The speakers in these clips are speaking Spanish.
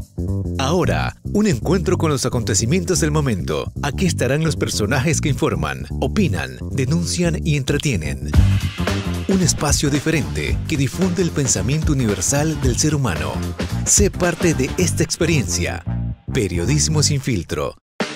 Ahora, un encuentro con los acontecimientos del momento. Aquí estarán los personajes que informan, opinan, denuncian y entretienen. Un espacio diferente que difunde el pensamiento universal del ser humano. Sé parte de esta experiencia. Periodismo sin filtro.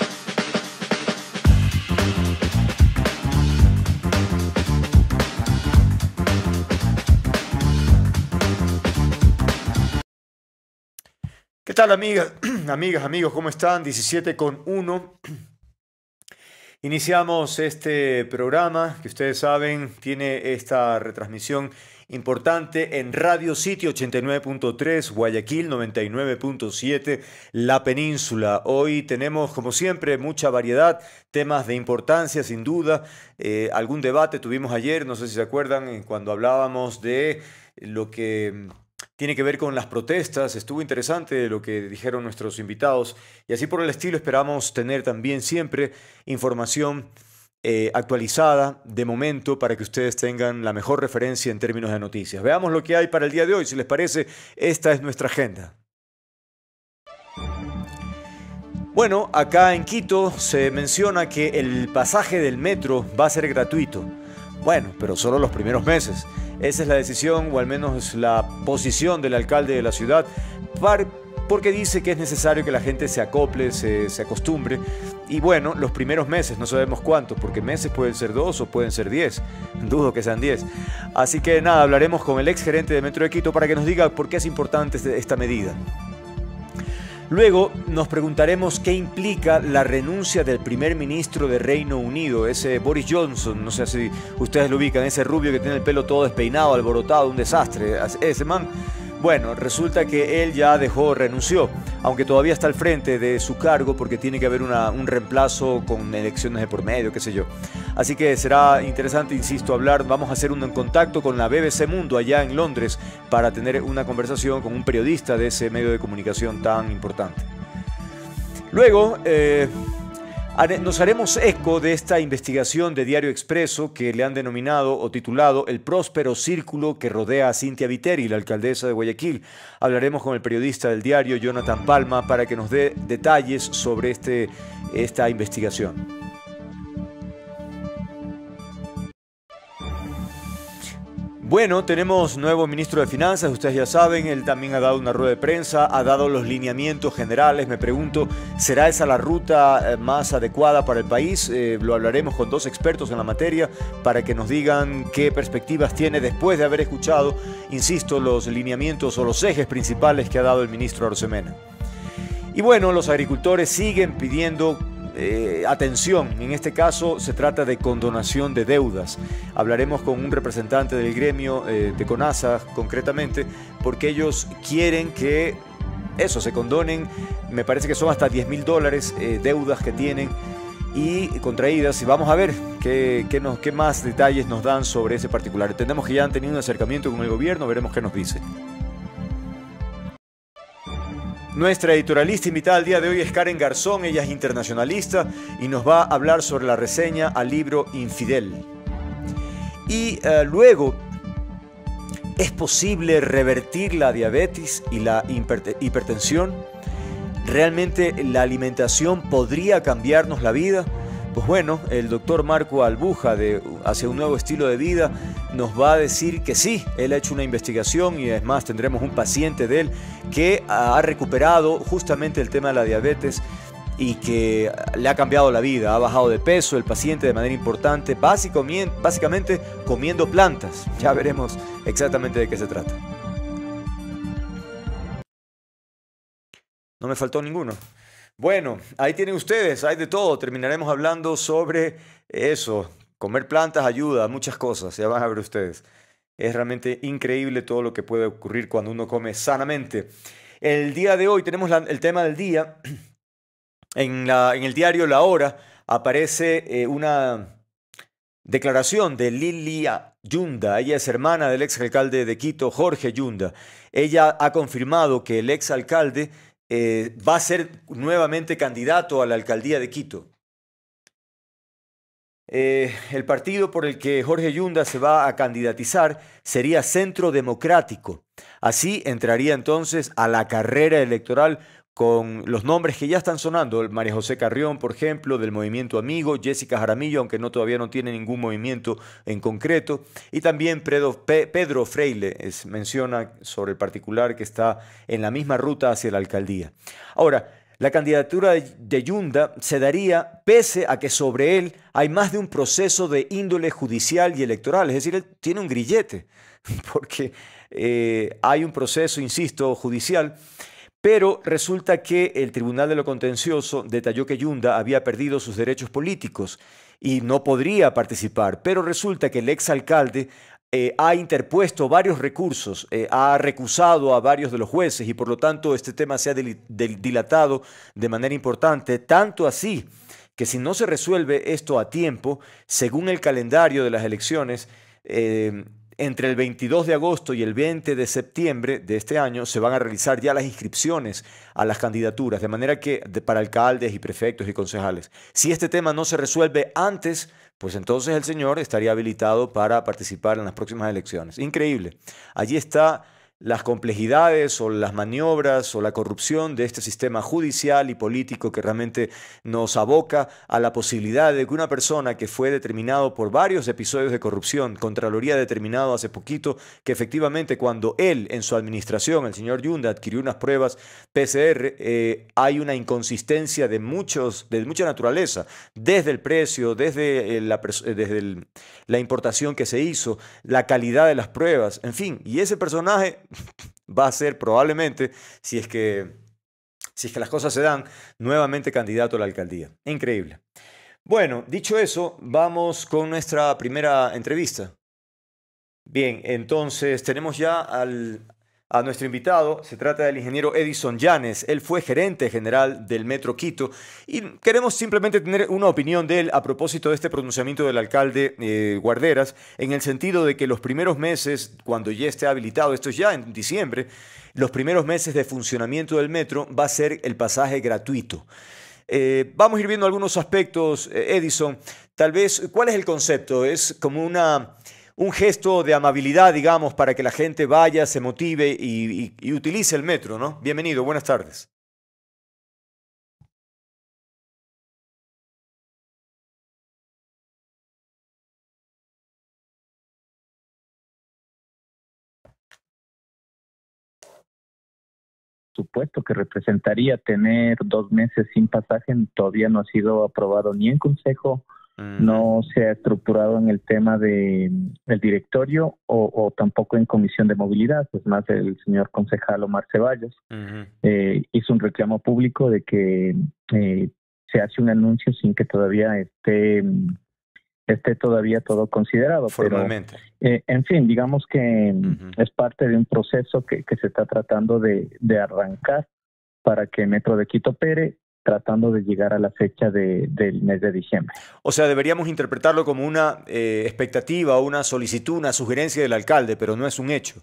¿Qué tal, amigas, amigos? ¿Cómo están? 17:01. Iniciamos este programa que ustedes saben tiene esta retransmisión importante en Radio City 89.3, Guayaquil 99.7, La Península. Hoy tenemos, como siempre, mucha variedad, temas de importancia, sin duda. Algún debate tuvimos ayer, no sé si se acuerdan, cuando hablábamos de lo que tiene que ver con las protestas. Estuvo interesante lo que dijeron nuestros invitados y así por el estilo esperamos tener también siempre información actualizada de momento para que ustedes tengan la mejor referencia en términos de noticias. Veamos lo que hay para el día de hoy. Si les parece, esta es nuestra agenda. Bueno, acá en Quito se menciona que el pasaje del metro va a ser gratuito. Bueno, pero solo los primeros meses. Esa es la decisión, o al menos la posición del alcalde de la ciudad, porque dice que es necesario que la gente se acople, se acostumbre. Y bueno, los primeros meses, no sabemos cuántos, porque meses pueden ser 2 o pueden ser 10. Dudo que sean 10. Así que nada, hablaremos con el ex gerente de Metro de Quito para que nos diga por qué es importante esta medida. Luego nos preguntaremos qué implica la renuncia del primer ministro de Reino Unido, ese Boris Johnson, no sé si ustedes lo ubican, ese rubio que tiene el pelo todo despeinado, alborotado, un desastre, ese man. Bueno, resulta que él ya renunció, aunque todavía está al frente de su cargo porque tiene que haber un reemplazo con elecciones de por medio, qué sé yo. Así que será interesante, insisto, vamos a hacer un contacto con la BBC Mundo allá en Londres para tener una conversación con un periodista de ese medio de comunicación tan importante. Luego, nos haremos eco de esta investigación de Diario Expreso que le han denominado o titulado El próspero círculo que rodea a Cynthia Viteri, la alcaldesa de Guayaquil. Hablaremos con el periodista del diario, Jonathan Palma, para que nos dé detalles sobre esta investigación. Bueno, tenemos nuevo ministro de Finanzas, ustedes ya saben, él también ha dado una rueda de prensa, ha dado los lineamientos generales. Me pregunto, ¿será esa la ruta más adecuada para el país? Lo hablaremos con 2 expertos en la materia para que nos digan qué perspectivas tiene después de haber escuchado, insisto, los lineamientos o los ejes principales que ha dado el ministro Arosemena. Y bueno, los agricultores siguen pidiendo atención. En este caso se trata de condonación de deudas. Hablaremos con un representante del gremio de CONASA concretamente, porque ellos quieren que se condonen. Me parece que son hasta $10.000 deudas que tienen y contraídas, y vamos a ver qué más detalles nos dan sobre ese particular. Entendemos que ya han tenido un acercamiento con el gobierno, veremos qué nos dice. Nuestra editorialista invitada al día de hoy es Karen Garzón, ella es internacionalista y nos va a hablar sobre la reseña al libro Infidel. Y luego, ¿es posible revertir la diabetes y la hipertensión? ¿Realmente la alimentación podría cambiarnos la vida? Pues bueno, el doctor Marco Albuja de Hacia un Nuevo Estilo de Vida nos va a decir que sí, él ha hecho una investigación y es más, tendremos un paciente de él que ha recuperado justamente el tema de la diabetes y que le ha cambiado la vida, ha bajado de peso el paciente de manera importante, básicamente comiendo plantas. Ya veremos exactamente de qué se trata. No me faltó ninguno. Bueno, ahí tienen ustedes, hay de todo. Terminaremos hablando sobre eso. Comer plantas ayuda a muchas cosas, ya van a ver ustedes. Es realmente increíble todo lo que puede ocurrir cuando uno come sanamente. El día de hoy tenemos el tema del día. En el diario La Hora aparece una declaración de Lilia Yunda. Ella es hermana del exalcalde de Quito, Jorge Yunda. Ella ha confirmado que el exalcalde va a ser nuevamente candidato a la alcaldía de Quito. El partido por el que Jorge Yunda se va a candidatizar sería Centro Democrático. Así entraría entonces a la carrera electoral con los nombres que ya están sonando, el María José Carrión, por ejemplo, del Movimiento Amigo, Jessica Jaramillo, aunque no, todavía no tiene ningún movimiento en concreto, y también Pedro Freile menciona sobre el particular que está en la misma ruta hacia la alcaldía. Ahora, la candidatura de Yunda se daría pese a que sobre él hay más de un proceso de índole judicial y electoral, es decir, él tiene un grillete, porque hay un proceso, insisto, judicial. Pero resulta que el Tribunal de lo Contencioso detalló que Yunda había perdido sus derechos políticos y no podría participar. Pero resulta que el exalcalde ha interpuesto varios recursos, ha recusado a varios de los jueces y por lo tanto este tema se ha dilatado de manera importante, tanto así que si no se resuelve esto a tiempo, según el calendario de las elecciones, entre el 22 de agosto y el 20 de septiembre de este año se van a realizar ya las inscripciones a las candidaturas, de manera que para alcaldes y prefectos y concejales. Si este tema no se resuelve antes, pues entonces el señor estaría habilitado para participar en las próximas elecciones. Increíble. Allí está las complejidades o las maniobras o la corrupción de este sistema judicial y político que realmente nos aboca a la posibilidad de que una persona que fue determinado por varios episodios de corrupción, Contraloría ha determinado hace poquito que efectivamente cuando él en su administración, el señor Yunda, adquirió unas pruebas PCR, hay una inconsistencia de mucha naturaleza, desde el precio, desde la importación que se hizo, la calidad de las pruebas, en fin, y ese personaje va a ser probablemente, si es que las cosas se dan, nuevamente candidato a la alcaldía. Increíble. Bueno, dicho eso, vamos con nuestra primera entrevista. Bien, entonces tenemos ya a nuestro invitado. Se trata del ingeniero Edison Llanes. Él fue gerente general del Metro Quito y queremos simplemente tener una opinión de él a propósito de este pronunciamiento del alcalde Guarderas, en el sentido de que los primeros meses, cuando ya esté habilitado, esto es ya en diciembre, los primeros meses de funcionamiento del metro va a ser el pasaje gratuito. Vamos a ir viendo algunos aspectos, Edison. Tal vez, ¿cuál es el concepto? ¿Es como un gesto de amabilidad, digamos, para que la gente vaya, se motive y utilice el metro, ¿no? Bienvenido, buenas tardes. Supuesto que representaría tener 2 meses sin pasaje, todavía no ha sido aprobado ni en consejo, no se ha estructurado en el tema del directorio o tampoco en comisión de movilidad. Es más, el señor concejal Omar Ceballos hizo un reclamo público de que se hace un anuncio sin que todavía esté todavía todo considerado. Formalmente. Pero, en fin, digamos que es parte de un proceso que se está tratando de arrancar para que Metro de Quito opere, tratando de llegar a la fecha del mes de diciembre. O sea, deberíamos interpretarlo como una expectativa, una solicitud, una sugerencia del alcalde, pero no es un hecho.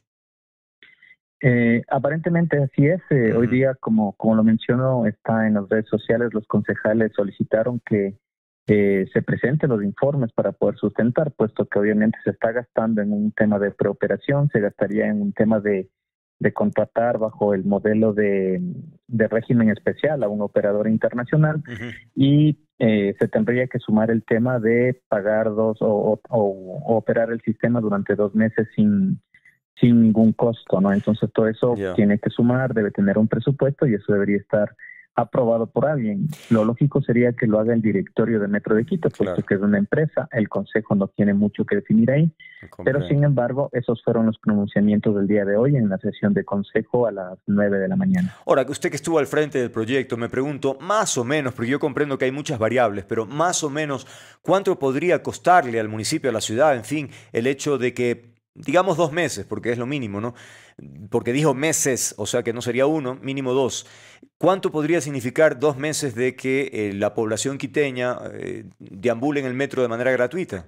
Aparentemente así es. Hoy día, como lo menciono, está en las redes sociales, los concejales solicitaron que se presenten los informes para poder sustentar, puesto que obviamente se está gastando en un tema de preoperación, se gastaría en un tema de contratar bajo el modelo de régimen especial a un operador internacional y se tendría que sumar el tema de pagar o operar el sistema durante 2 meses sin ningún costo, ¿no? Entonces todo eso tiene que sumar, debe tener un presupuesto y eso debería estar aprobado por alguien. Lo lógico sería que lo haga el directorio de Metro de Quito, puesto que es una empresa, el consejo no tiene mucho que definir ahí, pero sin embargo esos fueron los pronunciamientos del día de hoy en la sesión de consejo a las 9 de la mañana. Ahora, usted que estuvo al frente del proyecto, me pregunto, más o menos, porque yo comprendo que hay muchas variables, pero más o menos, ¿cuánto podría costarle al municipio, a la ciudad, en fin, el hecho de que, digamos 2 meses, porque es lo mínimo, ¿no? Porque dijo meses, o sea que no sería 1, mínimo 2. ¿Cuánto podría significar 2 meses de que la población quiteña deambule en el metro de manera gratuita?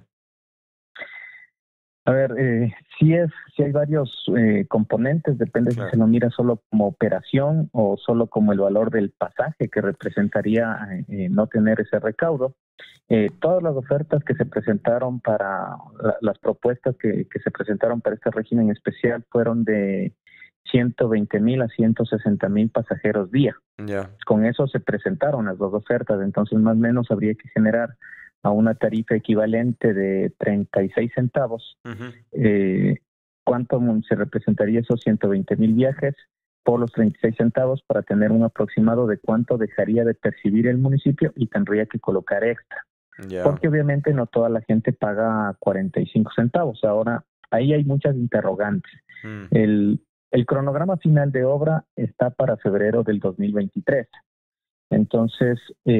A ver, sí hay varios componentes, depende si se lo mira solo como operación o solo como el valor del pasaje que representaría no tener ese recaudo. Todas las ofertas que se presentaron para las propuestas que se presentaron para este régimen especial fueron de 120,000 a 160,000 pasajeros día. Ya. Con eso se presentaron las dos ofertas, entonces más o menos habría que generar a una tarifa equivalente de 36 centavos. ¿Cuánto se representaría esos 120,000 viajes por los 36 centavos para tener un aproximado de cuánto dejaría de percibir el municipio y tendría que colocar extra? Porque obviamente no toda la gente paga 45 centavos. Ahora, ahí hay muchas interrogantes. El cronograma final de obra está para febrero del 2023. Entonces,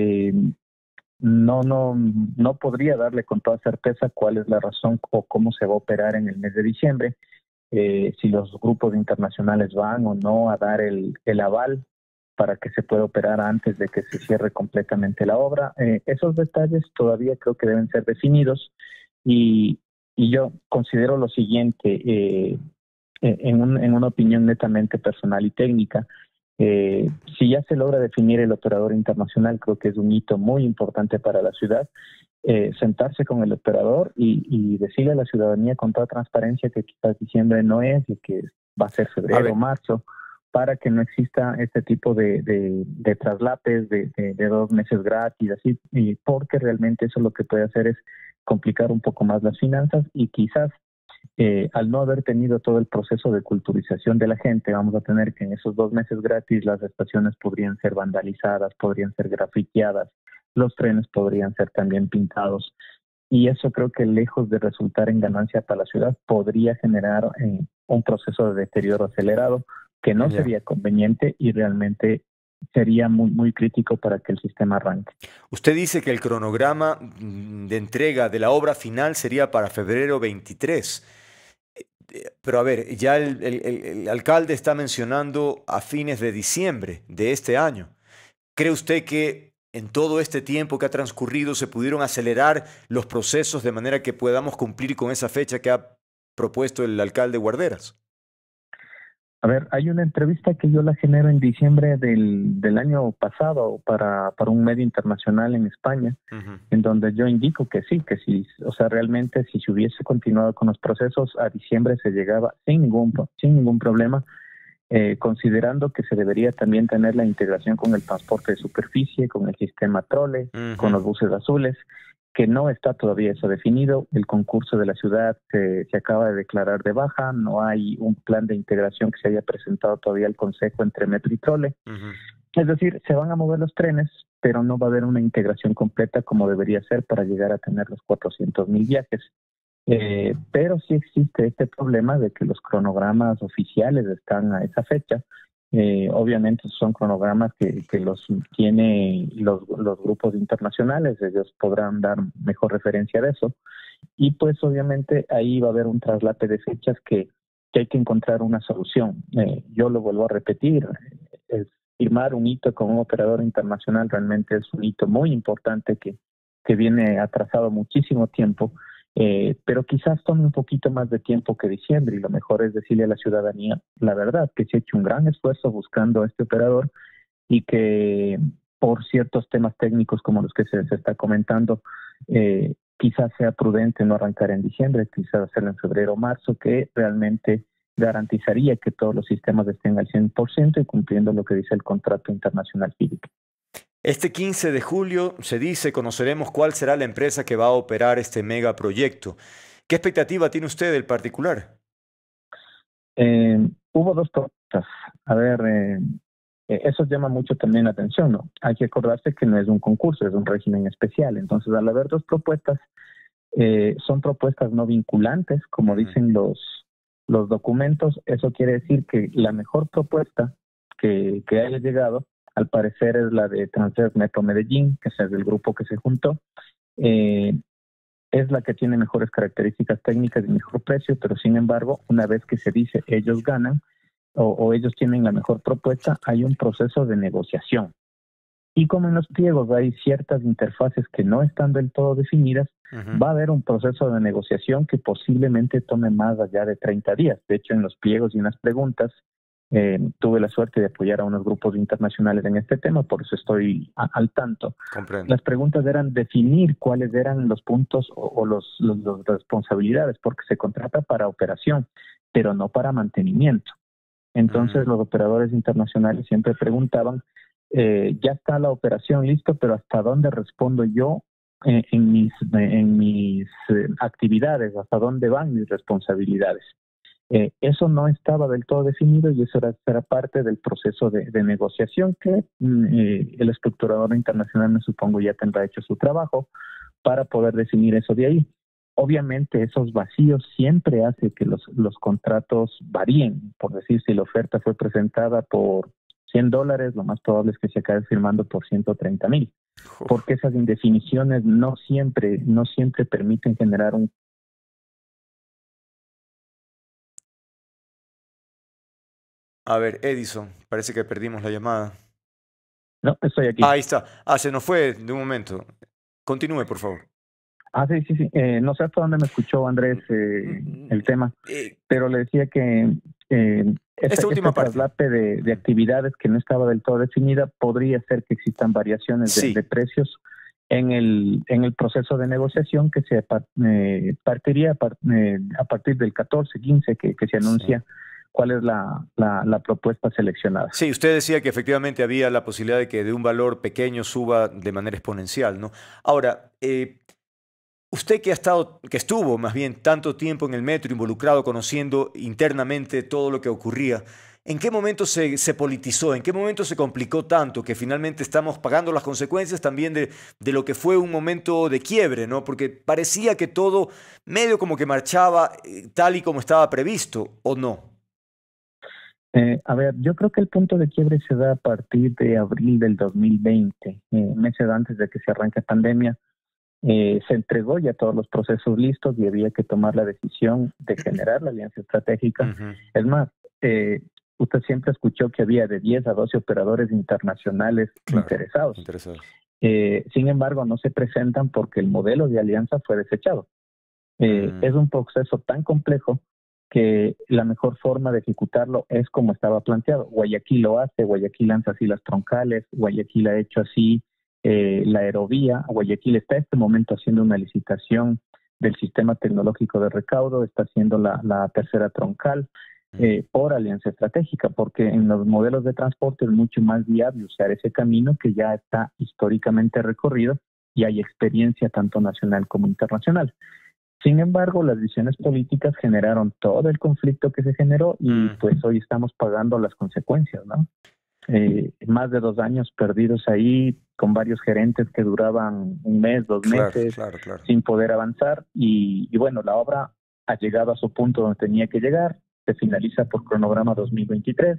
no podría darle con toda certeza cuál es la razón o cómo se va a operar en el mes de diciembre, si los grupos internacionales van o no a dar el aval para que se pueda operar antes de que se cierre completamente la obra. Esos detalles todavía creo que deben ser definidos y yo considero lo siguiente, en una opinión netamente personal y técnica. Si ya se logra definir el operador internacional, creo que es un hito muy importante para la ciudad. Sentarse con el operador y decirle a la ciudadanía con toda transparencia que quizás diciembre no es y que va a ser febrero o marzo, para que no exista este tipo de traslapes de 2 meses gratis, así, y porque realmente eso lo que puede hacer es complicar un poco más las finanzas y quizás al no haber tenido todo el proceso de culturización de la gente, vamos a tener que en esos 2 meses gratis las estaciones podrían ser vandalizadas, podrían ser grafiteadas, los trenes podrían ser también pintados. Y eso creo que lejos de resultar en ganancia para la ciudad, podría generar un proceso de deterioro acelerado que no sería conveniente y realmente sería muy, muy crítico para que el sistema arranque. Usted dice que el cronograma de entrega de la obra final sería para febrero 23. Pero a ver, ya el alcalde está mencionando a fines de diciembre de este año. ¿Cree usted que en todo este tiempo que ha transcurrido se pudieron acelerar los procesos de manera que podamos cumplir con esa fecha que ha propuesto el alcalde Guarderas? A ver, hay una entrevista que yo la genero en diciembre del año pasado para un medio internacional en España, en donde yo indico que sí, o sea, realmente si se hubiese continuado con los procesos, a diciembre se llegaba sin ningún problema, considerando que se debería también tener la integración con el transporte de superficie, con el sistema trole, con los buses azules, que no está todavía eso definido. El concurso de la ciudad se acaba de declarar de baja, no hay un plan de integración que se haya presentado todavía al Consejo entre Metro y Trole. Es decir, se van a mover los trenes, pero no va a haber una integración completa como debería ser para llegar a tener los 400,000 viajes. Pero sí existe este problema de que los cronogramas oficiales están a esa fecha. Obviamente son cronogramas que los tiene los grupos internacionales, ellos podrán dar mejor referencia de eso, y pues obviamente ahí va a haber un traslape de fechas que hay que encontrar una solución. Yo lo vuelvo a repetir, firmar un hito con un operador internacional realmente es un hito muy importante que viene atrasado muchísimo tiempo, pero quizás tome un poquito más de tiempo que diciembre, y lo mejor es decirle a la ciudadanía la verdad, que se ha hecho un gran esfuerzo buscando a este operador y que por ciertos temas técnicos como los que se está comentando, quizás sea prudente no arrancar en diciembre, quizás hacerlo en febrero o marzo, que realmente garantizaría que todos los sistemas estén al 100% y cumpliendo lo que dice el contrato internacional cívico. Este 15 de julio, se dice, conoceremos cuál será la empresa que va a operar este megaproyecto. ¿Qué expectativa tiene usted del particular? Hubo 2 propuestas. A ver, eso llama mucho también la atención, ¿no? Hay que acordarse que no es un concurso, es un régimen especial. Entonces, al haber 2 propuestas, son propuestas no vinculantes, como dicen los documentos. Eso quiere decir que la mejor propuesta que haya llegado, al parecer, es la de Transdev Metro Medellín, que es el grupo que se juntó. Es la que tiene mejores características técnicas y mejor precio, pero sin embargo, una vez que se dice ellos ganan o ellos tienen la mejor propuesta, hay un proceso de negociación. Y como en los pliegos hay ciertas interfaces que no están del todo definidas, va a haber un proceso de negociación que posiblemente tome más allá de 30 días. De hecho, en los pliegos y en las preguntas, tuve la suerte de apoyar a unos grupos internacionales en este tema, por eso estoy al tanto. Comprendo. Las preguntas eran definir cuáles eran los puntos o las responsabilidades, porque se contrata para operación, pero no para mantenimiento. Entonces los operadores internacionales siempre preguntaban, ya está la operación listo, pero ¿hasta dónde respondo yo en mis actividades? ¿Hasta dónde van mis responsabilidades? Eso no estaba del todo definido y eso era parte del proceso de negociación que el estructurador internacional, me supongo, ya tendrá hecho su trabajo para poder definir eso de ahí. Obviamente esos vacíos siempre hacen que los contratos varíen. Por decir, si la oferta fue presentada por $100, lo más probable es que se acabe firmando por 130,000, porque esas indefiniciones no siempre permiten generar un... A ver, Edison, parece que perdimos la llamada. No, estoy aquí. Ahí está. Se nos fue de un momento. Continúe, por favor. Sí. No sé hasta dónde me escuchó Andrés el tema, pero le decía que esta última parte, traslape de actividades que no estaba del todo definida podría ser que existan variaciones de precios en el proceso de negociación que se partiría a partir del 14, 15 que se anuncia. Sí. ¿Cuál es la propuesta seleccionada? Sí, usted decía que efectivamente había la posibilidad de que de un valor pequeño suba de manera exponencial, ¿no? Ahora, usted que estuvo más bien tanto tiempo en el metro involucrado, conociendo internamente todo lo que ocurría, ¿en qué momento se politizó? ¿En qué momento se complicó tanto que finalmente estamos pagando las consecuencias también de lo que fue un momento de quiebre, ¿no? Porque parecía que todo medio como que marchaba tal y como estaba previsto, ¿o no? A ver, yo creo que el punto de quiebre se da a partir de abril del 2020, meses antes de que se arranque la pandemia. Se entregó ya todos los procesos listos y había que tomar la decisión de generar la alianza estratégica. Es más, usted siempre escuchó que había de 10 a 12 operadores internacionales interesados. Sin embargo, no se presentan porque el modelo de alianza fue desechado. Es un proceso tan complejo que la mejor forma de ejecutarlo es como estaba planteado. Guayaquil lo hace, Guayaquil lanza así las troncales, Guayaquil ha hecho así la aerovía. Guayaquil está en este momento haciendo una licitación del sistema tecnológico de recaudo, está haciendo la tercera troncal por alianza estratégica, porque en los modelos de transporte es mucho más viable usar ese camino que ya está históricamente recorrido y hay experiencia tanto nacional como internacional. Sin embargo, las decisiones políticas generaron todo el conflicto que se generó y pues hoy estamos pagando las consecuencias, ¿no? Más de 2 años perdidos ahí con varios gerentes que duraban un mes, 2 meses sin poder avanzar y bueno, la obra ha llegado a su punto donde tenía que llegar, se finaliza por cronograma 2023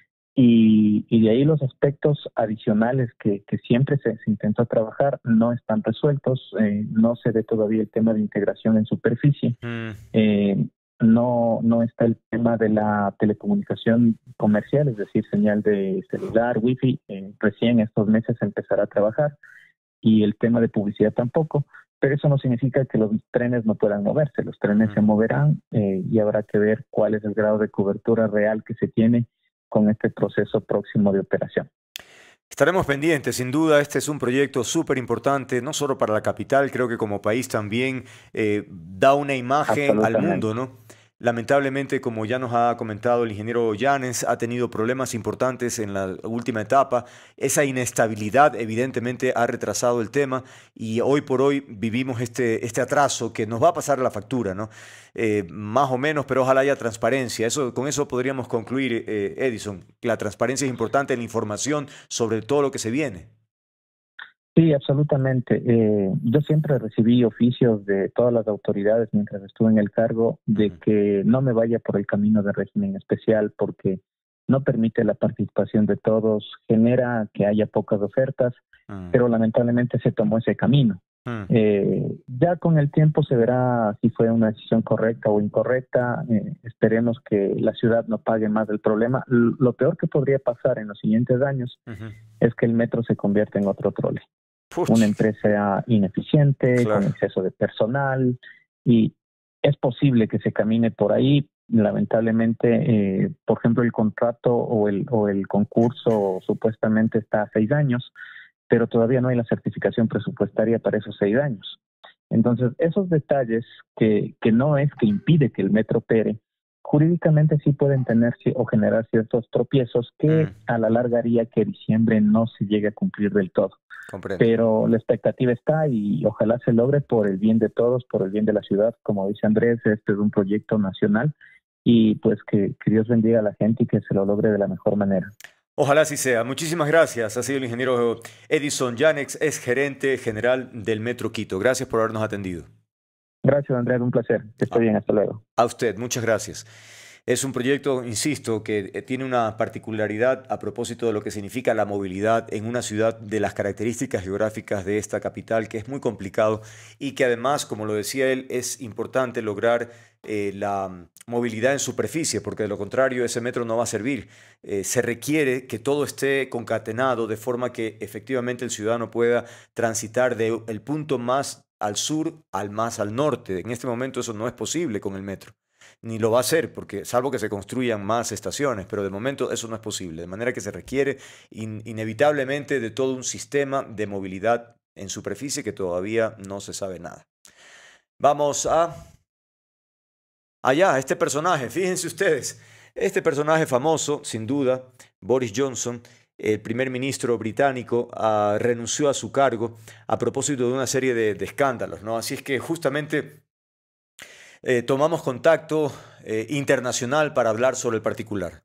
y de ahí los aspectos adicionales que siempre se intentó trabajar no están resueltos, no se ve todavía el tema de integración en superficie, no está el tema de la telecomunicación comercial, es decir, señal de celular, wifi, recién estos meses empezará a trabajar y el tema de publicidad tampoco, pero eso no significa que los trenes no puedan moverse, los trenes se moverán y habrá que ver cuál es el grado de cobertura real que se tiene con este proceso próximo de operación. Estaremos pendientes, sin duda. Este es un proyecto súper importante, no solo para la capital, creo que como país también da una imagen al mundo, ¿no? Lamentablemente, como ya nos ha comentado el ingeniero Llanes, ha tenido problemas importantes en la última etapa. Esa inestabilidad evidentemente ha retrasado el tema y hoy por hoy vivimos este atraso que nos va a pasar la factura, ¿no? Más o menos, pero ojalá haya transparencia. Con eso podríamos concluir, Edison. La transparencia es importante en la información sobre todo lo que se viene. Sí, absolutamente. Yo siempre recibí oficios de todas las autoridades mientras estuve en el cargo de que no me vaya por el camino de régimen especial porque no permite la participación de todos, genera que haya pocas ofertas, pero lamentablemente se tomó ese camino. Ya con el tiempo se verá si fue una decisión correcta o incorrecta. Esperemos que la ciudad no pague más del problema. Lo peor que podría pasar en los siguientes años es que el metro se convierta en otro trole. Una empresa ineficiente, con exceso de personal, y es posible que se camine por ahí. Lamentablemente, por ejemplo, el contrato o el concurso supuestamente está a 6 años, pero todavía no hay la certificación presupuestaria para esos 6 años. Entonces, esos detalles que no es que impide que el metro opere, jurídicamente sí pueden tener o generar ciertos tropiezos que a la larga haría que diciembre no se llegue a cumplir del todo. Comprendo. Pero la expectativa está y ojalá se logre por el bien de todos, por el bien de la ciudad. Como dice Andrés, este es un proyecto nacional y pues que Dios bendiga a la gente y que se lo logre de la mejor manera. Ojalá así sea. Muchísimas gracias. Ha sido el ingeniero Edison Yanex, es gerente general del Metro Quito. Gracias por habernos atendido. Gracias, Andrés. Un placer. Que esté bien. Hasta luego. A usted, muchas gracias. Es un proyecto, insisto, que tiene una particularidad a propósito de lo que significa la movilidad en una ciudad de las características geográficas de esta capital, que es muy complicado y que además, como lo decía él, es importante lograr la movilidad en superficie, porque de lo contrario ese metro no va a servir. Se requiere que todo esté concatenado de forma que efectivamente el ciudadano pueda transitar del punto más al sur al más al norte. En este momento eso no es posible con el metro. Ni lo va a hacer, porque salvo que se construyan más estaciones, pero de momento eso no es posible. De manera que se requiere inevitablemente de todo un sistema de movilidad en superficie que todavía no se sabe nada. Vamos allá, este personaje, fíjense ustedes, este personaje famoso, sin duda, Boris Johnson, el primer ministro británico, renunció a su cargo a propósito de una serie de escándalos, ¿no? Así es que justamente tomamos contacto internacional para hablar sobre el particular.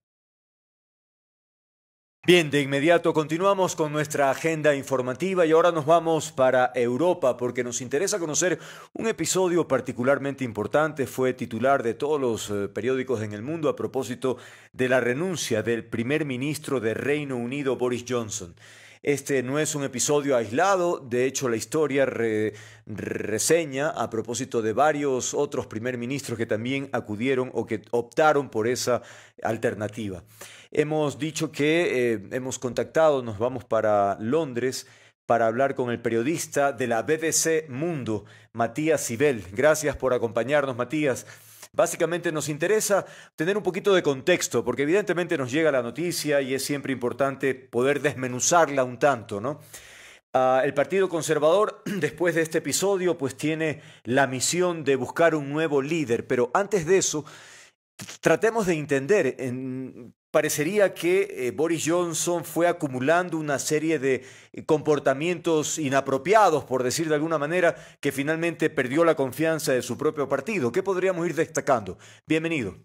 Bien, de inmediato continuamos con nuestra agenda informativa y ahora nos vamos para Europa porque nos interesa conocer un episodio particularmente importante. Fue titular de todos los periódicos en el mundo a propósito de la renuncia del primer ministro de Reino Unido, Boris Johnson. Este no es un episodio aislado, de hecho la historia reseña a propósito de varios otros primer ministros que también acudieron o que optaron por esa alternativa. Hemos dicho que hemos contactado, nos vamos para Londres para hablar con el periodista de la BBC Mundo, Matías Sibel. Gracias por acompañarnos, Matías. Básicamente nos interesa tener un poquito de contexto, porque evidentemente nos llega la noticia y es siempre importante poder desmenuzarla un tanto, ¿no? El Partido Conservador, después de este episodio, pues tiene la misión de buscar un nuevo líder, pero antes de eso, tratemos de entender. Parecería que Boris Johnson fue acumulando una serie de comportamientos inapropiados, por decir de alguna manera, que finalmente perdió la confianza de su propio partido. ¿Qué podríamos ir destacando? Bienvenido.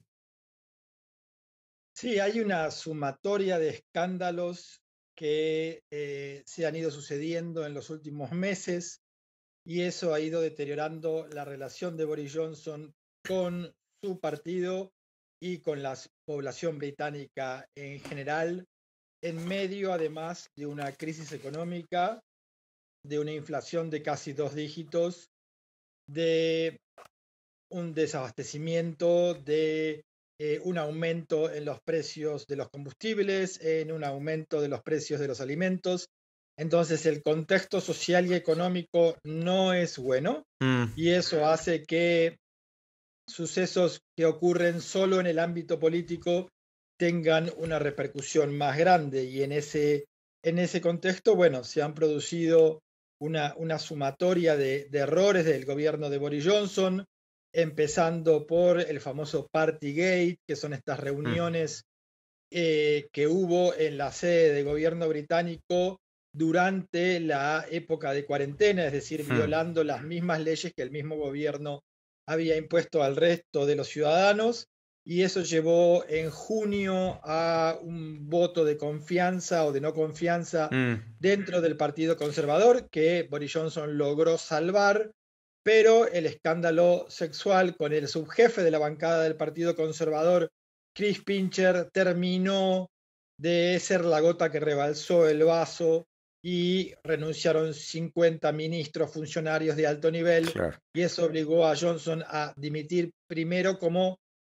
Sí, hay una sumatoria de escándalos que se han ido sucediendo en los últimos meses y eso ha ido deteriorando la relación de Boris Johnson con su partido y con la población británica en general, en medio además de una crisis económica, de una inflación de casi 2 dígitos, de un desabastecimiento, de un aumento en los precios de los combustibles, en un aumento de los precios de los alimentos. Entonces el contexto social y económico no es bueno y eso hace que sucesos que ocurren solo en el ámbito político tengan una repercusión más grande y en ese contexto, bueno, se han producido una sumatoria de errores del gobierno de Boris Johnson, empezando por el famoso Partygate, que son estas reuniones que hubo en la sede de gobierno británico durante la época de cuarentena, es decir, violando las mismas leyes que el mismo gobierno había impuesto al resto de los ciudadanos, y eso llevó en junio a un voto de confianza o de no confianza dentro del Partido Conservador que Boris Johnson logró salvar, pero el escándalo sexual con el subjefe de la bancada del Partido Conservador, Chris Pincher, terminó de ser la gota que rebalsó el vaso y renunciaron 50 ministros, funcionarios de alto nivel, claro. Y eso obligó a Johnson a dimitir primero como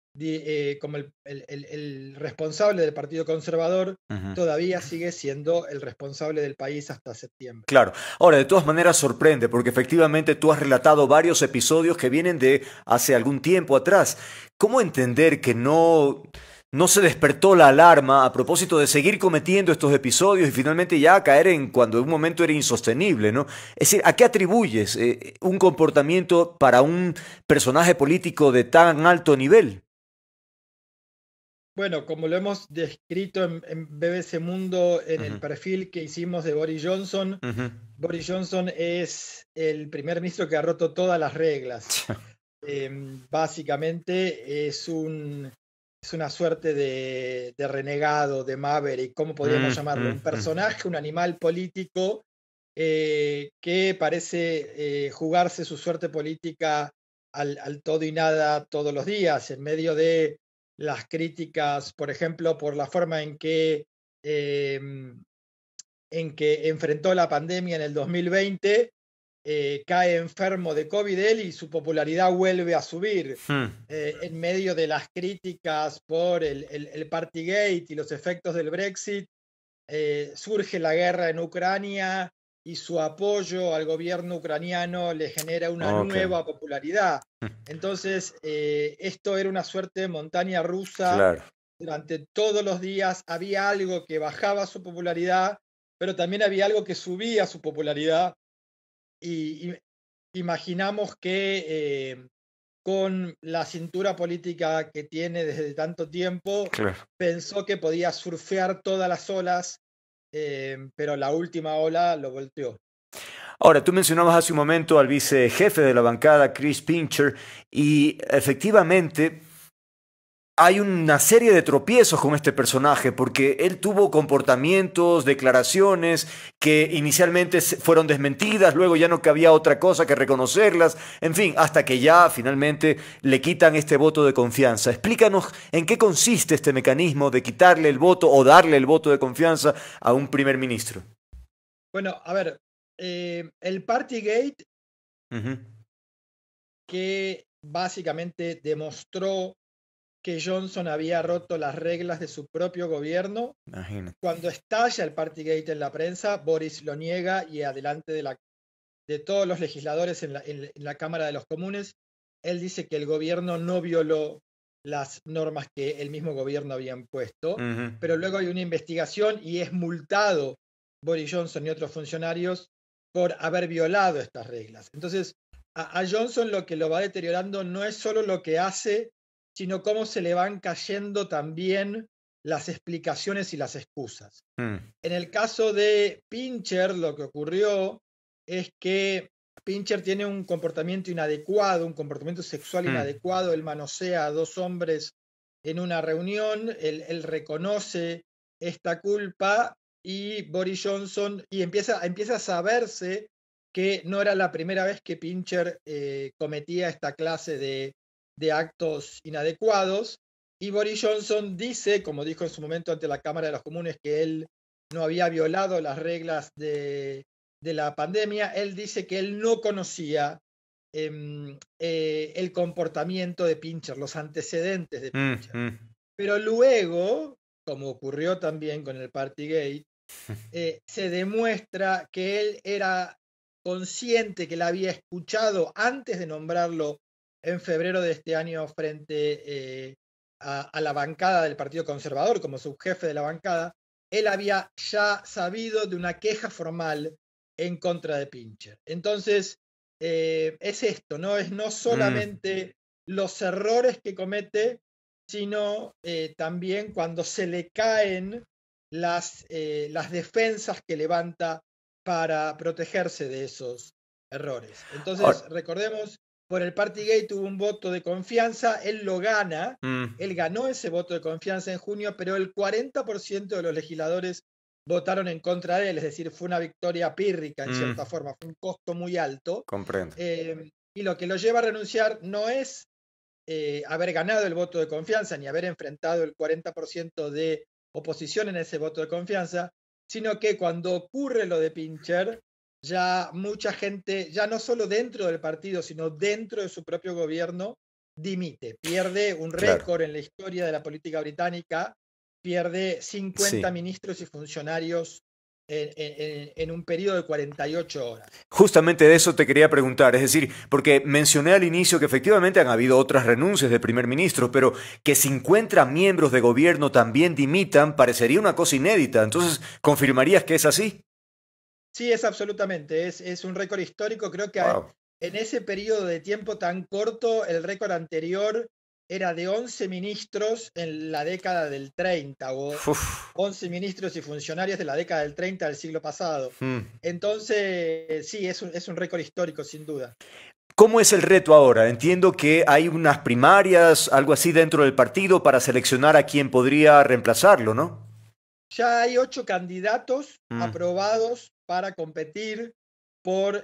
el responsable del Partido Conservador, todavía sigue siendo el responsable del país hasta septiembre. Claro. Ahora, de todas maneras sorprende, porque efectivamente tú has relatado varios episodios que vienen de hace algún tiempo atrás. ¿Cómo entender que no se despertó la alarma a propósito de seguir cometiendo estos episodios y finalmente ya caer en cuando en un momento era insostenible, ¿no? Es decir, ¿a qué atribuyes un comportamiento para un personaje político de tan alto nivel? Bueno, como lo hemos descrito en BBC Mundo, en el perfil que hicimos de Boris Johnson, Boris Johnson es el primer ministro que ha roto todas las reglas. Básicamente es una suerte de renegado, de maverick, ¿cómo podríamos llamarlo? Un personaje, un animal político que parece jugarse su suerte política al todo y nada todos los días, en medio de las críticas, por ejemplo, por la forma en que enfrentó la pandemia en el 2020, cae enfermo de COVID él y su popularidad vuelve a subir. En medio de las críticas por el Partygate y los efectos del Brexit, surge la guerra en Ucrania y su apoyo al gobierno ucraniano le genera una nueva popularidad. Entonces, esto era una suerte de montaña rusa. Claro. Durante todos los días había algo que bajaba su popularidad, pero también había algo que subía su popularidad. Y imaginamos que con la cintura política que tiene desde tanto tiempo, pensó que podía surfear todas las olas, pero la última ola lo volteó. Ahora, tú mencionabas hace un momento al vicejefe de la bancada, Chris Pincher, y efectivamente hay una serie de tropiezos con este personaje porque él tuvo comportamientos, declaraciones que inicialmente fueron desmentidas, luego ya no cabía otra cosa que reconocerlas, en fin, hasta que ya finalmente le quitan este voto de confianza. Explícanos en qué consiste este mecanismo de quitarle el voto o darle el voto de confianza a un primer ministro. Bueno, a ver, el Partygate, que básicamente demostró que Johnson había roto las reglas de su propio gobierno. Imagínate. Cuando estalla el Partygate en la prensa, Boris lo niega y adelante de todos los legisladores en la Cámara de los Comunes, él dice que el gobierno no violó las normas que el mismo gobierno había impuesto, pero luego hay una investigación y es multado Boris Johnson y otros funcionarios por haber violado estas reglas. Entonces, a Johnson lo que lo va deteriorando no es solo lo que hace, sino cómo se le van cayendo también las explicaciones y las excusas. En el caso de Pincher, lo que ocurrió es que Pincher tiene un comportamiento inadecuado, un comportamiento sexual inadecuado. Él manosea a dos hombres en una reunión, él reconoce esta culpa y Boris Johnson, y empieza a saberse que no era la primera vez que Pincher cometía esta clase de actos inadecuados, y Boris Johnson dice, como dijo en su momento ante la Cámara de los Comunes, que él no había violado las reglas de la pandemia. Él dice que él no conocía el comportamiento de Pincher, los antecedentes de Pincher. Pero luego, como ocurrió también con el Partygate, se demuestra que él era consciente, que la había escuchado antes de nombrarlo en febrero de este año frente a la bancada del Partido Conservador como subjefe de la bancada. Él había ya sabido de una queja formal en contra de Pincher. Entonces, es esto, ¿no? Es no solamente los errores que comete, sino también cuando se le caen las defensas que levanta para protegerse de esos errores. Entonces, recordemos, por el Partygate hubo un voto de confianza, él lo gana, él ganó ese voto de confianza en junio, pero el 40% de los legisladores votaron en contra de él, es decir, fue una victoria pírrica en cierta forma, fue un costo muy alto. Comprendo. Y lo que lo lleva a renunciar no es haber ganado el voto de confianza ni haber enfrentado el 40% de oposición en ese voto de confianza, sino que cuando ocurre lo de Pincher, ya mucha gente, ya no solo dentro del partido, sino dentro de su propio gobierno, dimite, pierde un récord en la historia de la política británica, pierde 50 ministros y funcionarios en un periodo de 48 horas. Justamente de eso te quería preguntar, es decir, porque mencioné al inicio que efectivamente han habido otras renuncias de primer ministro, pero que 50 miembros de gobierno también dimitan parecería una cosa inédita. Entonces, ¿confirmarías que es así? Sí, es absolutamente, es un récord histórico. Creo que en ese periodo de tiempo tan corto, el récord anterior era de 11 ministros en la década del 30, o Uf. 11 ministros y funcionarios de la década del 30 del siglo pasado. Entonces, sí, es un récord histórico, sin duda. ¿Cómo es el reto ahora? Entiendo que hay unas primarias, algo así dentro del partido para seleccionar a quien podría reemplazarlo, ¿no? Ya hay 8 candidatos aprobados para competir por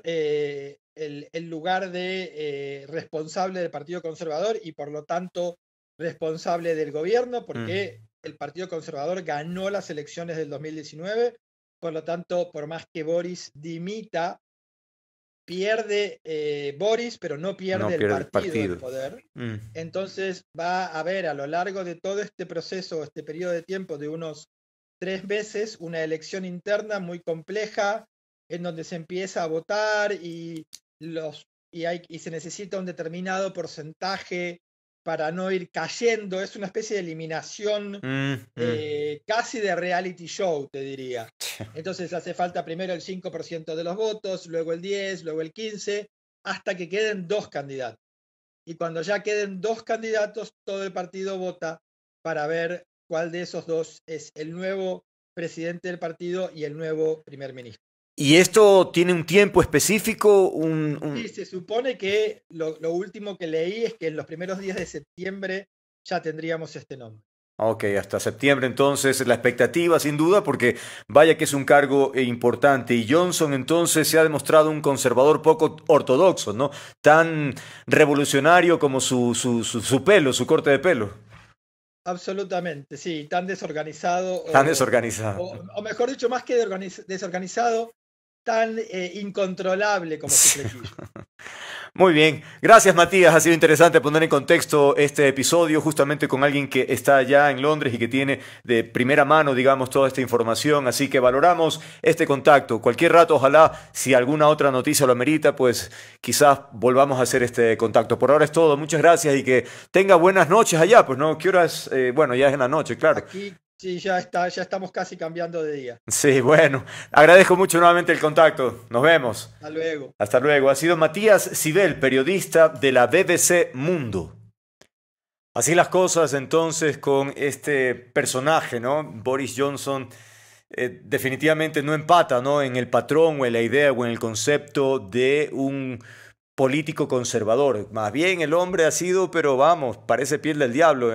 el lugar de responsable del Partido Conservador y por lo tanto responsable del gobierno, porque el Partido Conservador ganó las elecciones del 2019, por lo tanto, por más que Boris dimita, pierde Boris, pero no pierde el partido, el poder. Entonces va a haber a lo largo de todo este proceso, este periodo de tiempo de unos 3 meses, una elección interna muy compleja en donde se empieza a votar y se necesita un determinado porcentaje para no ir cayendo. Es una especie de eliminación casi de reality show, te diría. Entonces hace falta primero el 5% de los votos, luego el 10%, luego el 15%, hasta que queden 2 candidatos. Y cuando ya queden 2 candidatos, todo el partido vota para ver cuál de esos 2 es el nuevo presidente del partido y el nuevo primer ministro. ¿Y esto tiene un tiempo específico? Sí, se supone que lo último que leí es que en los primeros días de septiembre ya tendríamos este nombre. Ok, hasta septiembre entonces la expectativa sin duda, porque vaya que es un cargo importante. Y Johnson entonces se ha demostrado un conservador poco ortodoxo, ¿no? Tan revolucionario como su pelo, su corte de pelo. Absolutamente, sí, tan desorganizado. Tan desorganizado. O mejor dicho, más que desorganizado, tan incontrolable como su flequillo. Muy bien, gracias Matías, ha sido interesante poner en contexto este episodio justamente con alguien que está allá en Londres y que tiene de primera mano, digamos, toda esta información, así que valoramos este contacto. Cualquier rato, ojalá, si alguna otra noticia lo amerita, pues quizás volvamos a hacer este contacto. Por ahora es todo, muchas gracias y que tenga buenas noches allá, pues no, ¿qué horas? Bueno, ya es en la noche, claro. Aquí sí, ya estamos casi cambiando de día. Sí, bueno, agradezco mucho nuevamente el contacto. Nos vemos. Hasta luego. Hasta luego. Ha sido Matías Sibel, periodista de la BBC Mundo. Así las cosas entonces con este personaje, ¿no? Boris Johnson definitivamente no empata, ¿no? En el patrón o en la idea o en el concepto de un político conservador. Más bien el hombre ha sido, pero vamos, parece piel del diablo,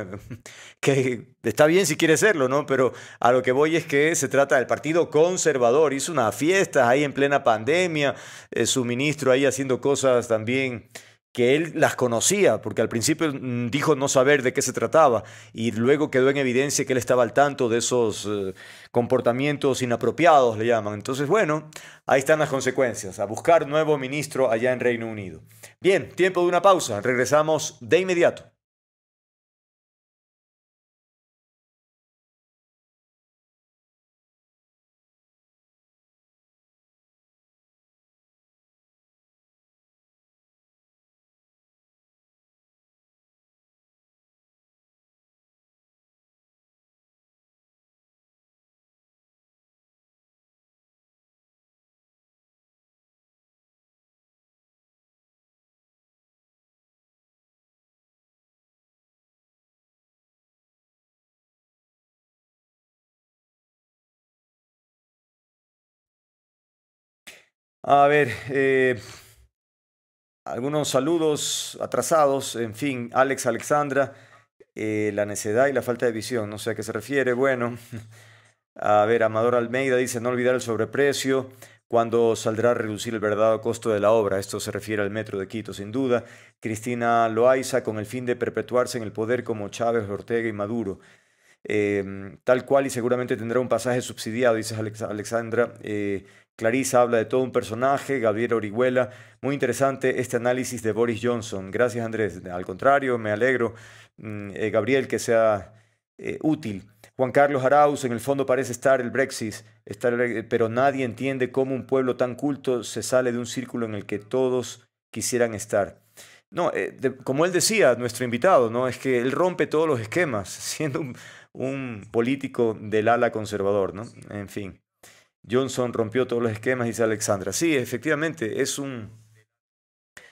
que está bien si quiere serlo, ¿no? Pero a lo que voy es que se trata del Partido Conservador. Hizo unas fiestas ahí en plena pandemia, su ministro ahí haciendo cosas también que él las conocía, porque al principio dijo no saber de qué se trataba y luego quedó en evidencia que él estaba al tanto de esos comportamientos inapropiados, le llaman. Entonces, bueno, ahí están las consecuencias, a buscar nuevo ministro allá en Reino Unido. Bien, tiempo de una pausa, regresamos de inmediato. A ver, algunos saludos atrasados, en fin, Alex Alexandra, la necedad y la falta de visión, no sé a qué se refiere, bueno. A ver, Amador Almeida dice, no olvidar el sobreprecio, cuándo saldrá a reducir el verdadero costo de la obra. Esto se refiere al metro de Quito, sin duda. Cristina Loaiza, con el fin de perpetuarse en el poder como Chávez, Ortega y Maduro. Tal cual y seguramente tendrá un pasaje subsidiado, dice Alexandra. Clarisa habla de todo un personaje. Gabriel Orihuela, muy interesante este análisis de Boris Johnson. Gracias, Andrés. Al contrario, me alegro, Gabriel, que sea útil. Juan Carlos Arauz, en el fondo parece estar el Brexit, pero nadie entiende cómo un pueblo tan culto se sale de un círculo en el que todos quisieran estar. No, como él decía, nuestro invitado, ¿no? Es que él rompe todos los esquemas, siendo un político del ala conservador, ¿no? En fin, Johnson rompió todos los esquemas, dice Alexandra. Sí, efectivamente,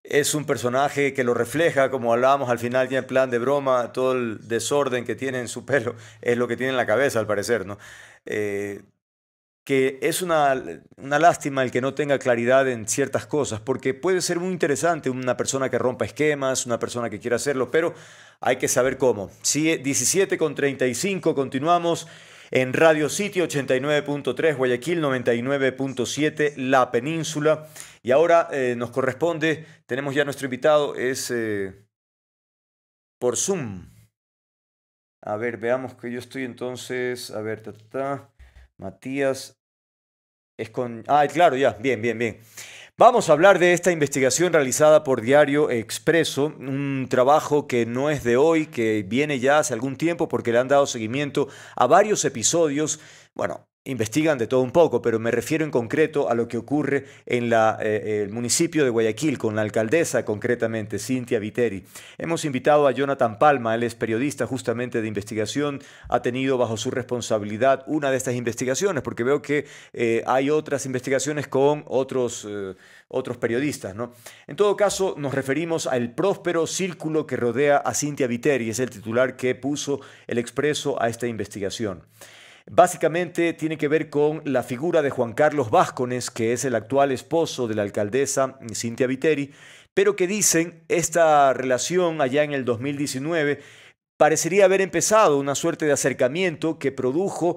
es un personaje que lo refleja, como hablábamos al final ya en plan de broma, todo el desorden que tiene en su pelo es lo que tiene en la cabeza al parecer, ¿no? Eh, que es una lástima el que no tenga claridad en ciertas cosas, porque puede ser muy interesante una persona que rompa esquemas, una persona que quiera hacerlo, pero hay que saber cómo. Sí, 17:35, continuamos en Radio City 89.3, Guayaquil 99.7, La Península. Y ahora nos corresponde, tenemos ya nuestro invitado, es por Zoom. A ver, veamos que yo estoy entonces, a ver, Matías. Es con... Ah, claro, ya, bien, bien, bien. Vamos a hablar de esta investigación realizada por Diario Expreso, un trabajo que no es de hoy, que viene ya hace algún tiempo porque le han dado seguimiento a varios episodios. Bueno, investigan de todo un poco, pero me refiero en concreto a lo que ocurre en el municipio de Guayaquil, con la alcaldesa concretamente, Cynthia Viteri. Hemos invitado a Jonathan Palma, él es periodista justamente de investigación, ha tenido bajo su responsabilidad una de estas investigaciones, porque veo que hay otras investigaciones con otros periodistas, ¿no? En todo caso, nos referimos al próspero círculo que rodea a Cynthia Viteri, es el titular que puso el Expreso a esta investigación. Básicamente tiene que ver con la figura de Juan Carlos Vázquez, que es el actual esposo de la alcaldesa Cynthia Viteri, pero que dicen esta relación allá en el 2019 parecería haber empezado una suerte de acercamiento que produjo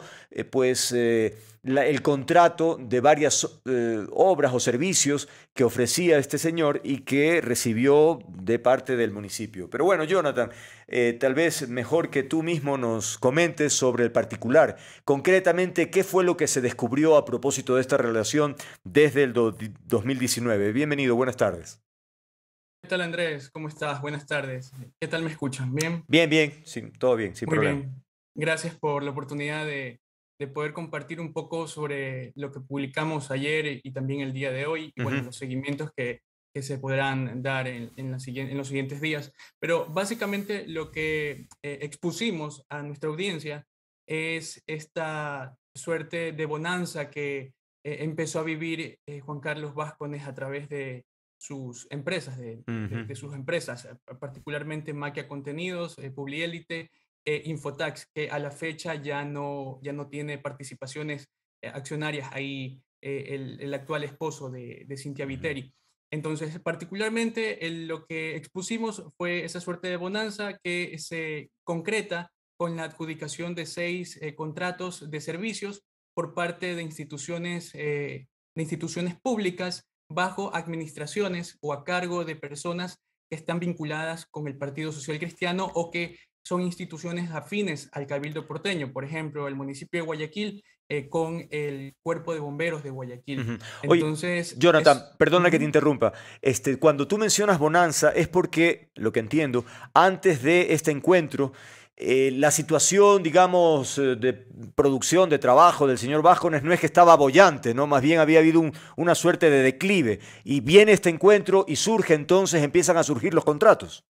el contrato de varias obras o servicios que ofrecía este señor y que recibió de parte del municipio. Pero bueno, Jonathan, tal vez mejor que tú mismo nos comentes sobre el particular. Concretamente, ¿qué fue lo que se descubrió a propósito de esta relación desde el 2019? Bienvenido, buenas tardes. ¿Qué tal, Andrés? ¿Cómo estás? Buenas tardes. ¿Qué tal me escuchan? ¿Bien? Bien, bien, sí, todo bien, sin Muy problema. bien. Gracias por la oportunidad de poder compartir un poco sobre lo que publicamos ayer y también el día de hoy, y bueno, los seguimientos que se podrán dar en los siguientes días. Pero básicamente lo que expusimos a nuestra audiencia es esta suerte de bonanza que empezó a vivir Juan Carlos Vázquez a través de sus empresas, de sus empresas, particularmente Maquia Contenidos, Publiélite, Infotax, que a la fecha ya no tiene participaciones accionarias ahí, el actual esposo de Cynthia Viteri. Entonces, particularmente lo que expusimos fue esa suerte de bonanza que se concreta con la adjudicación de 6 contratos de servicios por parte de instituciones públicas bajo administraciones o a cargo de personas que están vinculadas con el Partido Social Cristiano o que son instituciones afines al Cabildo porteño, por ejemplo, el municipio de Guayaquil con el Cuerpo de Bomberos de Guayaquil. Oye, Entonces, Jonathan, perdona que te interrumpa. Cuando tú mencionas bonanza es porque, lo que entiendo, antes de este encuentro, la situación, digamos, de producción, de trabajo del señor Vázquez no es que estaba boyante, ¿no? Más bien había habido una suerte de declive. Y viene este encuentro y surge entonces, empiezan a surgir los contratos.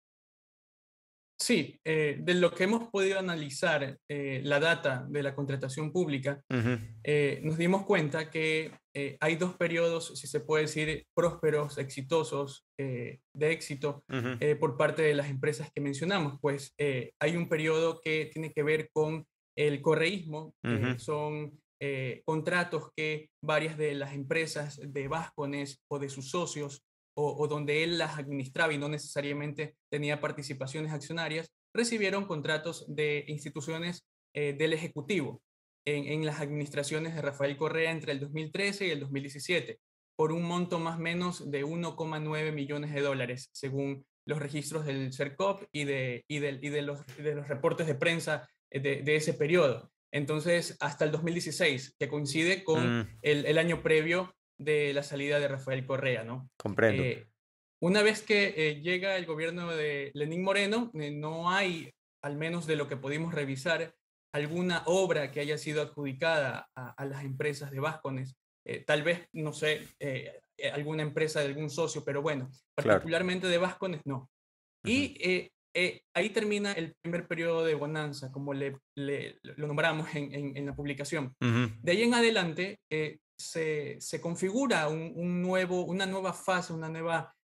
Sí, de lo que hemos podido analizar la data de la contratación pública, nos dimos cuenta que hay 2 periodos, si se puede decir, prósperos, exitosos, de éxito por parte de las empresas que mencionamos. Pues hay un periodo que tiene que ver con el correísmo, son contratos que varias de las empresas de Vázquez o de sus socios o donde él las administraba y no necesariamente tenía participaciones accionarias, recibieron contratos de instituciones del Ejecutivo en las administraciones de Rafael Correa entre el 2013 y el 2017, por un monto más o menos de 1,9 millones de dólares, según los registros del CERCOP y de los reportes de prensa de ese periodo. Entonces, hasta el 2016, que coincide con el año previo de la salida de Rafael Correa, ¿no? Comprendo. Una vez que llega el gobierno de Lenín Moreno, no hay, al menos de lo que pudimos revisar, alguna obra que haya sido adjudicada a las empresas de Vázquez. Tal vez, no sé, alguna empresa de algún socio, pero bueno, particularmente de Vázquez, no. Y ahí termina el primer periodo de bonanza, como lo nombramos en la publicación. De ahí en adelante se configura una nueva fase, una nueva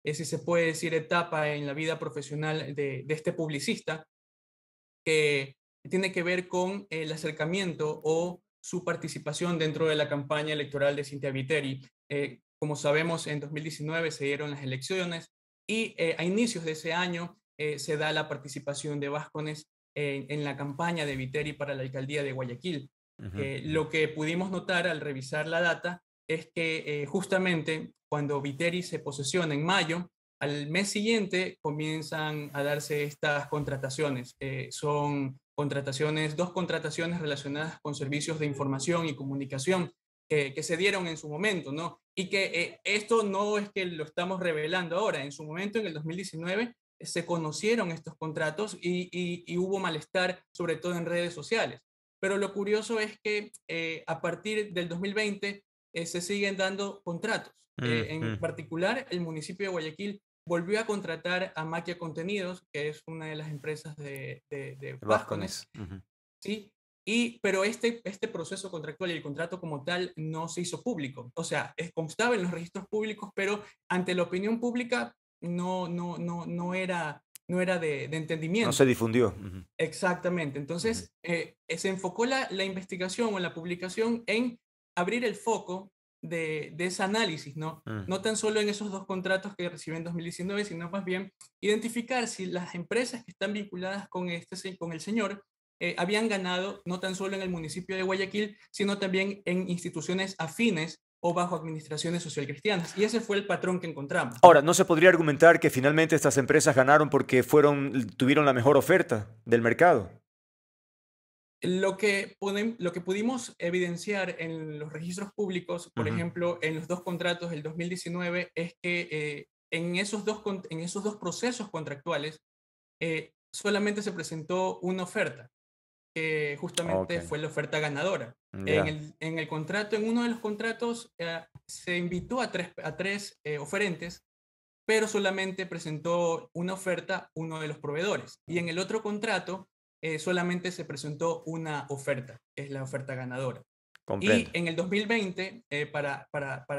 si se puede decir, etapa en la vida profesional de este publicista, que tiene que ver con el acercamiento o su participación dentro de la campaña electoral de Cynthia Viteri. Como sabemos, en 2019 se dieron las elecciones y a inicios de ese año se da la participación de Vázquez en la campaña de Viteri para la alcaldía de Guayaquil. Lo que pudimos notar al revisar la data es que justamente cuando Viteri se posesiona en mayo, al mes siguiente comienzan a darse estas contrataciones. Son contrataciones, 2 contrataciones relacionadas con servicios de información y comunicación que se dieron en su momento, ¿no? Y que esto no es que lo estamos revelando ahora. En su momento, en el 2019, se conocieron estos contratos y hubo malestar, sobre todo en redes sociales. Pero lo curioso es que a partir del 2020 se siguen dando contratos. En particular, el municipio de Guayaquil volvió a contratar a Maquia Contenidos, que es una de las empresas de Vázquez, ¿sí? Pero este proceso contractual y el contrato como tal no se hizo público. O sea, constaba en los registros públicos, pero ante la opinión pública no era de entendimiento. No se difundió. Exactamente. Entonces, se enfocó la investigación o la publicación en abrir el foco de ese análisis, ¿no? No tan solo en esos 2 contratos que recibió en 2019, sino más bien identificar si las empresas que están vinculadas con el señor habían ganado no tan solo en el municipio de Guayaquil, sino también en instituciones afines o bajo administraciones socialcristianas. Y ese fue el patrón que encontramos. Ahora, ¿no se podría argumentar que finalmente estas empresas ganaron porque tuvieron la mejor oferta del mercado? Lo que pudimos evidenciar en los registros públicos, por ejemplo, en los 2 contratos del 2019, es que en esos dos procesos contractuales solamente se presentó una oferta, que justamente fue la oferta ganadora. En el contrato, en uno de los contratos, se invitó a tres oferentes, pero solamente presentó una oferta uno de los proveedores. Y en el otro contrato, solamente se presentó una oferta, que es la oferta ganadora. Comprendo. Y en el 2020, para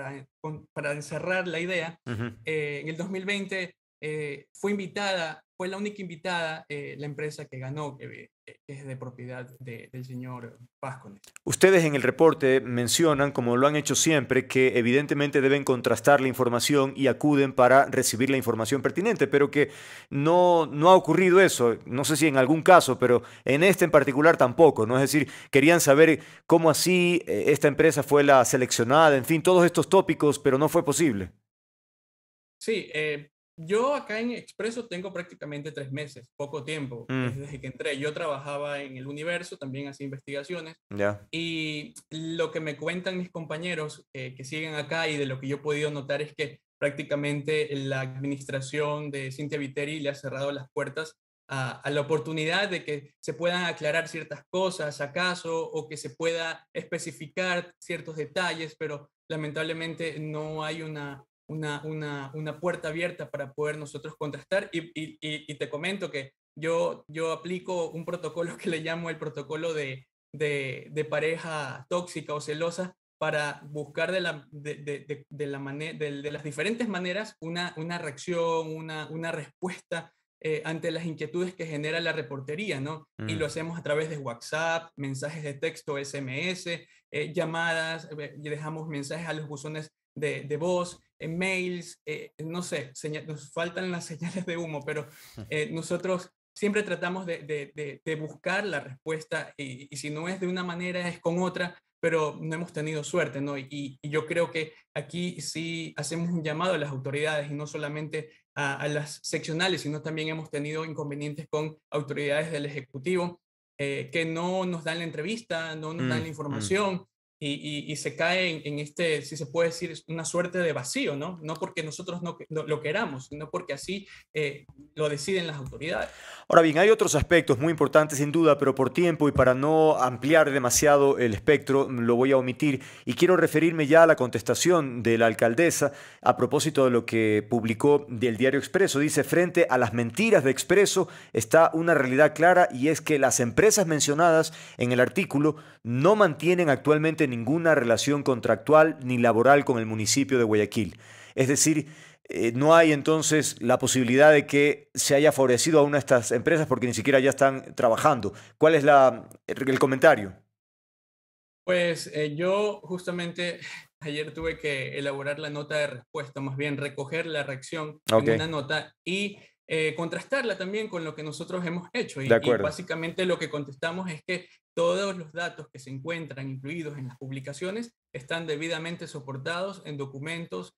encerrar la idea, en el 2020 fue la única invitada la empresa que ganó, que es de propiedad del señor Vázquez. Ustedes en el reporte mencionan, como lo han hecho siempre, que evidentemente deben contrastar la información y acuden para recibir la información pertinente, pero que no ha ocurrido eso. No sé si en algún caso, pero en este en particular tampoco, ¿no? Es decir, querían saber cómo así esta empresa fue la seleccionada, en fin, todos estos tópicos, pero no fue posible. Sí, yo acá en Expreso tengo prácticamente 3 meses, poco tiempo, desde que entré. Yo trabajaba en El Universo, también hacía investigaciones. Y lo que me cuentan mis compañeros que siguen acá y de lo que yo he podido notar es que prácticamente la administración de Cynthia Viteri le ha cerrado las puertas a la oportunidad de que se puedan aclarar ciertas cosas, acaso, o que se pueda especificar ciertos detalles, pero lamentablemente no hay una puerta abierta para poder nosotros contrastar y te comento que yo aplico un protocolo que le llamo el protocolo de pareja tóxica o celosa para buscar de las diferentes maneras una reacción, una respuesta ante las inquietudes que genera la reportería, ¿no? Y lo hacemos a través de WhatsApp, mensajes de texto, SMS, llamadas, dejamos mensajes a los buzones de voz, mails, no sé, nos faltan las señales de humo, pero nosotros siempre tratamos de buscar la respuesta y si no es de una manera es con otra, pero no hemos tenido suerte, ¿no? Y yo creo que aquí sí hacemos un llamado a las autoridades y no solamente a las seccionales, sino también hemos tenido inconvenientes con autoridades del Ejecutivo que no nos dan la entrevista, no nos dan la información. Y se cae en este, si se puede decir, una suerte de vacío, ¿no? No porque nosotros no lo queramos, sino porque así lo deciden las autoridades. Ahora bien, hay otros aspectos muy importantes sin duda, pero por tiempo y para no ampliar demasiado el espectro, lo voy a omitir. Y quiero referirme ya a la contestación de la alcaldesa a propósito de lo que publicó del diario Expreso. Dice, frente a las mentiras de Expreso está una realidad clara y es que las empresas mencionadas en el artículo no mantienen actualmente ninguna relación contractual ni laboral con el municipio de Guayaquil. Es decir, no hay entonces la posibilidad de que se haya favorecido a una de estas empresas porque ni siquiera ya están trabajando. ¿Cuál es el comentario? Pues yo justamente ayer tuve que elaborar la nota de respuesta, más bien recoger la reacción en una nota y contrastarla también con lo que nosotros hemos hecho. Y básicamente lo que contestamos es que todos los datos que se encuentran incluidos en las publicaciones están debidamente soportados en documentos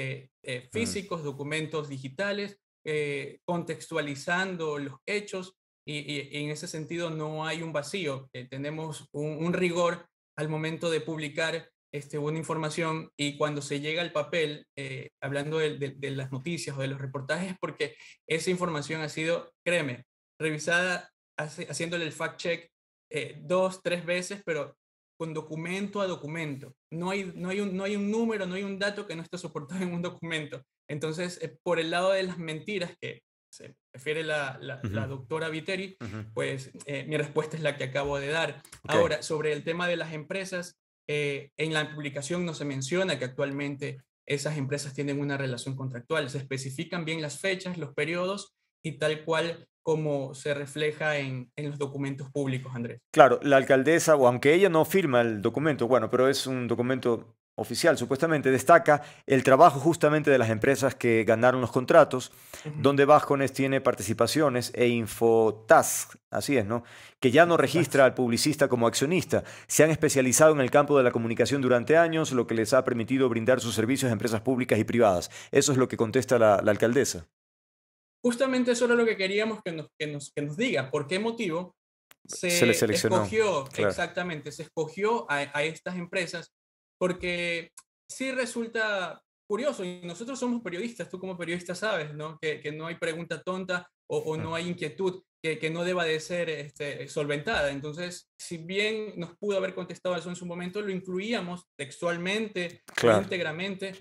físicos, documentos digitales, contextualizando los hechos y en ese sentido no hay un vacío. Tenemos un rigor al momento de publicar una información y cuando se llega al papel, hablando de las noticias o de los reportajes, porque esa información ha sido, créeme, revisada haciéndole el fact-check 2, 3 veces, pero con documento a documento. No hay un número, no hay un dato que no esté soportado en un documento. Entonces, por el lado de las mentiras que se refiere la doctora Viteri, pues mi respuesta es la que acabo de dar. Ahora, sobre el tema de las empresas, en la publicación no se menciona que actualmente esas empresas tienen una relación contractual. Se especifican bien las fechas, los periodos y tal cual como se refleja en los documentos públicos, Andrés. Claro, la alcaldesa, o aunque ella no firma el documento, bueno, pero es un documento oficial, supuestamente destaca el trabajo justamente de las empresas que ganaron los contratos, donde Vascones tiene participaciones e Infotask, así es, ¿no? Que ya no registra al publicista como accionista. Se han especializado en el campo de la comunicación durante años, lo que les ha permitido brindar sus servicios a empresas públicas y privadas. Eso es lo que contesta la alcaldesa. Justamente eso era lo que queríamos que nos diga. ¿Por qué motivo se le seleccionó? Escogió, claro. Exactamente, se escogió a estas empresas? Porque sí resulta curioso, y nosotros somos periodistas, tú como periodista sabes, ¿no? Que no hay pregunta tonta o no hay inquietud que no deba de ser solventada. Entonces, si bien nos pudo haber contestado eso en su momento, lo incluíamos textualmente, íntegramente,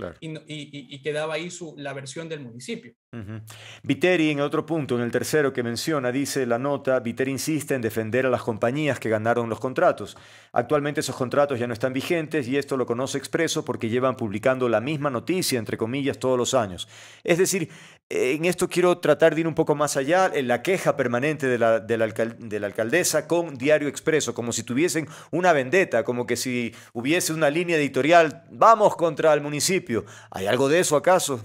y quedaba ahí la versión del municipio. Viteri, en otro punto, en el tercero que menciona, dice la nota, Viteri insiste en defender a las compañías que ganaron los contratos. Actualmente esos contratos ya no están vigentes y esto lo conoce Expreso porque llevan publicando la misma noticia, entre comillas, todos los años. Es decir, en esto quiero tratar de ir un poco más allá, en la queja permanente de la alcaldesa con Diario Expreso, como si tuviesen una vendetta, como que si hubiese una línea editorial, vamos contra el municipio. ¿Hay algo de eso acaso?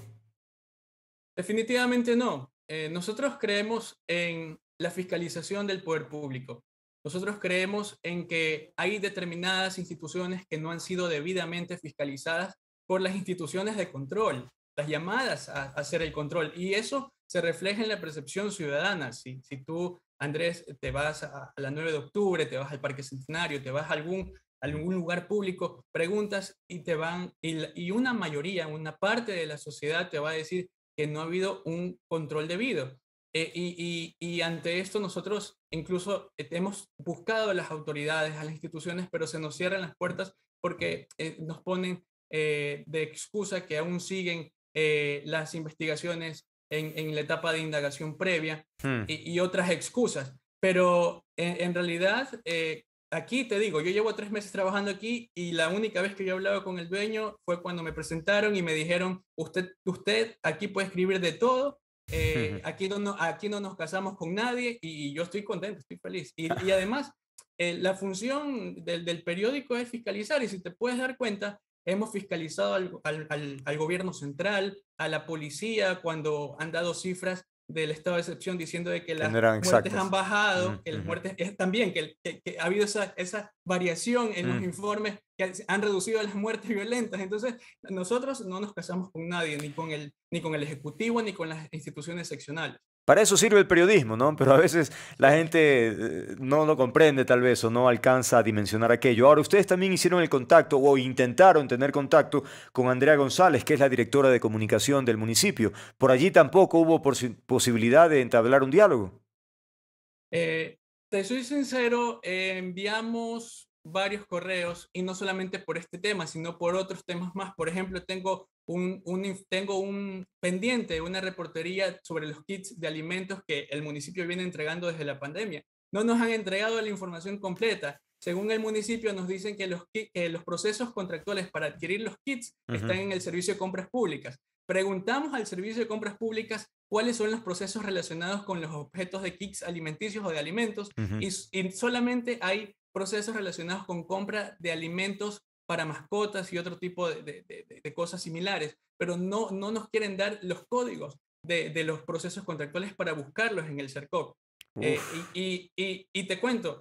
Definitivamente no. Nosotros creemos en la fiscalización del poder público. Nosotros creemos en que hay determinadas instituciones que no han sido debidamente fiscalizadas por las instituciones de control, las llamadas a hacer el control. Y eso se refleja en la percepción ciudadana. Si tú, Andrés, te vas a la 9 de octubre, te vas al Parque Centenario, te vas a algún lugar público, preguntas y te van, y una mayoría, una parte de la sociedad te va a decir que no ha habido un control debido. Y ante esto nosotros incluso hemos buscado a las autoridades, a las instituciones, pero se nos cierran las puertas porque nos ponen de excusa que aún siguen las investigaciones en la etapa de indagación previa y otras excusas. Pero en realidad, aquí te digo, yo llevo 3 meses trabajando aquí y la única vez que yo hablaba con el dueño fue cuando me presentaron y me dijeron, usted aquí puede escribir de todo, aquí no nos casamos con nadie y yo estoy contento, estoy feliz. Y además, la función del periódico es fiscalizar y si te puedes dar cuenta, hemos fiscalizado al gobierno central, a la policía cuando han dado cifras del estado de excepción diciendo de que las muertes han bajado, que las muertes también, que ha habido esa variación en los informes que han reducido las muertes violentas. Entonces, nosotros no nos casamos con nadie, ni con el Ejecutivo, ni con las instituciones seccionales. Para eso sirve el periodismo, ¿no? Pero a veces la gente no lo comprende tal vez o no alcanza a dimensionar aquello. Ahora, ustedes también hicieron el contacto o intentaron tener contacto con Andrea González, que es la directora de comunicación del municipio. Por allí tampoco hubo posibilidad de entablar un diálogo. Te soy sincero, enviamos varios correos y no solamente por este tema, sino por otros temas más. Por ejemplo, tengo un pendiente, una reportería sobre los kits de alimentos que el municipio viene entregando desde la pandemia. No nos han entregado la información completa. Según el municipio nos dicen que los procesos contractuales para adquirir los kits están en el servicio de compras públicas. preguntamos al Servicio de Compras Públicas cuáles son los procesos relacionados con los objetos de kits alimenticios o de alimentos, y solamente hay procesos relacionados con compra de alimentos para mascotas y otro tipo de cosas similares, pero no nos quieren dar los códigos de los procesos contractuales para buscarlos en el CERCOP. Y te cuento,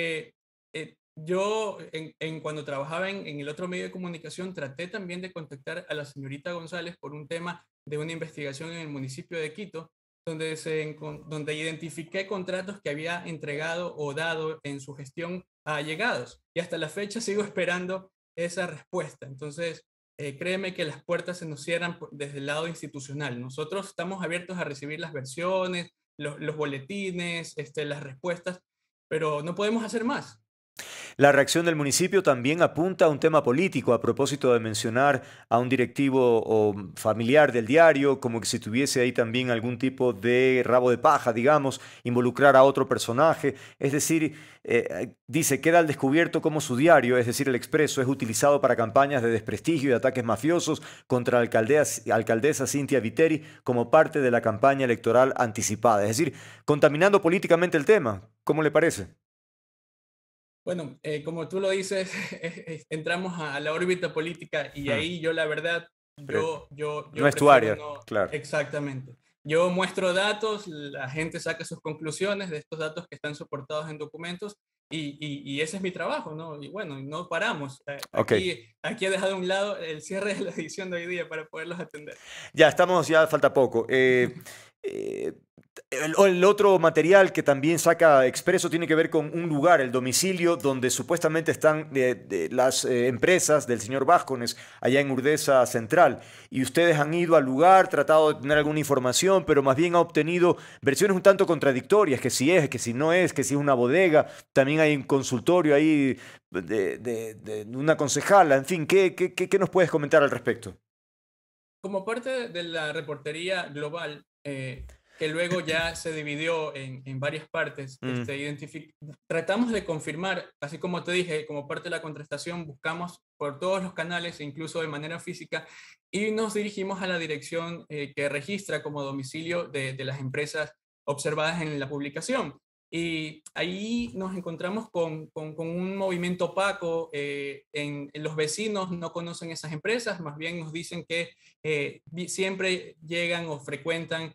yo cuando trabajaba en el otro medio de comunicación traté también de contactar a la señorita González por un tema de una investigación en el municipio de Quito, donde identifiqué contratos que había entregado o dado en su gestión a allegados, y hasta la fecha sigo esperando esa respuesta. Entonces, créeme que las puertas se nos cierran desde el lado institucional. Nosotros estamos abiertos a recibir las versiones, los boletines, las respuestas, pero no podemos hacer más. La reacción del municipio también apunta a un tema político a propósito de mencionar a un directivo o familiar del diario, como que si tuviese ahí también algún tipo de rabo de paja, digamos, involucrar a otro personaje. Es decir, dice, queda al descubierto cómo su diario, es decir, El Expreso, es utilizado para campañas de desprestigio y ataques mafiosos contra la alcaldesa Cynthia Viteri como parte de la campaña electoral anticipada. Es decir, contaminando políticamente el tema. ¿Cómo le parece? Bueno, como tú lo dices, entramos a la órbita política y ahí yo la verdad, yo no es tu área, no, claro. exactamente. Yo muestro datos, la gente saca sus conclusiones de estos datos que están soportados en documentos y ese es mi trabajo, ¿no? Y bueno, no paramos. Aquí he dejado a un lado el cierre de la edición de hoy día para poderlos atender. Ya falta poco. El otro material que también saca Expreso tiene que ver con un lugar, el domicilio donde supuestamente están las empresas del señor Vázquez allá en Urdesa Central. Y ustedes han ido al lugar, tratado de tener alguna información, pero más bien ha obtenido versiones un tanto contradictorias, que si es, que si no es, que si es una bodega. También hay un consultorio ahí de una concejala. En fin, ¿qué nos puedes comentar al respecto? Como parte de la reportería global, que luego ya se dividió en varias partes, tratamos de confirmar, así como te dije, como parte de la contrastación, buscamos por todos los canales, incluso de manera física, y nos dirigimos a la dirección que registra como domicilio de las empresas observadas en la publicación. Y ahí nos encontramos con un movimiento opaco. Los vecinos no conocen esas empresas, más bien nos dicen que siempre llegan o frecuentan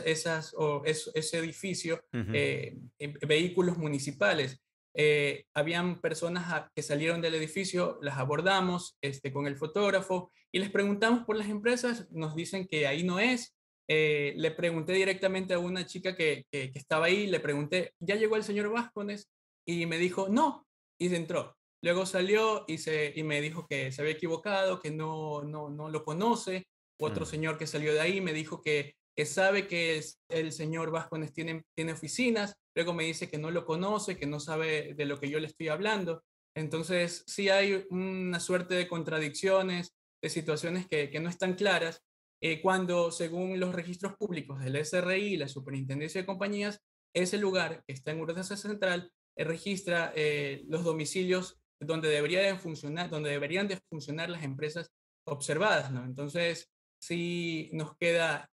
ese edificio vehículos municipales. Habían personas que salieron del edificio, las abordamos con el fotógrafo y les preguntamos por las empresas, nos dicen que ahí no es. Le pregunté directamente a una chica que estaba ahí, le pregunté, ¿ya llegó el señor Vázquez? Y me dijo, no, y se entró. Luego salió y me dijo que se había equivocado, que no lo conoce. Otro señor que salió de ahí me dijo que sabe que el señor Vázquez tiene oficinas. Luego me dice que no lo conoce, que no sabe de lo que yo le estoy hablando. Entonces sí hay una suerte de contradicciones, de situaciones que no están claras. Cuando, según los registros públicos del SRI, la Superintendencia de Compañías, ese lugar que está en Urdesa Central registra los domicilios donde deberían de funcionar las empresas observadas, ¿no? Entonces, sí nos queda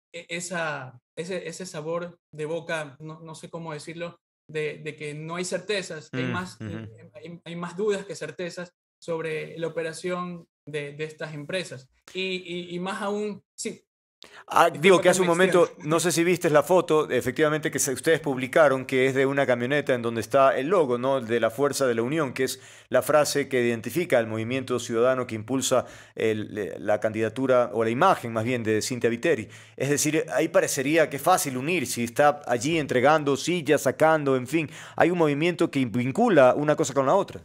ese sabor de boca, no sé cómo decirlo, de que no hay certezas, hay más dudas que certezas sobre la operación de estas empresas. Y más aún, sí. Digo que hace un momento, no sé si viste la foto, efectivamente, que ustedes publicaron, que es de una camioneta en donde está el logo, ¿no?, de la Fuerza de la Unión, que es la frase que identifica al movimiento ciudadano que impulsa la candidatura, o la imagen más bien, de Cynthia Viteri. Es decir, ahí parecería que es fácil unir, si está allí entregando sillas, sacando, en fin, hay un movimiento que vincula una cosa con la otra.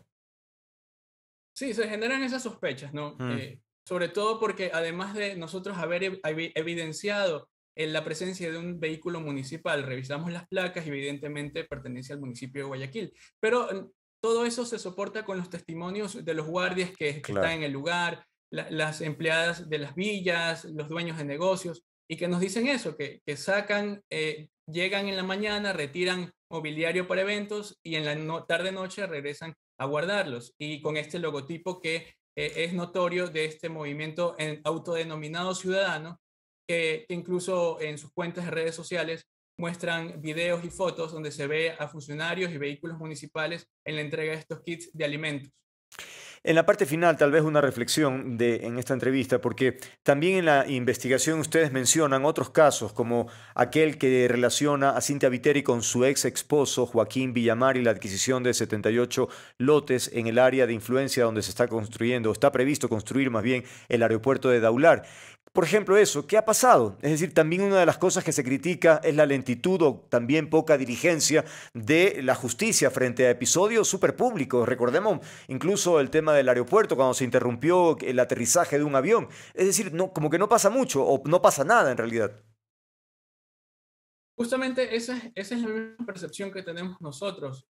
Sí, se generan esas sospechas, ¿no? Sobre todo porque además de nosotros haber evidenciado la presencia de un vehículo municipal, revisamos las placas y evidentemente pertenece al municipio de Guayaquil. Pero todo eso se soporta con los testimonios de los guardias que están en el lugar, las empleadas de las villas, los dueños de negocios, y que nos dicen eso, que sacan, llegan en la mañana, retiran mobiliario para eventos y en la tarde-noche regresan a guardarlos. Y con este logotipo que es notorio de este movimiento autodenominado ciudadano, que incluso en sus cuentas de redes sociales muestran videos y fotos donde se ve a funcionarios y vehículos municipales en la entrega de estos kits de alimentos. En la parte final, tal vez una reflexión en esta entrevista, porque también en la investigación ustedes mencionan otros casos, como aquel que relaciona a Cynthia Viteri con su ex esposo Joaquín Villamar y la adquisición de 78 lotes en el área de influencia donde se está construyendo, o está previsto construir más bien, el aeropuerto de Daular. Por ejemplo, eso, ¿qué ha pasado? Es decir, también una de las cosas que se critica es la lentitud o también poca diligencia de la justicia frente a episodios súper públicos. Recordemos incluso el tema del aeropuerto cuando se interrumpió el aterrizaje de un avión. Es decir, no, como que no pasa mucho o no pasa nada en realidad. Justamente esa es la misma percepción que tenemos nosotros.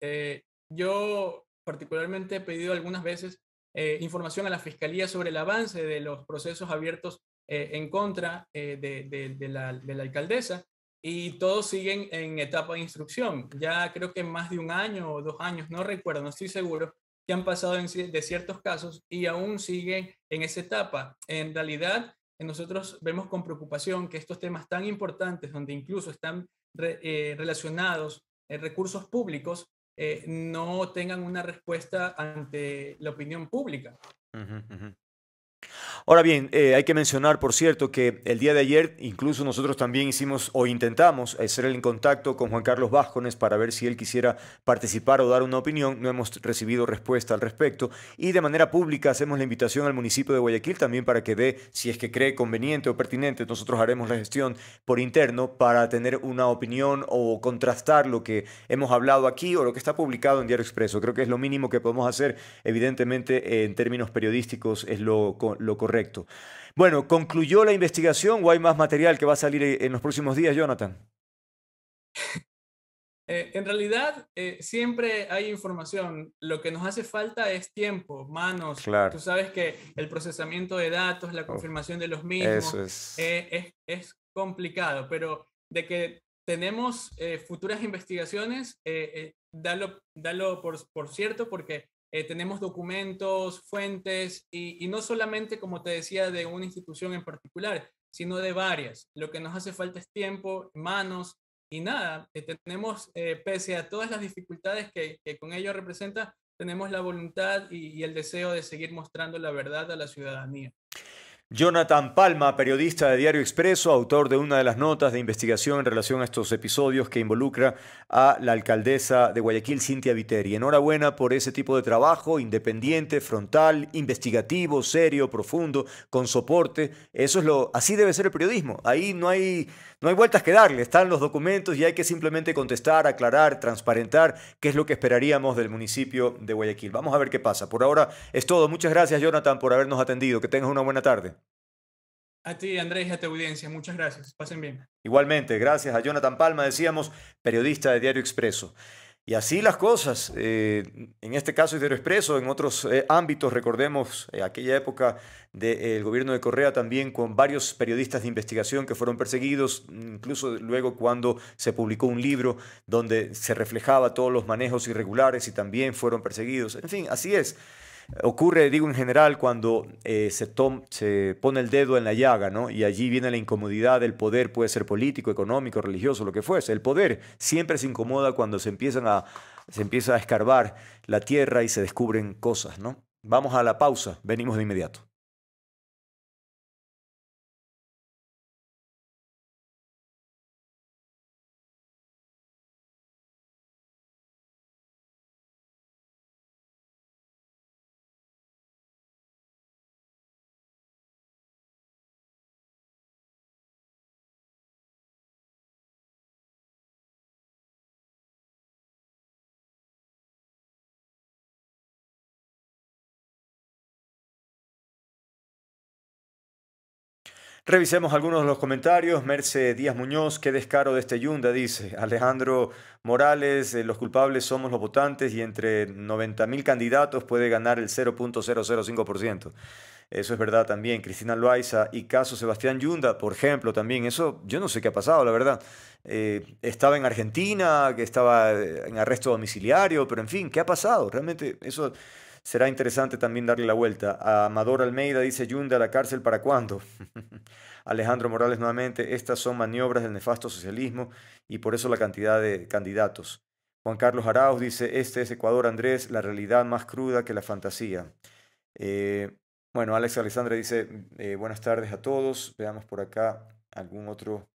Yo particularmente he pedido algunas veces información a la Fiscalía sobre el avance de los procesos abiertos en contra de la alcaldesa, y todos siguen en etapa de instrucción. Ya creo que más de un año o 2 años, no recuerdo, no estoy seguro, que han pasado de ciertos casos y aún siguen en esa etapa. En realidad, nosotros vemos con preocupación que estos temas tan importantes, donde incluso están relacionados recursos públicos, no tengan una respuesta ante la opinión pública. Ahora bien, hay que mencionar, por cierto, que el día de ayer incluso nosotros también hicimos o intentamos hacer el contacto con Juan Carlos Vázquez para ver si él quisiera participar o dar una opinión. No hemos recibido respuesta al respecto y de manera pública hacemos la invitación al municipio de Guayaquil también para que dé, si es que cree conveniente o pertinente, nosotros haremos la gestión por interno para tener una opinión o contrastar lo que hemos hablado aquí o lo que está publicado en Diario Expreso. Creo que es lo mínimo que podemos hacer. Evidentemente, en términos periodísticos es lo correcto. Bueno, ¿concluyó la investigación o hay más material que va a salir en los próximos días, Jonathan? En realidad, siempre hay información. Lo que nos hace falta es tiempo, manos. Claro. Tú sabes que el procesamiento de datos, la confirmación de los mismos, es complicado, pero de que tenemos futuras investigaciones, dalo por cierto, porque tenemos documentos, fuentes, y no solamente, como te decía, de una institución en particular, sino de varias. Lo que nos hace falta es tiempo, manos, y nada, tenemos, pese a todas las dificultades que con ello representa, tenemos la voluntad y el deseo de seguir mostrando la verdad a la ciudadanía. Jonathan Palma, periodista de Diario Expreso, autor de una de las notas de investigación en relación a estos episodios que involucra a la alcaldesa de Guayaquil, Cynthia Viteri. Enhorabuena por ese tipo de trabajo independiente, frontal, investigativo, serio, profundo, con soporte. Así debe ser el periodismo. Ahí no hay vueltas que darle. Están los documentos y hay que simplemente contestar, aclarar, transparentar qué es lo que esperaríamos del municipio de Guayaquil. Vamos a ver qué pasa. Por ahora es todo. Muchas gracias, Jonathan, por habernos atendido. Que tengas una buena tarde. A ti, Andrés, y a tu audiencia. Muchas gracias. Pasen bien. Igualmente, gracias a Jonathan Palma, decíamos, periodista de Diario Expreso. Y así las cosas, en este caso es Diario Expreso, en otros ámbitos, recordemos aquella época del gobierno de Correa también con varios periodistas de investigación que fueron perseguidos, incluso luego cuando se publicó un libro donde se reflejaba todos los manejos irregulares y también fueron perseguidos. En fin, así es. Ocurre, digo en general, cuando se pone el dedo en la llaga, ¿no? Y allí viene la incomodidad del poder, puede ser político, económico, religioso, lo que fuese. El poder siempre se incomoda cuando se empieza a escarbar la tierra y se descubren cosas, ¿no? Vamos a la pausa, venimos de inmediato. Revisemos algunos de los comentarios. Merce Díaz Muñoz, qué descaro de este Yunda, dice. Alejandro Morales, los culpables somos los votantes y entre 90.000 candidatos puede ganar el 0.005%. Eso es verdad también. Cristina Loaiza y caso Sebastián Yunda, por ejemplo, también. Eso yo no sé qué ha pasado, la verdad. Estaba en Argentina, que estaba en arresto domiciliario, pero en fin, ¿qué ha pasado? Realmente eso será interesante también darle la vuelta. A Amador Almeida dice, Yunda, ¿a la cárcel para cuándo? Alejandro Morales nuevamente, estas son maniobras del nefasto socialismo y por eso la cantidad de candidatos. Juan Carlos Arauz dice, este es Ecuador, Andrés, la realidad más cruda que la fantasía. Eh, bueno, Alex Alexandra dice, buenas tardes a todos. Veamos por acá algún otro.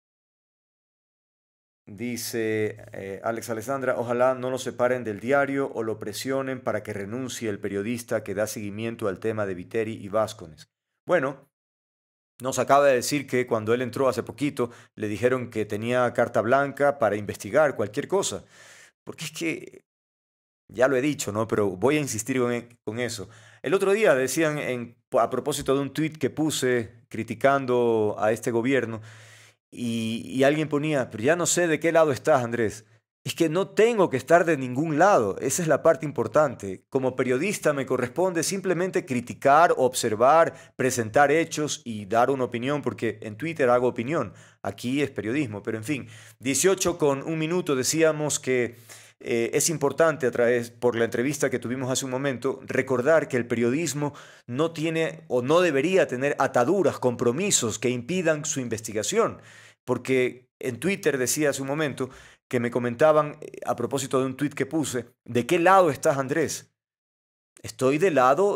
Dice Alex Alexandra, ojalá no lo separen del diario o lo presionen para que renuncie el periodista que da seguimiento al tema de Viteri y Vázquez. Bueno, nos acaba de decir que cuando él entró hace poquito le dijeron que tenía carta blanca para investigar cualquier cosa. Porque es que, ya lo he dicho, ¿no? Pero voy a insistir con eso. El otro día decían, a propósito de un tuit que puse criticando a este gobierno, y alguien ponía, pero ya no sé de qué lado estás, Andrés. Es que no tengo que estar de ningún lado, esa es la parte importante. Como periodista me corresponde simplemente criticar, observar, presentar hechos y dar una opinión, porque en Twitter hago opinión, aquí es periodismo, pero en fin, 18 con un minuto decíamos que es importante a través, por la entrevista que tuvimos hace un momento, recordar que el periodismo no tiene o no debería tener ataduras, compromisos que impidan su investigación, porque en Twitter decía hace un momento que me comentaban a propósito de un tuit que puse, ¿de qué lado estás, Andrés? Estoy del lado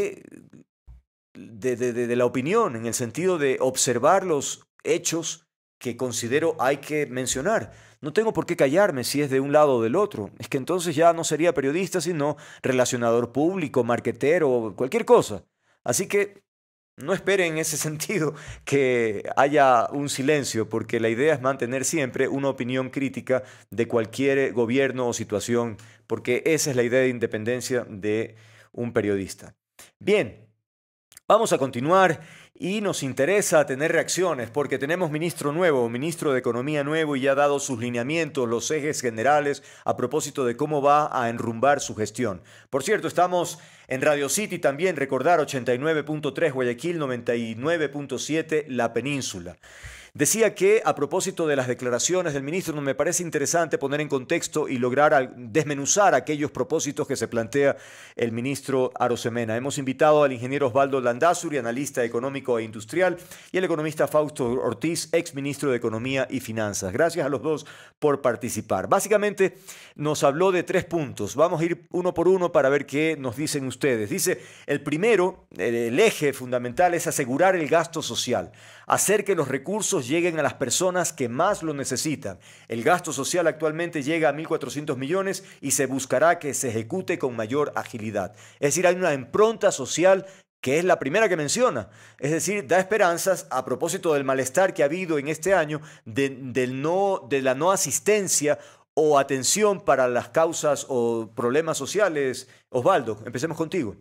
de la opinión, en el sentido de observar los hechos que considero hay que mencionar. No tengo por qué callarme si es de un lado o del otro. Es que entonces ya no sería periodista, sino relacionador público, marquetero, cualquier cosa. Así que no esperen en ese sentido que haya un silencio, porque la idea es mantener siempre una opinión crítica de cualquier gobierno o situación, porque esa es la idea de independencia de un periodista. Bien, vamos a continuar y nos interesa tener reacciones porque tenemos ministro nuevo, ministro de Economía nuevo y ya ha dado sus lineamientos, los ejes generales a propósito de cómo va a enrumbar su gestión. Por cierto, estamos en Radio City también, recordar 89.3 Guayaquil, 99.7 La Península. Decía que a propósito de las declaraciones del ministro, me parece interesante poner en contexto y lograr desmenuzar aquellos propósitos que se plantea el ministro Arosemena. Hemos invitado al ingeniero Osvaldo Landazuri, analista económico e industrial, y el economista Fausto Ortiz, ex ministro de Economía y Finanzas. Gracias a los dos por participar. Básicamente nos habló de 3 puntos. Vamos a ir uno por uno para ver qué nos dicen ustedes. Dice, el primero, el eje fundamental es asegurar el gasto social, hacer que los recursos lleguen a las personas que más lo necesitan. El gasto social actualmente llega a 1.400 millones y se buscará que se ejecute con mayor agilidad. Es decir, hay una impronta social que es la primera que menciona. Es decir, da esperanzas a propósito del malestar que ha habido en este año de la no asistencia o atención para las causas o problemas sociales. Osvaldo, empecemos contigo.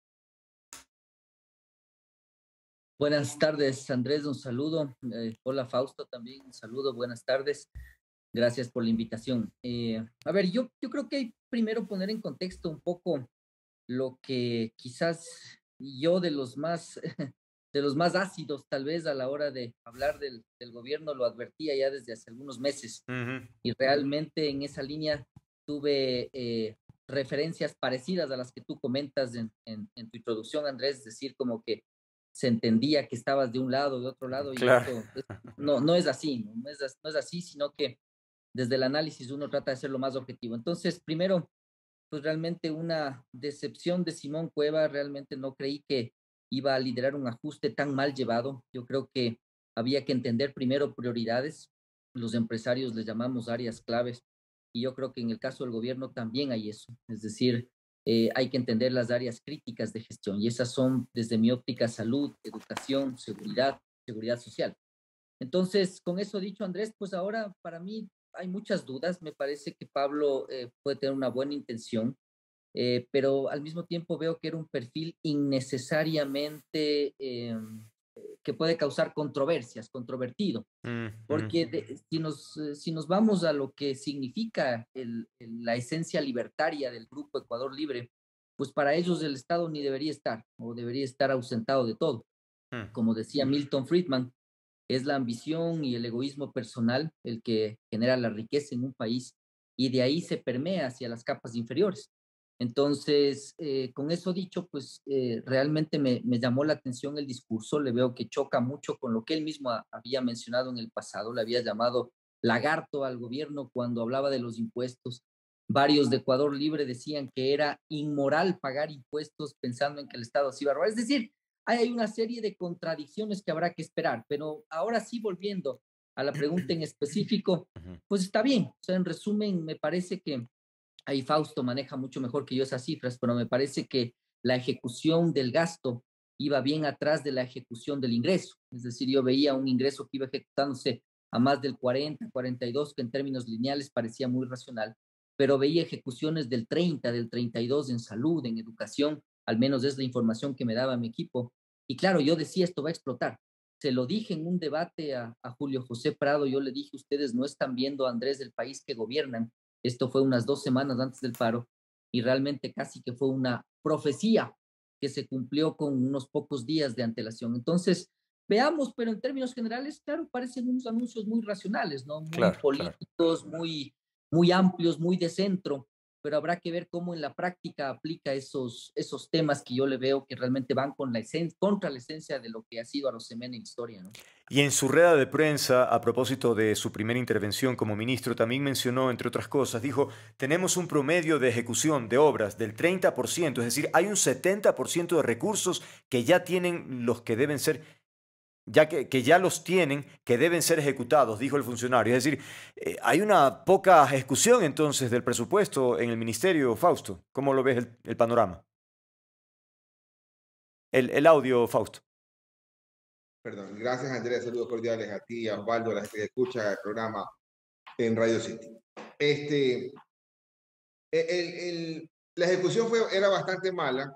Buenas tardes, Andrés, un saludo. Hola, Fausto, también un saludo, buenas tardes. Gracias por la invitación. A ver, yo creo que hay primero poner en contexto un poco lo que quizás yo de los más, de los más ácidos, tal vez a la hora de hablar del gobierno, lo advertía ya desde hace algunos meses. Y realmente en esa línea tuve referencias parecidas a las que tú comentas en tu introducción, Andrés, es decir, como que se entendía que estabas de un lado, de otro lado, Claro. y esto no es así, no es así, sino que desde el análisis uno trata de ser lo más objetivo. Entonces, primero, pues realmente una decepción de Simón Cueva, realmente no creí que iba a liderar un ajuste tan mal llevado. Yo creo que había que entender primero prioridades, los empresarios les llamamos áreas claves, y yo creo que en el caso del gobierno también hay eso, es decir, hay que entender las áreas críticas de gestión y esas son, desde mi óptica, salud, educación, seguridad social. Entonces, con eso dicho, Andrés, pues ahora para mí hay muchas dudas. Me parece que Pablo puede tener una buena intención, pero al mismo tiempo veo que era un perfil innecesariamente que puede causar controversias, controvertido. Porque si nos vamos a lo que significa la esencia libertaria del Grupo Ecuador Libre, pues para ellos el Estado ni debería estar o debería estar ausentado de todo. Como decía Milton Friedman, es la ambición y el egoísmo personal el que genera la riqueza en un país y de ahí se permea hacia las capas inferiores. Entonces, con eso dicho, pues realmente me llamó la atención el discurso, le veo que choca mucho con lo que él mismo había mencionado en el pasado, le había llamado lagarto al gobierno cuando hablaba de los impuestos. Varios de Ecuador Libre decían que era inmoral pagar impuestos pensando en que el Estado se iba a robar. Es decir, hay una serie de contradicciones que habrá que esperar, pero ahora sí, volviendo a la pregunta en específico, pues está bien. O sea, en resumen, me parece que ahí Fausto maneja mucho mejor que yo esas cifras, pero me parece que la ejecución del gasto iba bien atrás de la ejecución del ingreso. Es decir, yo veía un ingreso que iba ejecutándose a más del 40, 42, que en términos lineales parecía muy racional, pero veía ejecuciones del 30, del 32 en salud, en educación, al menos es la información que me daba mi equipo. Y claro, yo decía, esto va a explotar. Se lo dije en un debate a Julio José Prado, yo le dije, ustedes no están viendo, Andrés, del país que gobiernan. Esto fue unas 2 semanas antes del paro y realmente casi que fue una profecía que se cumplió con unos pocos días de antelación. Entonces, veamos, pero en términos generales, claro, parecen unos anuncios muy racionales, ¿no? Muy Claro, políticos, claro. muy amplios, muy de centro, pero habrá que ver cómo en la práctica aplica esos temas que yo le veo que realmente van con contra la esencia de lo que ha sido Arosemena en historia, ¿no? Y en su rueda de prensa, a propósito de su primera intervención como ministro, también mencionó, entre otras cosas, dijo, tenemos un promedio de ejecución de obras del 30%, es decir, hay un 70% de recursos que ya tienen los que deben ser, ya que ya los tienen, que deben ser ejecutados, dijo el funcionario. Es decir, hay una poca ejecución entonces del presupuesto en el ministerio, Fausto. ¿Cómo lo ves el panorama? El audio, Fausto. Perdón, gracias Andrea, saludos cordiales a ti, a Osvaldo, a la gente que escucha el programa en Radio City. La ejecución era bastante mala,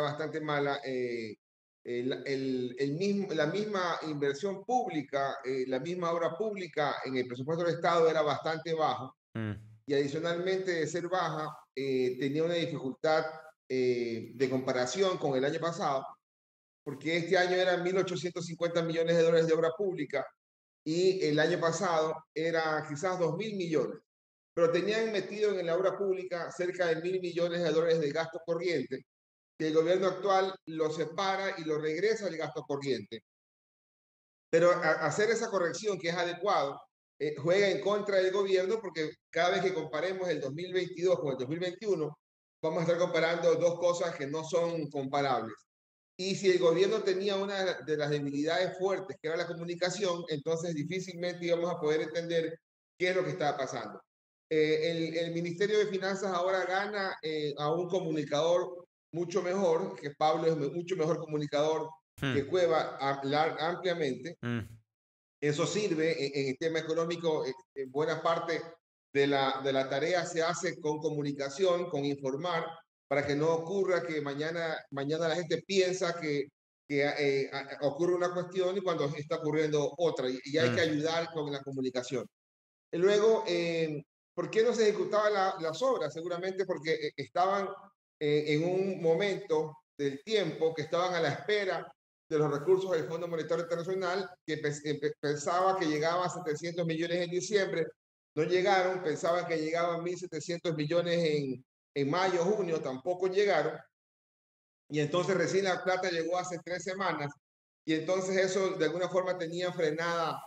la misma inversión pública, la misma obra pública en el presupuesto del Estado era bastante baja y adicionalmente de ser baja tenía una dificultad de comparación con el año pasado, porque este año eran 1.850 millones de dólares de obra pública y el año pasado era quizás 2.000 millones, pero tenían metido en la obra pública cerca de 1.000 millones de dólares de gasto corriente, que el gobierno actual lo separa y lo regresa al gasto corriente. Pero hacer esa corrección que es adecuado juega en contra del gobierno, porque cada vez que comparemos el 2022 con el 2021, vamos a estar comparando dos cosas que no son comparables. Y si el gobierno tenía una de las debilidades fuertes, que era la comunicación, entonces difícilmente íbamos a poder entender qué es lo que estaba pasando. El Ministerio de Finanzas ahora gana a un comunicador mucho mejor, que Pablo es mucho mejor comunicador que Cueva, ampliamente. Eso sirve en el tema económico. En buena parte de la tarea se hace con comunicación, con informar, para que no ocurra que mañana la gente piensa que ocurre una cuestión y cuando está ocurriendo otra, y hay que ayudar con la comunicación. Y luego, ¿por qué no se ejecutaban las obras? Seguramente porque estaban en un momento del tiempo que estaban a la espera de los recursos del Fondo Monetario Internacional, que pensaba que llegaba a 700 millones en diciembre, no llegaron, pensaban que llegaban 1.700 millones en mayo, junio, tampoco llegaron, y entonces recién la plata llegó hace 3 semanas, y entonces eso de alguna forma tenía frenada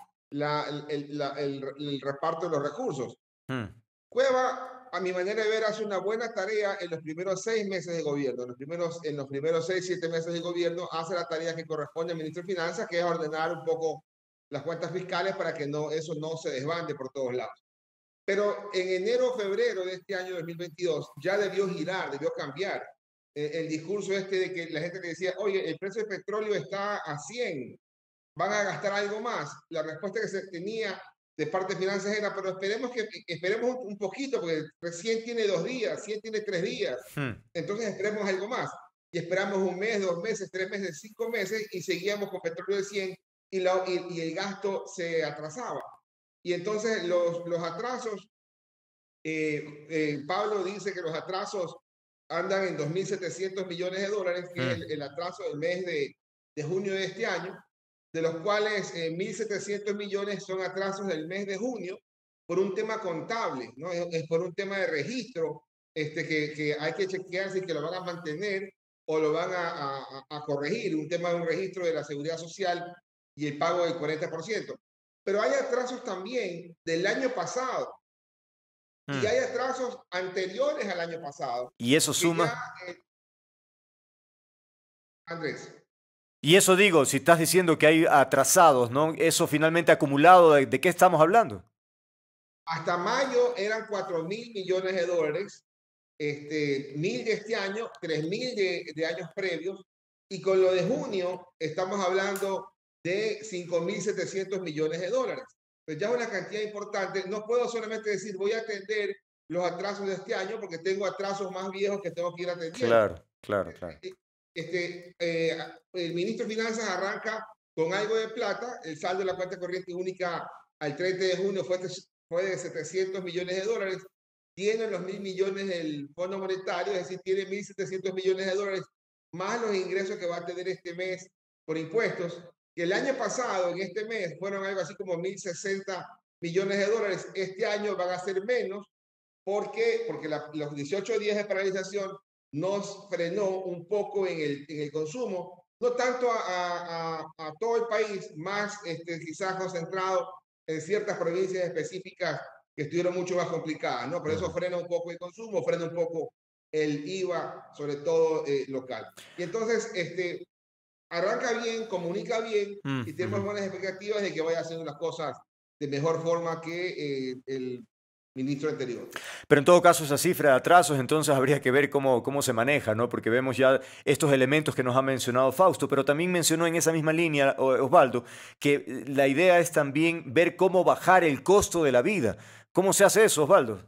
el reparto de los recursos. Cueva, a mi manera de ver, hace una buena tarea en los primeros 6 meses de gobierno. En los primeros 6, 7 meses de gobierno hace la tarea que corresponde al ministro de Finanzas, que es ordenar un poco las cuentas fiscales para que eso no se desbande por todos lados. Pero en enero o febrero de este año 2022 ya debió girar, debió cambiar. El discurso de que la gente le decía, oye, el precio del petróleo está a 100, ¿van a gastar algo más? La respuesta que se tenía de parte de finanzas era, pero esperemos un poquito, porque recién tiene 2 días, 100 tiene 3 días. Entonces esperemos algo más. Y esperamos 1 mes, 2 meses, 3 meses, 5 meses, y seguíamos con petróleo de 100 y el gasto se atrasaba. Y entonces los atrasos, Pablo dice que los atrasos andan en 2.700 millones de dólares, que es el atraso del mes de junio de este año, de los cuales 1.700 millones son atrasos del mes de junio por un tema contable, ¿no? Es por un tema de registro que hay que chequear si que lo van a mantener o lo van a corregir, un tema de un registro de la seguridad social y el pago del 40%. Pero hay atrasos también del año pasado y hay atrasos anteriores al año pasado. ¿Y eso suma? Ya, Andrés. Y eso digo, si estás diciendo que hay atrasados, ¿no? Eso finalmente acumulado, ¿de qué estamos hablando? Hasta mayo eran 4.000 millones de dólares, 1.000 de este año, 3.000 de años previos, y con lo de junio estamos hablando de 5.700 millones de dólares. Pues ya es una cantidad importante. No puedo solamente decir voy a atender los atrasos de este año porque tengo atrasos más viejos que tengo que ir atendiendo. Claro, claro, claro. El ministro de Finanzas arranca con algo de plata, el saldo de la cuenta corriente única al 30 de junio fue de 700 millones de dólares, tiene los 1.000 millones del Fondo Monetario, es decir, tiene 1.700 millones de dólares, más los ingresos que va a tener este mes por impuestos, que el año pasado, en este mes, fueron algo así como 1.060 millones de dólares, este año van a ser menos, porque los 18 días de paralización nos frenó un poco en el consumo, no tanto a todo el país, más quizás concentrado en ciertas provincias específicas que estuvieron mucho más complicadas, ¿no? Por eso frena un poco el consumo, frena un poco el IVA, sobre todo local. Y entonces, arranca bien, comunica bien y tenemos buenas expectativas de que vaya haciendo las cosas de mejor forma que el ministro anterior. Pero en todo caso, esa cifra de atrasos, entonces habría que ver cómo se maneja, ¿no? Porque vemos ya estos elementos que nos ha mencionado Fausto, pero también mencionó en esa misma línea, Osvaldo, que la idea es también ver cómo bajar el costo de la vida. ¿Cómo se hace eso, Osvaldo?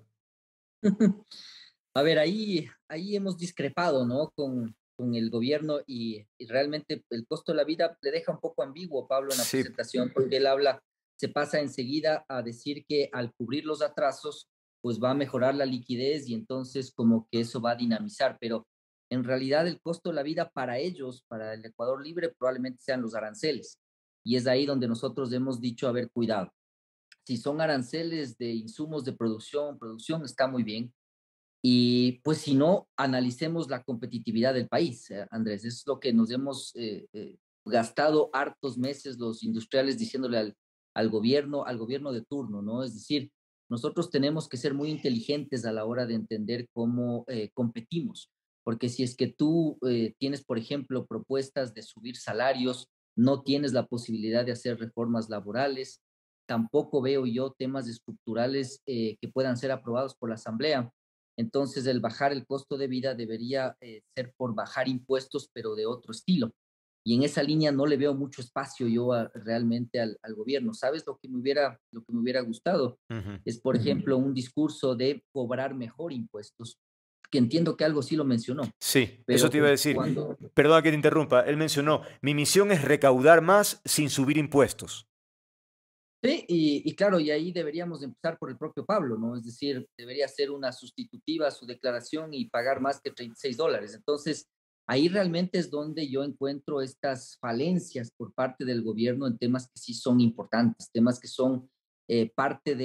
A ver, ahí hemos discrepado, ¿no? Con el gobierno y realmente el costo de la vida le deja un poco ambiguo, Pablo, en la presentación, porque él se pasa enseguida a decir que al cubrir los atrasos, pues va a mejorar la liquidez y entonces como que eso va a dinamizar, pero en realidad el costo de la vida para ellos, para el Ecuador libre, probablemente sean los aranceles. Y es ahí donde nosotros hemos dicho, a ver, cuidado. Si son aranceles de insumos de producción está muy bien. Y pues si no, analicemos la competitividad del país, Andrés. Es lo que nos hemos gastado hartos meses los industriales diciéndole al gobierno de turno, ¿no? Es decir, nosotros tenemos que ser muy inteligentes a la hora de entender cómo competimos, porque si es que tú tienes, por ejemplo, propuestas de subir salarios, no tienes la posibilidad de hacer reformas laborales, tampoco veo yo temas estructurales que puedan ser aprobados por la Asamblea. Entonces, el bajar el costo de vida debería ser por bajar impuestos, pero de otro estilo. Y en esa línea no le veo mucho espacio yo realmente al gobierno. ¿Sabes lo que me hubiera gustado? Es, por ejemplo, un discurso de cobrar mejor impuestos, que entiendo que algo sí lo mencionó. Sí, eso te iba a decir. Perdona que te interrumpa. Él mencionó, mi misión es recaudar más sin subir impuestos. Sí, y claro, y ahí deberíamos empezar por el propio Pablo, ¿no? Es decir, debería ser una sustitutiva a su declaración y pagar más que $36. Entonces, ahí realmente es donde yo encuentro estas falencias por parte del gobierno en temas que sí son importantes, temas que son parte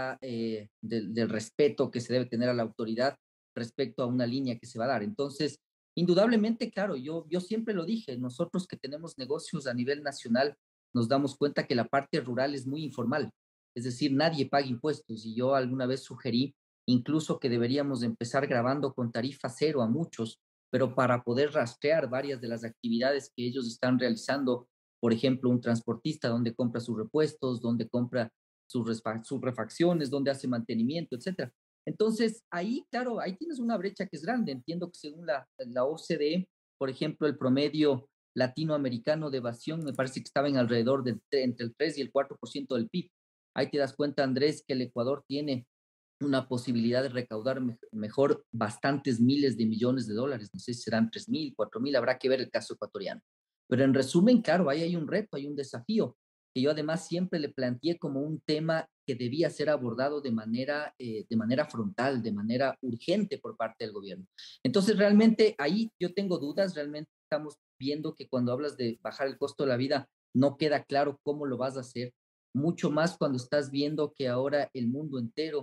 del respeto que se debe tener a la autoridad respecto a una línea que se va a dar. Entonces, indudablemente, claro, yo siempre lo dije, nosotros que tenemos negocios a nivel nacional, nos damos cuenta que la parte rural es muy informal, es decir, nadie paga impuestos y yo alguna vez sugerí incluso que deberíamos empezar grabando con tarifa cero a muchos, pero para poder rastrear varias de las actividades que ellos están realizando, por ejemplo, un transportista donde compra sus repuestos, donde compra sus refacciones, donde hace mantenimiento, etcétera. Entonces, ahí, claro, ahí tienes una brecha que es grande. Entiendo que según la OCDE, por ejemplo, el promedio latinoamericano de evasión, me parece que estaba en alrededor entre el 3 y el 4% del PIB. Ahí te das cuenta, Andrés, que el Ecuador tiene una posibilidad de recaudar mejor bastantes miles de millones de dólares. No sé si serán 3.000, 4.000, habrá que ver el caso ecuatoriano. Pero en resumen, claro, ahí hay un reto, hay un desafío, que yo además siempre le planteé como un tema que debía ser abordado de manera frontal, de manera urgente por parte del gobierno. Entonces, realmente ahí yo tengo dudas, realmente estamos viendo que cuando hablas de bajar el costo de la vida, no queda claro cómo lo vas a hacer, mucho más cuando estás viendo que ahora el mundo entero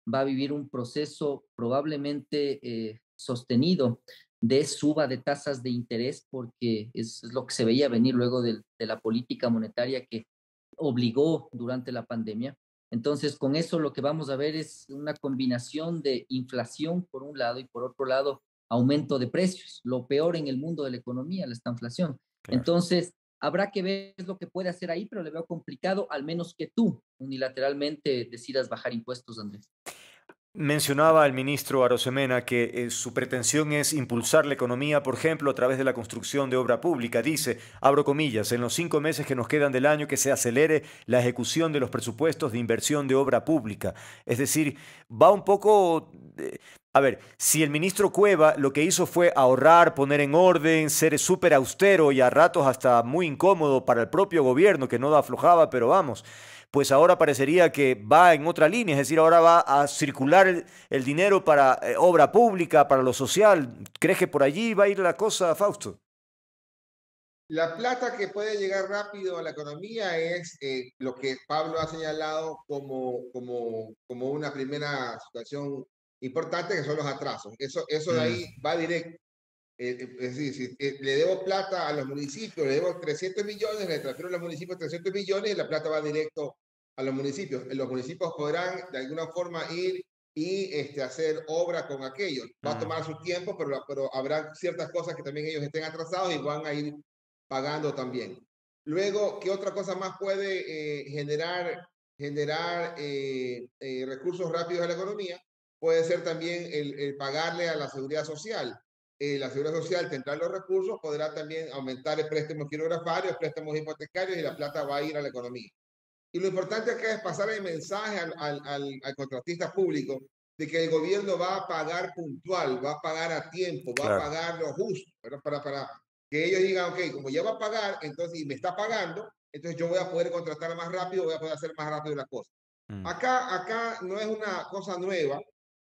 va a vivir un proceso probablemente sostenido de suba de tasas de interés, porque es lo que se veía venir luego de la política monetaria que obligó durante la pandemia. Entonces, con eso lo que vamos a ver es una combinación de inflación por un lado y por otro lado aumento de precios. Lo peor en el mundo de la economía, la inflación. Claro. Entonces, habrá que ver lo que puede hacer ahí, pero le veo complicado, al menos que tú unilateralmente decidas bajar impuestos, Andrés. Mencionaba el ministro Arosemena que su pretensión es impulsar la economía, por ejemplo, a través de la construcción de obra pública. Dice, abro comillas, en los 5 meses que nos quedan del año que se acelere la ejecución de los presupuestos de inversión de obra pública. Es decir, va un poco... A ver, si el ministro Cueva lo que hizo fue ahorrar, poner en orden, ser súper austero y a ratos hasta muy incómodo para el propio gobierno, que no aflojaba, pero vamos, pues ahora parecería que va en otra línea, es decir, ahora va a circular el dinero para obra pública, para lo social. ¿Crees que por allí va a ir la cosa, Fausto? La plata que puede llegar rápido a la economía es lo que Pablo ha señalado como una primera situación importante, que son los atrasos. Eso de ahí va directo. Es decir, si le debo plata a los municipios, le debo 300 millones, le transfiero a los municipios 300 millones y la plata va directo a los municipios. Los municipios podrán de alguna forma ir y hacer obra con aquello. Va a tomar su tiempo, pero habrá ciertas cosas que también ellos estén atrasados y van a ir pagando también. Luego, ¿qué otra cosa más puede generar recursos rápidos a la economía? Puede ser también el pagarle a la seguridad social. La seguridad social tendrá los recursos, podrá también aumentar el préstamo quirografarios, préstamos hipotecarios y la plata va a ir a la economía. Y lo importante acá es pasar el mensaje al contratista público de que el gobierno va a pagar puntual, va a pagar a tiempo, va a pagar lo justo, ¿verdad? Para que ellos digan, ok, como ya va a pagar, entonces, y me está pagando, entonces yo voy a poder contratar más rápido, voy a poder hacer más rápido las cosas. Acá no es una cosa nueva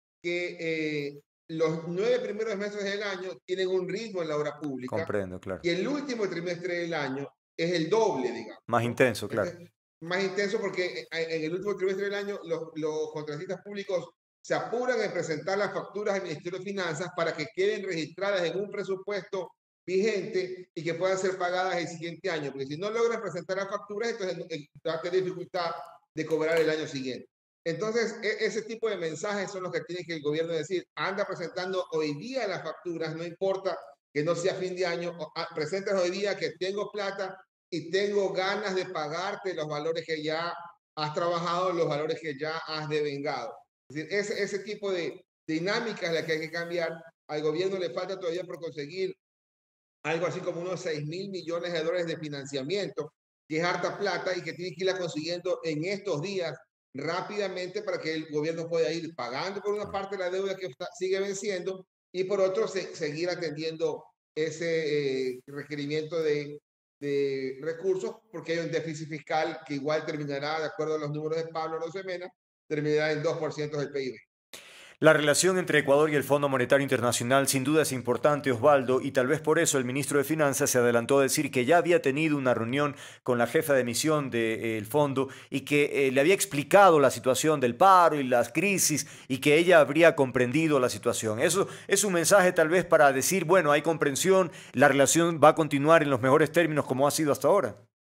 que los 9 primeros meses del año tienen un ritmo en la obra pública. Comprendo, claro. Y el último trimestre del año es el doble, digamos. Más intenso, claro. Entonces, más intenso porque en el último trimestre del año los contratistas públicos se apuran en presentar las facturas al Ministerio de Finanzas para que queden registradas en un presupuesto vigente y que puedan ser pagadas el siguiente año. Porque si no logran presentar las facturas, entonces va a tener dificultad de cobrar el año siguiente. Entonces, ese tipo de mensajes son los que tiene que el gobierno decir. Anda presentando hoy día las facturas, no importa que no sea fin de año, presentas hoy día que tengo plata y tengo ganas de pagarte los valores que ya has trabajado, los valores que ya has devengado. Es decir, ese tipo de dinámica es la que hay que cambiar. Al gobierno le falta todavía por conseguir algo así como unos 6.000 millones de dólares de financiamiento, que es harta plata y que tiene que irla consiguiendo en estos días rápidamente para que el gobierno pueda ir pagando por una parte la deuda que sigue venciendo y por otro seguir atendiendo ese requerimiento de recursos, porque hay un déficit fiscal que igual terminará, de acuerdo a los números de Pablo Rosemena, terminará en 2% del PIB. La relación entre Ecuador y el Fondo Monetario Internacional sin duda es importante, Osvaldo, y tal vez por eso el ministro de Finanzas se adelantó a decir que ya había tenido una reunión con la jefa de misión del fondo y que le había explicado la situación del paro y las crisis y que ella habría comprendido la situación. Eso es un mensaje tal vez para decir, bueno, hay comprensión, la relación va a continuar en los mejores términos como ha sido hasta ahora.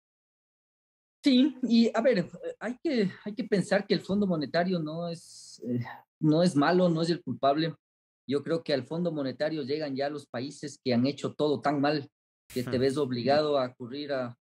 Sí, y a ver, hay que pensar que el Fondo Monetario no es malo, no es el culpable. Yo creo que al Fondo Monetario llegan ya los países que han hecho todo tan mal que te ves obligado a acudir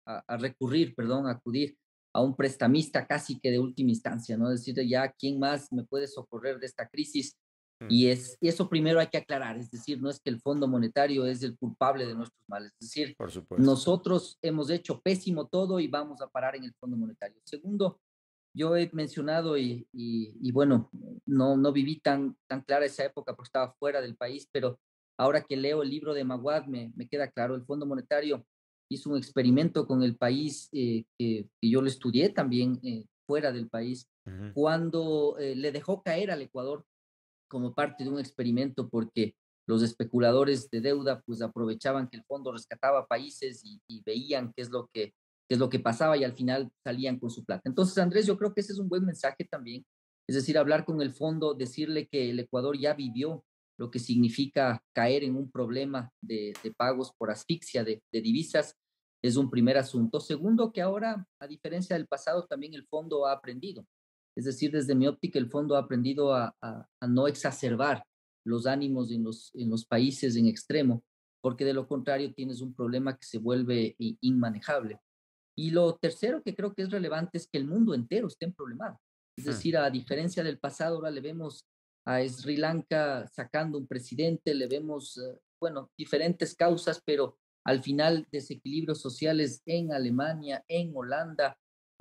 a un prestamista casi que de última instancia, ¿no? Es decir, ya, ¿quién más me puede socorrer de esta crisis? Y eso primero hay que aclarar, es decir, no es que el Fondo Monetario es el culpable de nuestros males, es decir, nosotros hemos hecho pésimo todo y vamos a parar en el Fondo Monetario. Segundo, yo he mencionado y bueno, no viví tan clara esa época porque estaba fuera del país, pero ahora que leo el libro de Maguad me queda claro, el Fondo Monetario hizo un experimento con el país que yo lo estudié también fuera del país, cuando le dejó caer al Ecuador como parte de un experimento porque los especuladores de deuda pues aprovechaban que el fondo rescataba países y veían qué es lo que pasaba y al final salían con su plata. Entonces, Andrés, yo creo que ese es un buen mensaje también Es decir, hablar con el fondo, decirle que el Ecuador ya vivió lo que significa caer en un problema de pagos por asfixia de divisas, es un primer asunto. Segundo, que ahora, a diferencia del pasado, también el fondo ha aprendido. Es decir, desde mi óptica, el fondo ha aprendido a no exacerbar los ánimos en los países en extremo, porque de lo contrario tienes un problema que se vuelve inmanejable. Y lo tercero que creo que es relevante es que el mundo entero esté en problemado. Es decir, a diferencia del pasado, ahora le vemos a Sri Lanka sacando un presidente, le vemos, bueno, diferentes causas, pero al final desequilibrios sociales en Alemania, en Holanda,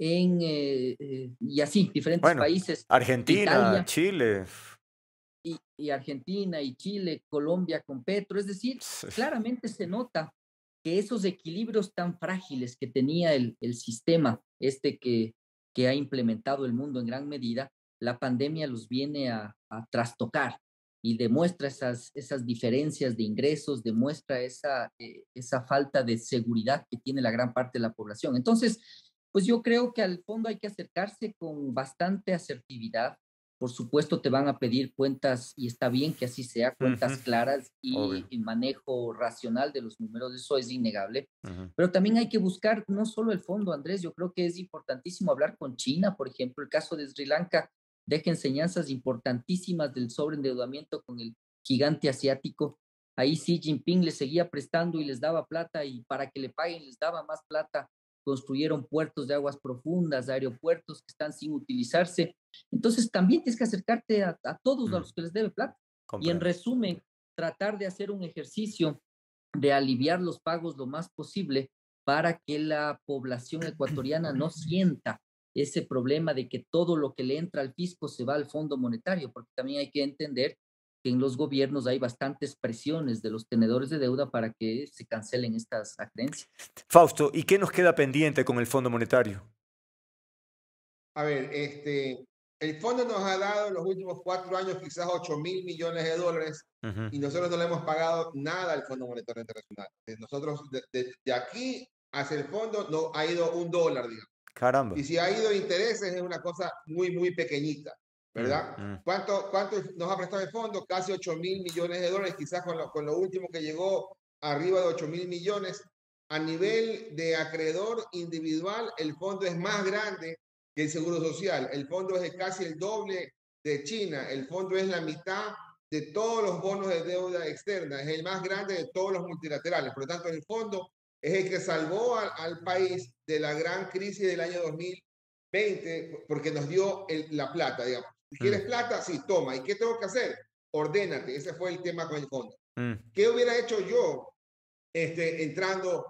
y así, diferentes Bueno, países, Argentina, Italia Chile. y Argentina y Chile, Colombia con Petro. Es decir, claramente se nota que esos equilibrios tan frágiles que tenía el sistema que ha implementado el mundo en gran medida, la pandemia los viene a trastocar y demuestra esas diferencias de ingresos, demuestra esa falta de seguridad que tiene la gran parte de la población. Entonces, pues yo creo que al fondo hay que acercarse con bastante asertividad. Por supuesto, te van a pedir cuentas, y está bien que así sea, cuentas claras y manejo racional de los números, eso es innegable. Pero también hay que buscar no solo el fondo, Andrés, yo creo que es importantísimo hablar con China, por ejemplo, el caso de Sri Lanka deja enseñanzas importantísimas del sobreendeudamiento con el gigante asiático. Ahí Xi Jinping les seguía prestando y les daba plata, y para que le paguen les daba más plata. Construyeron puertos de aguas profundas, aeropuertos que están sin utilizarse. Entonces también tienes que acercarte a todos a los que les debe plata. Y en resumen, tratar de hacer un ejercicio de aliviar los pagos lo más posible para que la población ecuatoriana no sienta ese problema de que todo lo que le entra al fisco se va al Fondo Monetario, porque también hay que entender que en los gobiernos hay bastantes presiones de los tenedores de deuda para que se cancelen estas acreencias. Fausto, ¿y qué nos queda pendiente con el Fondo Monetario? A ver, el fondo nos ha dado en los últimos 4 años quizás 8.000 millones de dólares y nosotros no le hemos pagado nada al Fondo Monetario Internacional. Nosotros, de aquí hacia el fondo, no ha ido $1, digamos. Caramba. Y si ha ido intereses, es una cosa muy, muy pequeñita, ¿verdad? ¿Cuánto nos ha prestado el fondo? Casi 8.000 millones de dólares, quizás con lo último que llegó arriba de 8.000 millones. A nivel de acreedor individual, el fondo es más grande que el Seguro Social. El fondo es casi el doble de China. El fondo es la mitad de todos los bonos de deuda externa. Es el más grande de todos los multilaterales. Por lo tanto, el fondo es el que salvó al país de la gran crisis del año 2020 porque nos dio la plata, digamos. Si quieres plata, sí, toma. ¿Y qué tengo que hacer? Ordénate. Ese fue el tema con el fondo. ¿Qué hubiera hecho yo entrando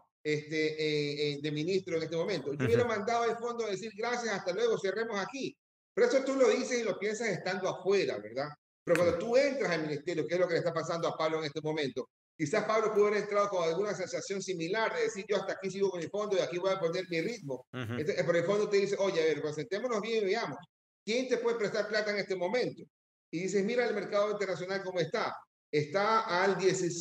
de ministro en este momento? Yo hubiera mandado al fondo a decir gracias, hasta luego, cerremos aquí. Pero eso tú lo dices y lo piensas estando afuera, ¿verdad? Pero cuando tú entras al ministerio, que es lo que le está pasando a Pablo en este momento, quizás Pablo pudo haber entrado con alguna sensación similar de decir yo hasta aquí sigo con el fondo y aquí voy a poner mi ritmo. Pero el fondo te dice, oye, a ver, pues sentémonos bien y veamos, ¿quién te puede prestar plata en este momento? Y dices, mira el mercado internacional cómo está. Está al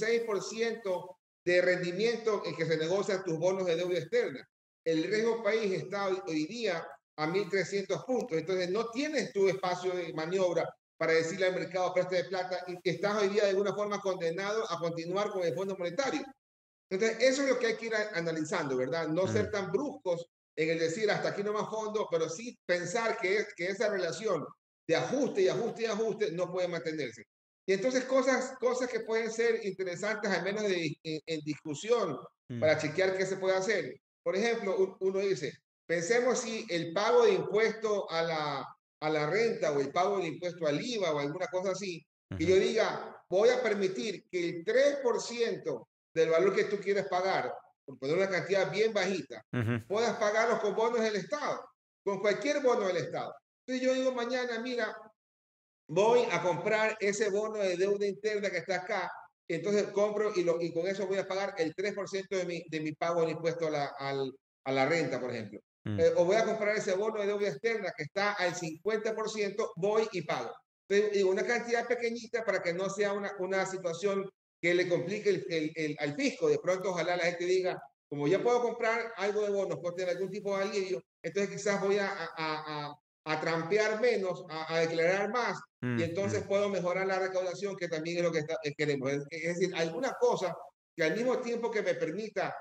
16% de rendimiento en que se negocian tus bonos de deuda externa. El riesgo país está hoy día a 1.300 puntos. Entonces no tienes tu espacio de maniobra para decirle al mercado preste de plata y que estás hoy día de alguna forma condenado a continuar con el Fondo Monetario. Entonces eso es lo que hay que ir analizando, ¿verdad? No ser tan bruscos en el decir hasta aquí no más fondo, pero sí pensar que esa relación de ajuste y ajuste y ajuste no puede mantenerse. Y entonces cosas que pueden ser interesantes, al menos en discusión, para chequear qué se puede hacer. Por ejemplo, uno dice, pensemos si el pago de impuesto a la renta o el pago del impuesto al IVA o alguna cosa así, que yo diga, voy a permitir que el 3% del valor que tú quieres pagar, por poner una cantidad bien bajita, puedas pagarlos con bonos del Estado, con cualquier bono del Estado. Entonces yo digo mañana, mira, voy a comprar ese bono de deuda interna que está acá, entonces compro y con eso voy a pagar el 3% de mi pago de impuesto a la renta, por ejemplo. O voy a comprar ese bono de deuda externa que está al 50%, voy y pago. Entonces, una cantidad pequeñita para que no sea una situación que le complique al fisco. De pronto, ojalá la gente diga, como ya puedo comprar algo de bonos, puedo tener algún tipo de alivio, entonces quizás voy a a trampear menos, a declarar más, y entonces puedo mejorar la recaudación, que también es lo que queremos. Es decir, alguna cosa que al mismo tiempo que me permita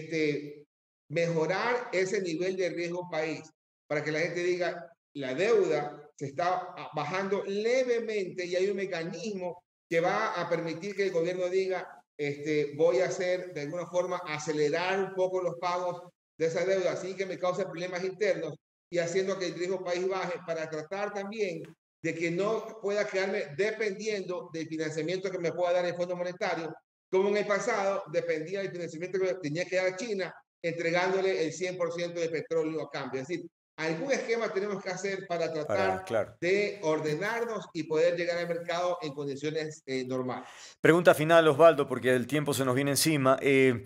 mejorar ese nivel de riesgo país, para que la gente diga, la deuda se está bajando levemente y hay un mecanismo que va a permitir que el gobierno diga, voy a hacer, de alguna forma, acelerar un poco los pagos de esa deuda, así que me cause problemas internos y haciendo que el riesgo país baje, para tratar también de que no pueda quedarme dependiendo del financiamiento que me pueda dar el Fondo Monetario, como en el pasado dependía del financiamiento que tenía que dar China, entregándole el 100% de petróleo a cambio. Es decir, algún esquema tenemos que hacer para tratar de ordenarnos y poder llegar al mercado en condiciones normales. Pregunta final, Osvaldo, porque el tiempo se nos viene encima.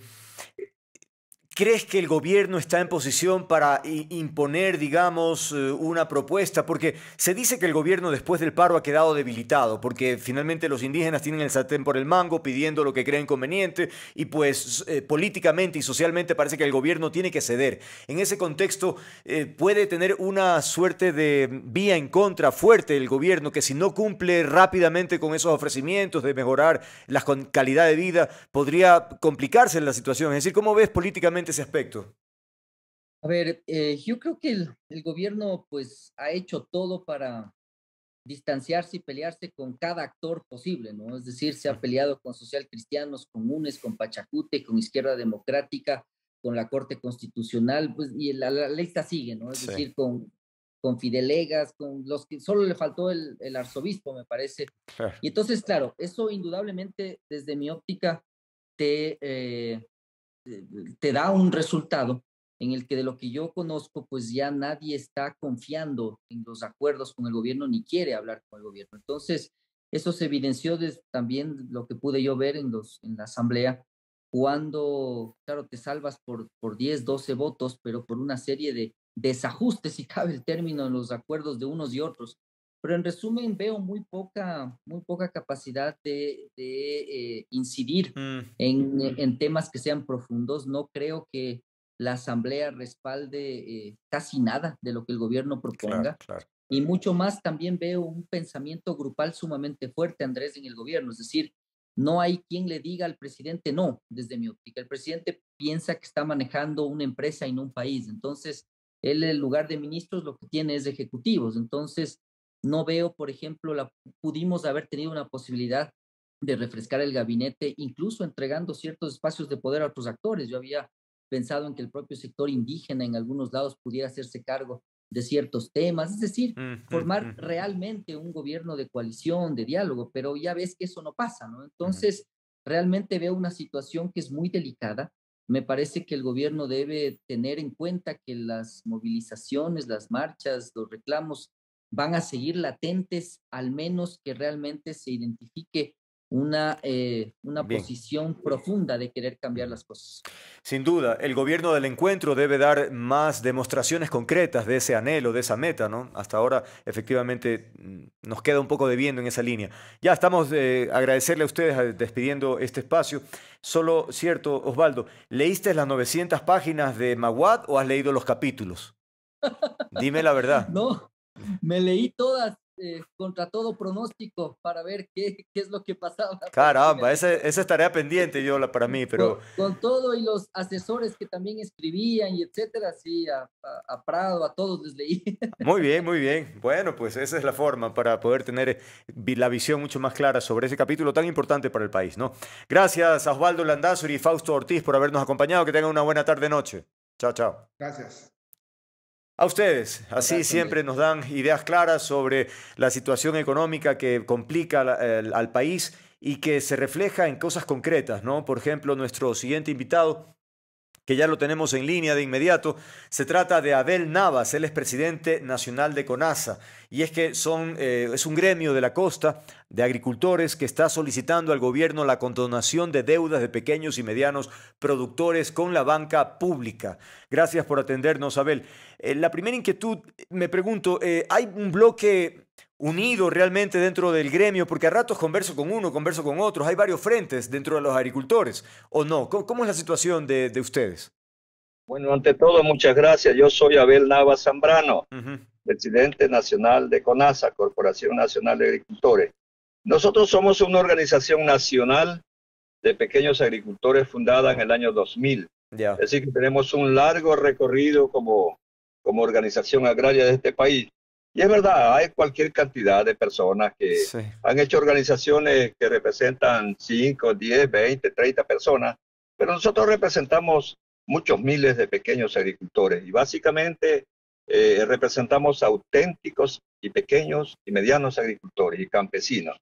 ¿Crees que el gobierno está en posición para imponer, digamos, una propuesta? Porque se dice que el gobierno después del paro ha quedado debilitado, porque finalmente los indígenas tienen el sartén por el mango pidiendo lo que creen conveniente y pues políticamente y socialmente parece que el gobierno tiene que ceder. En ese contexto puede tener una suerte de vía en contra fuerte el gobierno, que si no cumple rápidamente con esos ofrecimientos de mejorar la calidad de vida, podría complicarse la situación. Es decir, ¿cómo ves políticamente ese aspecto? A ver, yo creo que el gobierno pues ha hecho todo para distanciarse y pelearse con cada actor posible, ¿no? Es decir, se ha peleado con socialcristianos, con UNES, con Pachacute, con Izquierda Democrática, con la Corte Constitucional, pues, y la lista sigue, ¿no? Es decir, con Fidelegas, con los que solo le faltó el arzobispo, me parece. Claro. Y entonces, claro, eso indudablemente, desde mi óptica, te da un resultado en el que, de lo que yo conozco, pues ya nadie está confiando en los acuerdos con el gobierno ni quiere hablar con el gobierno. Entonces, eso se evidenció también lo que pude yo ver en la asamblea, cuando, claro, te salvas por 10, 12 votos, pero por una serie de desajustes, si cabe el término, en los acuerdos de unos y otros. Pero en resumen, veo muy poca capacidad de incidir en temas que sean profundos. No creo que la Asamblea respalde casi nada de lo que el gobierno proponga. Claro. Y mucho más también veo un pensamiento grupal sumamente fuerte, Andrés, en el gobierno. Es decir, no hay quien le diga al presidente no, desde mi óptica. El presidente piensa que está manejando una empresa y no un país. Entonces, él, en lugar de ministros, lo que tiene es ejecutivos. Entonces, no veo, por ejemplo, pudimos haber tenido una posibilidad de refrescar el gabinete, incluso entregando ciertos espacios de poder a otros actores. Yo había pensado en que el propio sector indígena en algunos lados pudiera hacerse cargo de ciertos temas, es decir, formar realmente un gobierno de coalición, de diálogo, pero ya ves que eso no pasa, ¿no? Entonces, realmente veo una situación que es muy delicada. Me parece que el gobierno debe tener en cuenta que las movilizaciones, las marchas, los reclamos van a seguir latentes, al menos que realmente se identifique una posición profunda de querer cambiar las cosas. Sin duda, el gobierno del encuentro debe dar más demostraciones concretas de ese anhelo, de esa meta, ¿no? Hasta ahora, efectivamente, nos queda un poco debiendo en esa línea. Ya estamos agradecerle a ustedes despidiendo este espacio. Solo cierto, Osvaldo, ¿leíste las 900 páginas de Maguad o has leído los capítulos? Dime la verdad. No, me leí todas. Contra todo pronóstico, para ver qué es lo que pasaba. Caramba, esa es tarea pendiente para mí, pero... Con todo y los asesores que también escribían y etcétera, sí, a Prado, a todos les leí. Muy bien, muy bien. Bueno, pues esa es la forma para poder tener la visión mucho más clara sobre ese capítulo tan importante para el país, ¿no? Gracias a Osvaldo Landázuri y Fausto Ortiz por habernos acompañado. Que tengan una buena tarde-noche. Chao, chao. Gracias. A ustedes, así siempre nos dan ideas claras sobre la situación económica que complica al país y que se refleja en cosas concretas, ¿no? Por ejemplo, nuestro siguiente invitado, que ya lo tenemos en línea de inmediato, se trata de Abel Navas. Él es presidente nacional de CONASA, y es que es un gremio de la costa de agricultores que está solicitando al gobierno la condonación de deudas de pequeños y medianos productores con la banca pública. Gracias por atendernos, Abel. La primera inquietud, me pregunto, ¿hay un bloque unido realmente dentro del gremio? Porque a ratos converso con uno, converso con otros, hay varios frentes dentro de los agricultores, ¿o no? ¿Cómo es la situación de ustedes? Bueno, ante todo, muchas gracias. Yo soy Abel Nava Zambrano, presidente nacional de CONASA, Corporación Nacional de Agricultores. Nosotros somos una organización nacional de pequeños agricultores fundada en el año 2000. Es decir, que tenemos un largo recorrido como organización agraria de este país. Y es verdad, hay cualquier cantidad de personas que han hecho organizaciones que representan 5, 10, 20, 30 personas, pero nosotros representamos muchos miles de pequeños agricultores y básicamente representamos auténticos y pequeños y medianos agricultores y campesinos.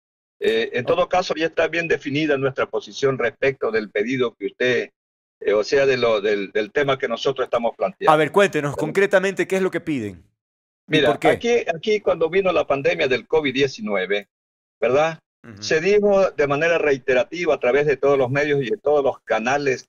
En todo caso, ya está bien definida nuestra posición respecto del pedido que usted, o sea, del tema que nosotros estamos planteando. A ver, cuéntenos concretamente qué es lo que piden. Mira, aquí cuando vino la pandemia del COVID-19, ¿verdad? Se dijo de manera reiterativa a través de todos los medios y de todos los canales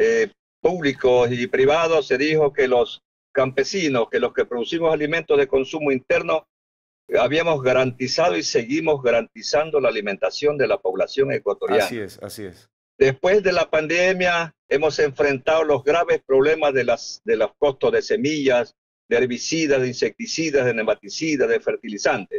públicos y privados, se dijo que los campesinos, que los que producimos alimentos de consumo interno, habíamos garantizado y seguimos garantizando la alimentación de la población ecuatoriana. Así es, así es. Después de la pandemia hemos enfrentado los graves problemas de los costos de semillas, de herbicidas, de insecticidas, de nematicidas, de fertilizantes.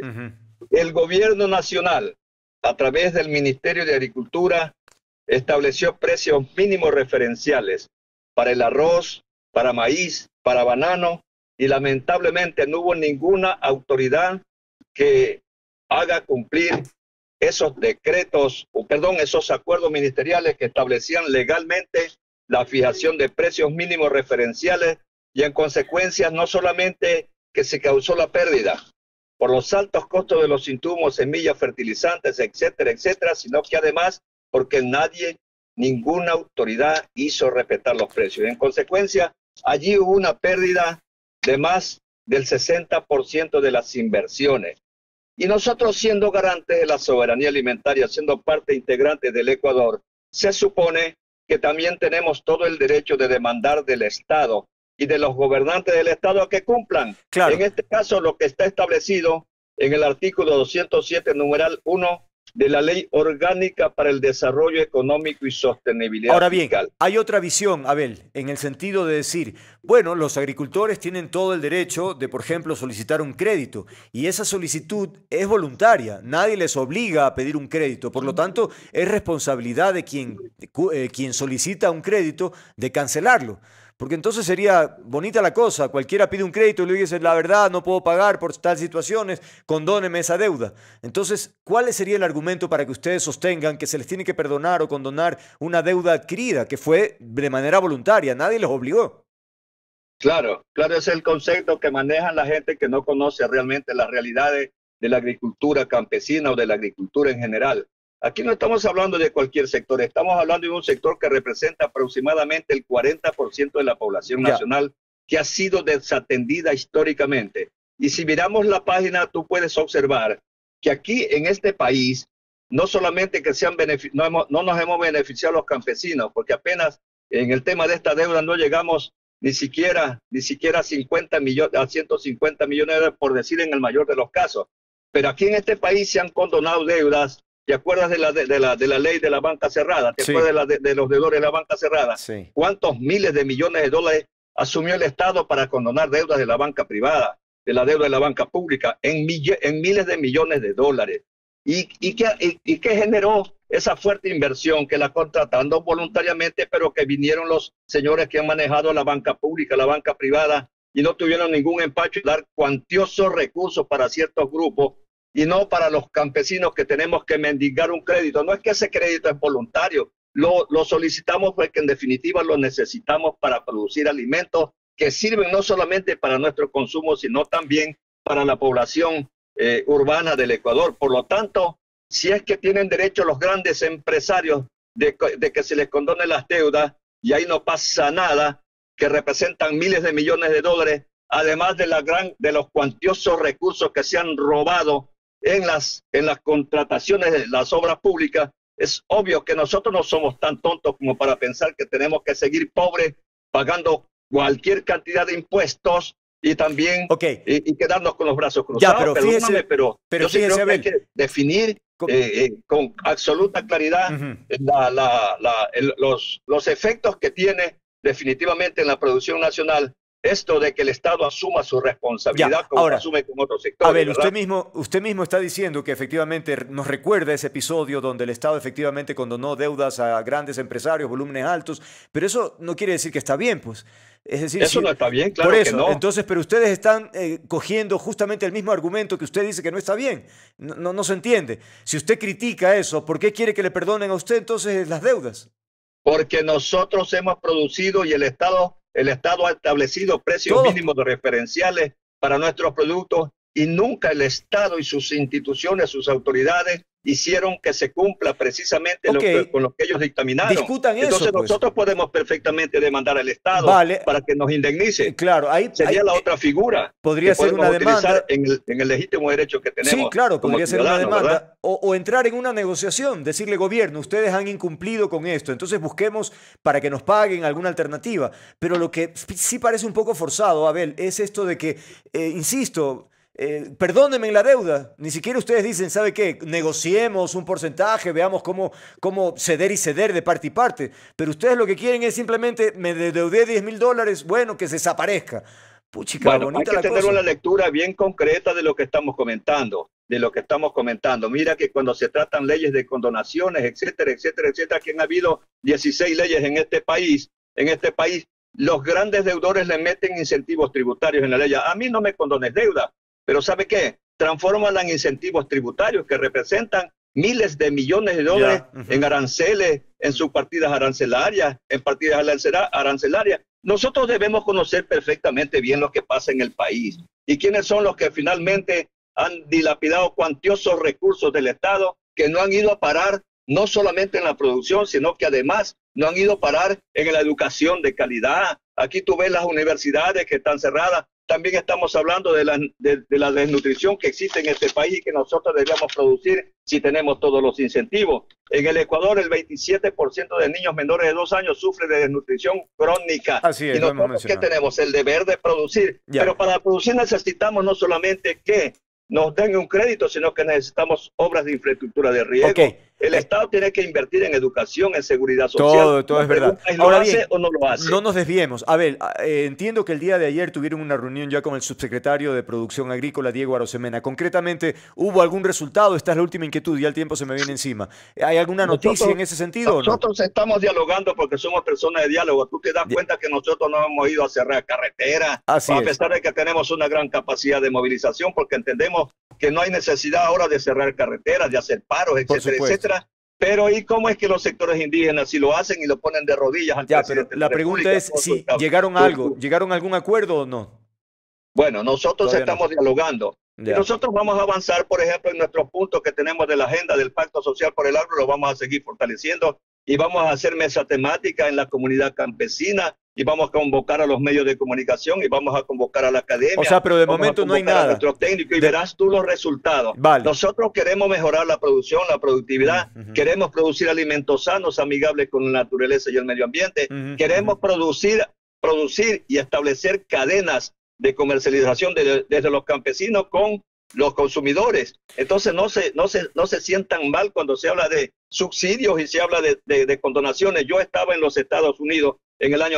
El gobierno nacional, a través del Ministerio de Agricultura, estableció precios mínimos referenciales para el arroz, para maíz, para banano, y lamentablemente no hubo ninguna autoridad que haga cumplir esos decretos, esos acuerdos ministeriales que establecían legalmente la fijación de precios mínimos referenciales, y en consecuencia no solamente que se causó la pérdida por los altos costos de los insumos, semillas, fertilizantes, etcétera, etcétera, sino que además porque ninguna autoridad hizo respetar los precios. En consecuencia, allí hubo una pérdida de más del 60% de las inversiones. Y nosotros, siendo garantes de la soberanía alimentaria, siendo parte integrante del Ecuador, se supone que también tenemos todo el derecho de demandar del Estado y de los gobernantes del Estado a que cumplan. Claro. En este caso, lo que está establecido en el artículo 207, numeral 1, de la Ley Orgánica para el Desarrollo Económico y Sostenibilidad Ahora bien, Fiscal. hay otra visión, Abel, en el sentido de decir, bueno, los agricultores tienen todo el derecho de, por ejemplo, solicitar un crédito, y esa solicitud es voluntaria, nadie les obliga a pedir un crédito, por lo tanto, es responsabilidad de quien solicita un crédito de cancelarlo. Porque entonces sería bonita la cosa, cualquiera pide un crédito y le dice, la verdad, no puedo pagar por tal situaciones, condóneme esa deuda. Entonces, ¿cuál sería el argumento para que ustedes sostengan que se les tiene que perdonar o condonar una deuda adquirida, que fue de manera voluntaria, nadie los obligó? Claro, ese es el concepto que manejan la gente que no conoce realmente las realidades de la agricultura campesina o de la agricultura en general. Aquí no estamos hablando de cualquier sector, estamos hablando de un sector que representa aproximadamente el 40% de la población nacional, que ha sido desatendida históricamente. Y si miramos la página, tú puedes observar que aquí en este país, no solamente que no nos hemos beneficiado los campesinos, porque apenas en el tema de esta deuda no llegamos ni siquiera a 150 millones de dólares, por decir en el mayor de los casos. Pero aquí en este país se han condonado deudas. ¿Te acuerdas de la ley de la banca cerrada? ¿Te acuerdas de los deudores de la banca cerrada? Sí. ¿Cuántos miles de millones de dólares asumió el Estado para condonar deudas de la banca privada, de la deuda de la banca pública, en miles de millones de dólares? ¿Y qué generó esa fuerte inversión que la contratando voluntariamente, pero que vinieron los señores que han manejado la banca pública, la banca privada, y no tuvieron ningún empacho en dar cuantiosos recursos para ciertos grupos, y no para los campesinos que tenemos que mendigar un crédito? No es que ese crédito es voluntario, lo solicitamos porque en definitiva lo necesitamos para producir alimentos que sirven no solamente para nuestro consumo, sino también para la población urbana del Ecuador. Por lo tanto, si es que tienen derecho los grandes empresarios de que se les condone las deudas, y ahí no pasa nada, que representan miles de millones de dólares, además de los cuantiosos recursos que se han robado en las contrataciones de las obras públicas, es obvio que nosotros no somos tan tontos como para pensar que tenemos que seguir pobres pagando cualquier cantidad de impuestos y también y quedarnos con los brazos cruzados. Ya, pero yo sí creo que hay que definir con absoluta claridad los efectos que tiene definitivamente en la producción nacional esto de que el Estado asuma su responsabilidad como ahora, asume con otros sectores. A ver, usted mismo está diciendo que efectivamente nos recuerda ese episodio donde el Estado efectivamente condonó deudas a grandes empresarios, volúmenes altos, pero eso no quiere decir que está bien, pues. Es decir, eso no está bien, claro por eso, que no. Entonces, pero ustedes están cogiendo justamente el mismo argumento que usted dice que no está bien. No se entiende. Si usted critica eso, ¿por qué quiere que le perdonen a usted entonces las deudas? Porque nosotros hemos producido y el Estado ha establecido precios mínimos de referenciales para nuestros productos y nunca el Estado y sus instituciones, sus autoridades hicieron que se cumpla precisamente con lo que ellos dictaminaron. Discutan eso, entonces pues. Nosotros podemos perfectamente demandar al Estado para que nos indemnice. Claro, ahí sería la otra figura. Podría ser una demanda en el legítimo derecho que tenemos. Sí, claro, podría ser una demanda o entrar en una negociación, decirle gobierno, ustedes han incumplido con esto, entonces busquemos para que nos paguen alguna alternativa. Pero lo que sí parece un poco forzado, Abel, es esto de que, insisto, perdónenme la deuda. Ni siquiera ustedes dicen, ¿sabe qué? Negociemos un porcentaje, veamos cómo ceder y ceder de parte y parte. Pero ustedes lo que quieren es simplemente, me deudé $10,000, bueno, que se desaparezca. Puchica, bueno, bonita hay que tener cosa. una lectura bien concreta de lo que estamos comentando. Mira que cuando se tratan leyes de condonaciones, etcétera, que han habido 16 leyes en este país, los grandes deudores le meten incentivos tributarios en la ley. A mí no me condones deuda. Pero ¿sabe qué? Transfórmala en incentivos tributarios que representan miles de millones de dólares en aranceles, en subpartidas arancelarias, en partidas arancelarias. Nosotros debemos conocer perfectamente bien lo que pasa en el país y quiénes son los que finalmente han dilapidado cuantiosos recursos del Estado que no han ido a parar no solamente en la producción, sino que además no han ido a parar en la educación de calidad. Aquí tú ves las universidades que están cerradas. También estamos hablando de la desnutrición que existe en este país y que nosotros deberíamos producir si tenemos todos los incentivos. En el Ecuador, el 27% de niños menores de 2 años sufre de desnutrición crónica. Así es, y nosotros que tenemos el deber de producir. Pero para producir necesitamos no solamente que nos den un crédito, sino que necesitamos obras de infraestructura de riego. El Estado tiene que invertir en educación, en seguridad social. Todo es verdad. ¿Lo hace o no lo hace? No nos desviemos. A ver, entiendo que el día de ayer tuvieron una reunión ya con el subsecretario de Producción Agrícola, Diego Arosemena. Concretamente, ¿hubo algún resultado? Esta es la última inquietud, ya el tiempo se me viene encima. ¿Hay alguna noticia en ese sentido o no? Nosotros estamos dialogando porque somos personas de diálogo. Tú te das cuenta que nosotros no hemos ido a cerrar carreteras, a pesar de que tenemos una gran capacidad de movilización, porque entendemos que no hay necesidad ahora de cerrar carreteras, de hacer paros, etcétera, etcétera. Pero ¿y cómo es que los sectores indígenas sí lo hacen y lo ponen de rodillas al presidente? Pero la pregunta es si llegaron a algún acuerdo o no. Bueno, nosotros estamos dialogando. Y nosotros vamos a avanzar, por ejemplo, en nuestros puntos que tenemos de la agenda del Pacto Social por el Agro, lo vamos a seguir fortaleciendo y vamos a hacer mesa temática en la comunidad campesina y vamos a convocar a los medios de comunicación y vamos a convocar a la academia. O sea, pero de momento no hay nada. Nuestros técnicos y verás tú los resultados. Vale. Nosotros queremos mejorar la producción, la productividad, queremos producir alimentos sanos, amigables con la naturaleza y el medio ambiente, queremos producir y establecer cadenas de comercialización desde los campesinos con los consumidores. Entonces no se sientan mal cuando se habla de subsidios y se habla de condonaciones. Yo estaba en los Estados Unidos en el año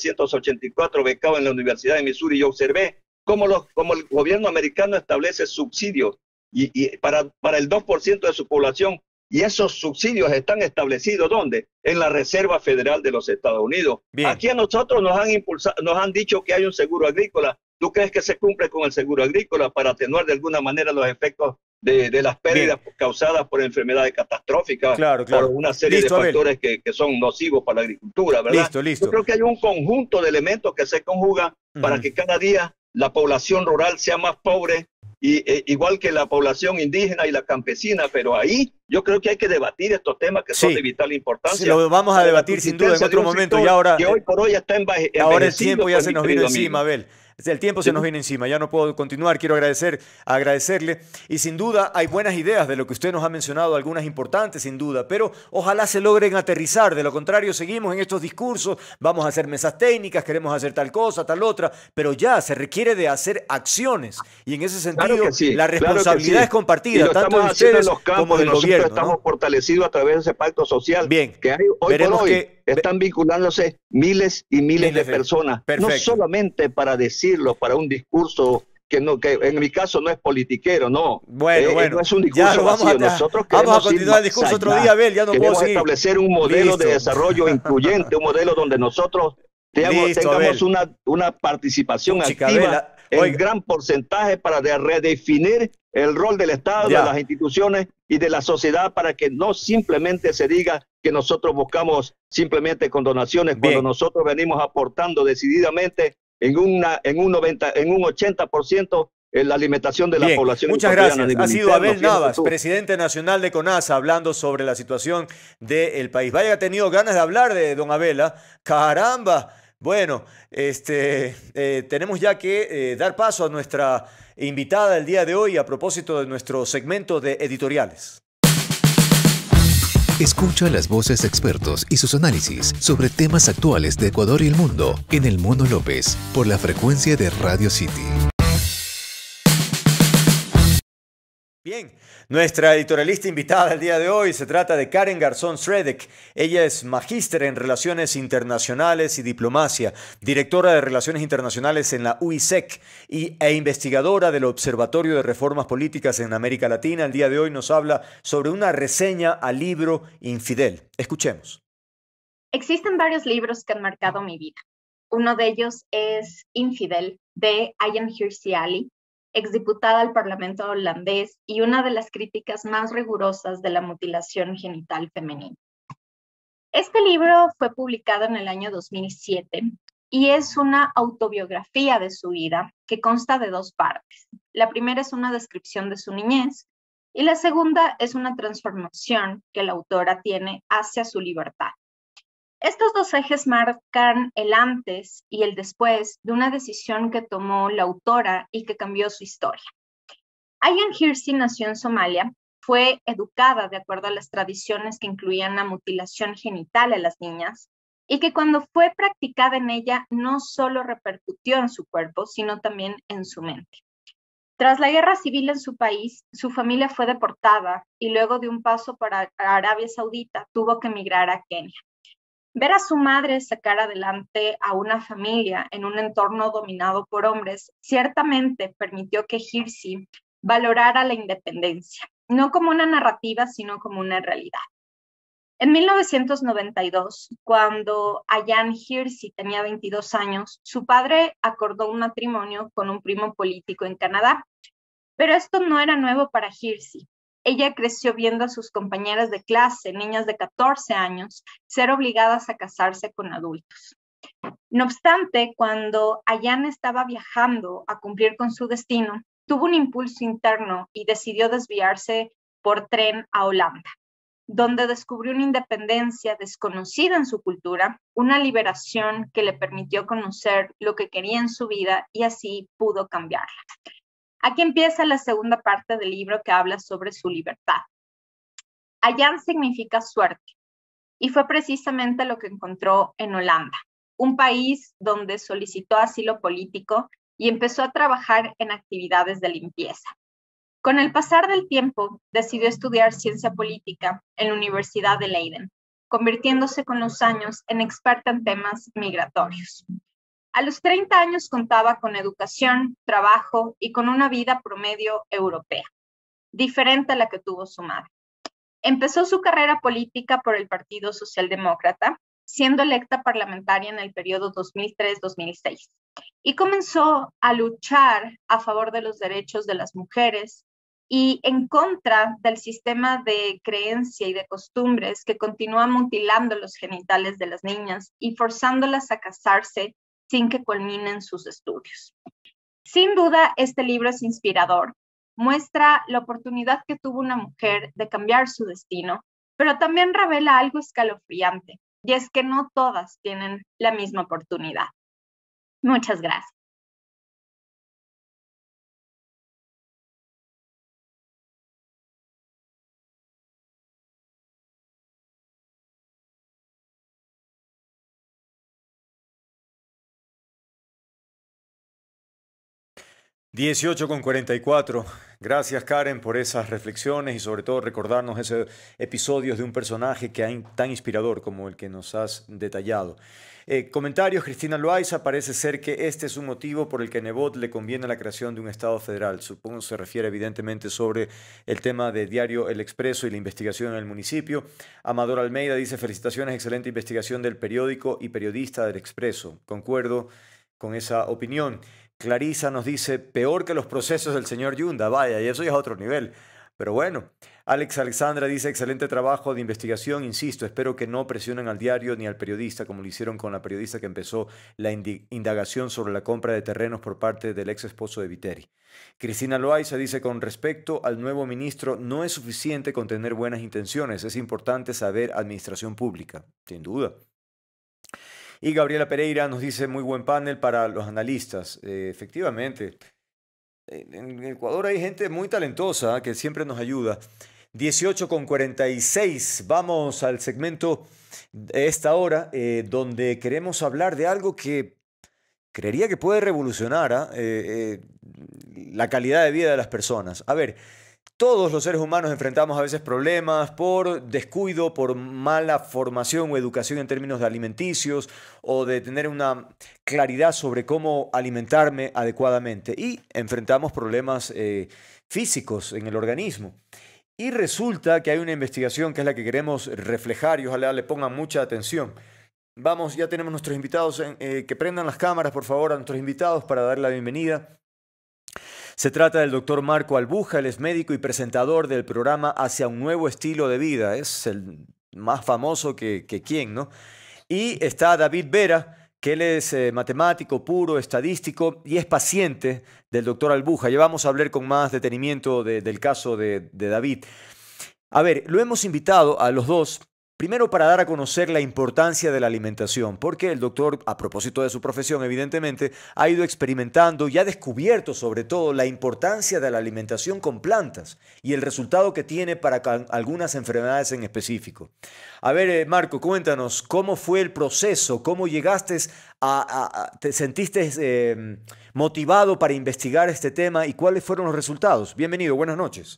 1984 becado en la Universidad de Missouri y observé cómo el gobierno americano establece subsidios y para el 2% de su población, y esos subsidios están establecidos ¿dónde? En la Reserva Federal de los Estados Unidos. Bien. Aquí a nosotros nos han dicho que hay un seguro agrícola. ¿Tú crees que se cumple con el seguro agrícola para atenuar de alguna manera los efectos de las pérdidas causadas por enfermedades catastróficas? Claro. Por una serie de factores que son nocivos para la agricultura, ¿verdad? Listo. Yo creo que hay un conjunto de elementos que se conjugan para que cada día la población rural sea más pobre, igual que la población indígena y la campesina, pero ahí yo creo que hay que debatir estos temas que son de vital importancia. Sí, lo vamos a debatir sin duda en otro momento. Y ahora, que hoy por hoy está ahora el tiempo ya se nos vino encima, Abel. El tiempo se nos viene encima, ya no puedo continuar, quiero agradecerle y sin duda hay buenas ideas de lo que usted nos ha mencionado, algunas importantes sin duda, pero ojalá se logren aterrizar, de lo contrario seguimos en estos discursos, vamos a hacer mesas técnicas, queremos hacer tal cosa, tal otra, pero ya se requiere de hacer acciones y en ese sentido la responsabilidad es compartida, tanto de ustedes como del gobierno. gobierno, estamos ¿no? fortalecidos a través de ese pacto social. Bien, Que hay hoy por hoy están vinculándose miles y miles de personas. Perfecto. No solamente para decirlo, para un discurso que en mi caso no es politiquero, no. Bueno, no es un discurso ya lo vacío. Nosotros queremos vamos a continuar el discurso otro día, Abel, ya no puedo queremos seguir. establecer un modelo Listo. de desarrollo incluyente, un modelo donde nosotros tengamos una participación activa en gran porcentaje para redefinir el rol del Estado, de las instituciones y de la sociedad, para que no simplemente se diga que nosotros buscamos simplemente con donaciones, cuando nosotros venimos aportando decididamente en un 80% en la alimentación de la población. Muchas gracias. Ha sido Abel Navas, presidente nacional de CONASA, hablando sobre la situación del país. Vaya, ha tenido ganas de hablar de don Abel, ¿eh? ¡Caramba! Bueno, tenemos ya que dar paso a nuestra invitada del día de hoy a propósito de nuestro segmento de editoriales. Escucha las voces de expertos y sus análisis sobre temas actuales de Ecuador y el mundo en El Mono López por la frecuencia de Radio City. Bien, nuestra editorialista invitada el día de hoy se trata de Karen Garzón Sredek. Ella es magíster en Relaciones Internacionales y Diplomacia, directora de Relaciones Internacionales en la UISEC e investigadora del Observatorio de Reformas Políticas en América Latina. El día de hoy nos habla sobre una reseña al libro Infidel. Escuchemos. Existen varios libros que han marcado mi vida. Uno de ellos es Infidel, de Ayaan Hirsi Ali, exdiputada al Parlamento holandés y una de las críticas más rigurosas de la mutilación genital femenina. Este libro fue publicado en el año 2007 y es una autobiografía de su vida que consta de dos partes. La primera es una descripción de su niñez y la segunda es una transformación que la autora tiene hacia su libertad. Estos dos ejes marcan el antes y el después de una decisión que tomó la autora y que cambió su historia. Ayaan Hirsi nació en Somalia, fue educada de acuerdo a las tradiciones que incluían la mutilación genital a las niñas y que cuando fue practicada en ella no solo repercutió en su cuerpo, sino también en su mente. Tras la guerra civil en su país, su familia fue deportada y luego de un paso para Arabia Saudita tuvo que emigrar a Kenia. Ver a su madre sacar adelante a una familia en un entorno dominado por hombres ciertamente permitió que Hirsi valorara la independencia, no como una narrativa, sino como una realidad. En 1992, cuando Ayaan Hirsi tenía 22 años, su padre acordó un matrimonio con un primo político en Canadá. Pero esto no era nuevo para Hirsi. Ella creció viendo a sus compañeras de clase, niñas de 14 años, ser obligadas a casarse con adultos. No obstante, cuando Ayaan estaba viajando a cumplir con su destino, tuvo un impulso interno y decidió desviarse por tren a Holanda, donde descubrió una independencia desconocida en su cultura, una liberación que le permitió conocer lo que quería en su vida y así pudo cambiarla. Aquí empieza la segunda parte del libro que habla sobre su libertad. Ayaan significa suerte y fue precisamente lo que encontró en Holanda, un país donde solicitó asilo político y empezó a trabajar en actividades de limpieza. Con el pasar del tiempo, decidió estudiar ciencia política en la Universidad de Leiden, convirtiéndose con los años en experta en temas migratorios. A los 30 años contaba con educación, trabajo y con una vida promedio europea, diferente a la que tuvo su madre. Empezó su carrera política por el Partido Socialdemócrata, siendo electa parlamentaria en el periodo 2003-2006, y comenzó a luchar a favor de los derechos de las mujeres y en contra del sistema de creencia y de costumbres que continúa mutilando los genitales de las niñas y forzándolas a casarse sin que culminen sus estudios. Sin duda, este libro es inspirador. Muestra la oportunidad que tuvo una mujer de cambiar su destino, pero también revela algo escalofriante, y es que no todas tienen la misma oportunidad. Muchas gracias. 18:44. Gracias, Karen, por esas reflexiones y sobre todo recordarnos esos episodios de un personaje tan inspirador como el que nos has detallado. Comentarios, Cristina Loaiza, parece ser que este es un motivo por el que a Nebot le conviene la creación de un Estado federal. Supongo se refiere evidentemente sobre el tema de Diario El Expreso y la investigación en el municipio. Amador Almeida dice, felicitaciones, excelente investigación del periódico y periodista del Expreso. Concuerdo con esa opinión. Clarisa nos dice, peor que los procesos del señor Yunda, vaya, y eso ya es otro nivel. Pero bueno, Alex Alexandra dice, excelente trabajo de investigación, insisto, espero que no presionen al diario ni al periodista como lo hicieron con la periodista que empezó la indagación sobre la compra de terrenos por parte del ex esposo de Viteri. Cristina Loaiza dice, con respecto al nuevo ministro, no es suficiente con tener buenas intenciones, es importante saber administración pública, sin duda. Y Gabriela Pereira nos dice, muy buen panel para los analistas. Efectivamente, en Ecuador hay gente muy talentosa que siempre nos ayuda. 18:46. Vamos al segmento de esta hora donde queremos hablar de algo que creería que puede revolucionar la calidad de vida de las personas. A ver, todos los seres humanos enfrentamos a veces problemas por descuido, por mala formación o educación en términos de alimenticios o de tener una claridad sobre cómo alimentarme adecuadamente. Y enfrentamos problemas físicos en el organismo. Y resulta que hay una investigación que es la que queremos reflejar y ojalá le pongan mucha atención. Vamos, ya tenemos nuestros invitados, que prendan las cámaras por favor a nuestros invitados para darle la bienvenida. Se trata del doctor Marco Albuja, él es médico y presentador del programa Hacia un Nuevo Estilo de Vida. Es el más famoso que quién, ¿no? Y está David Vera, que él es matemático puro, estadístico y es paciente del doctor Albuja. Ya vamos a hablar con más detenimiento del caso de David. A ver, lo hemos invitado a los dos. Primero, para dar a conocer la importancia de la alimentación, porque el doctor, a propósito de su profesión, evidentemente, ha ido experimentando y ha descubierto, sobre todo, la importancia de la alimentación con plantas y el resultado que tiene para algunas enfermedades en específico. A ver, Marco, cuéntanos, ¿cómo fue el proceso? ¿Cómo llegaste te sentiste motivado para investigar este tema y cuáles fueron los resultados? Bienvenido, buenas noches.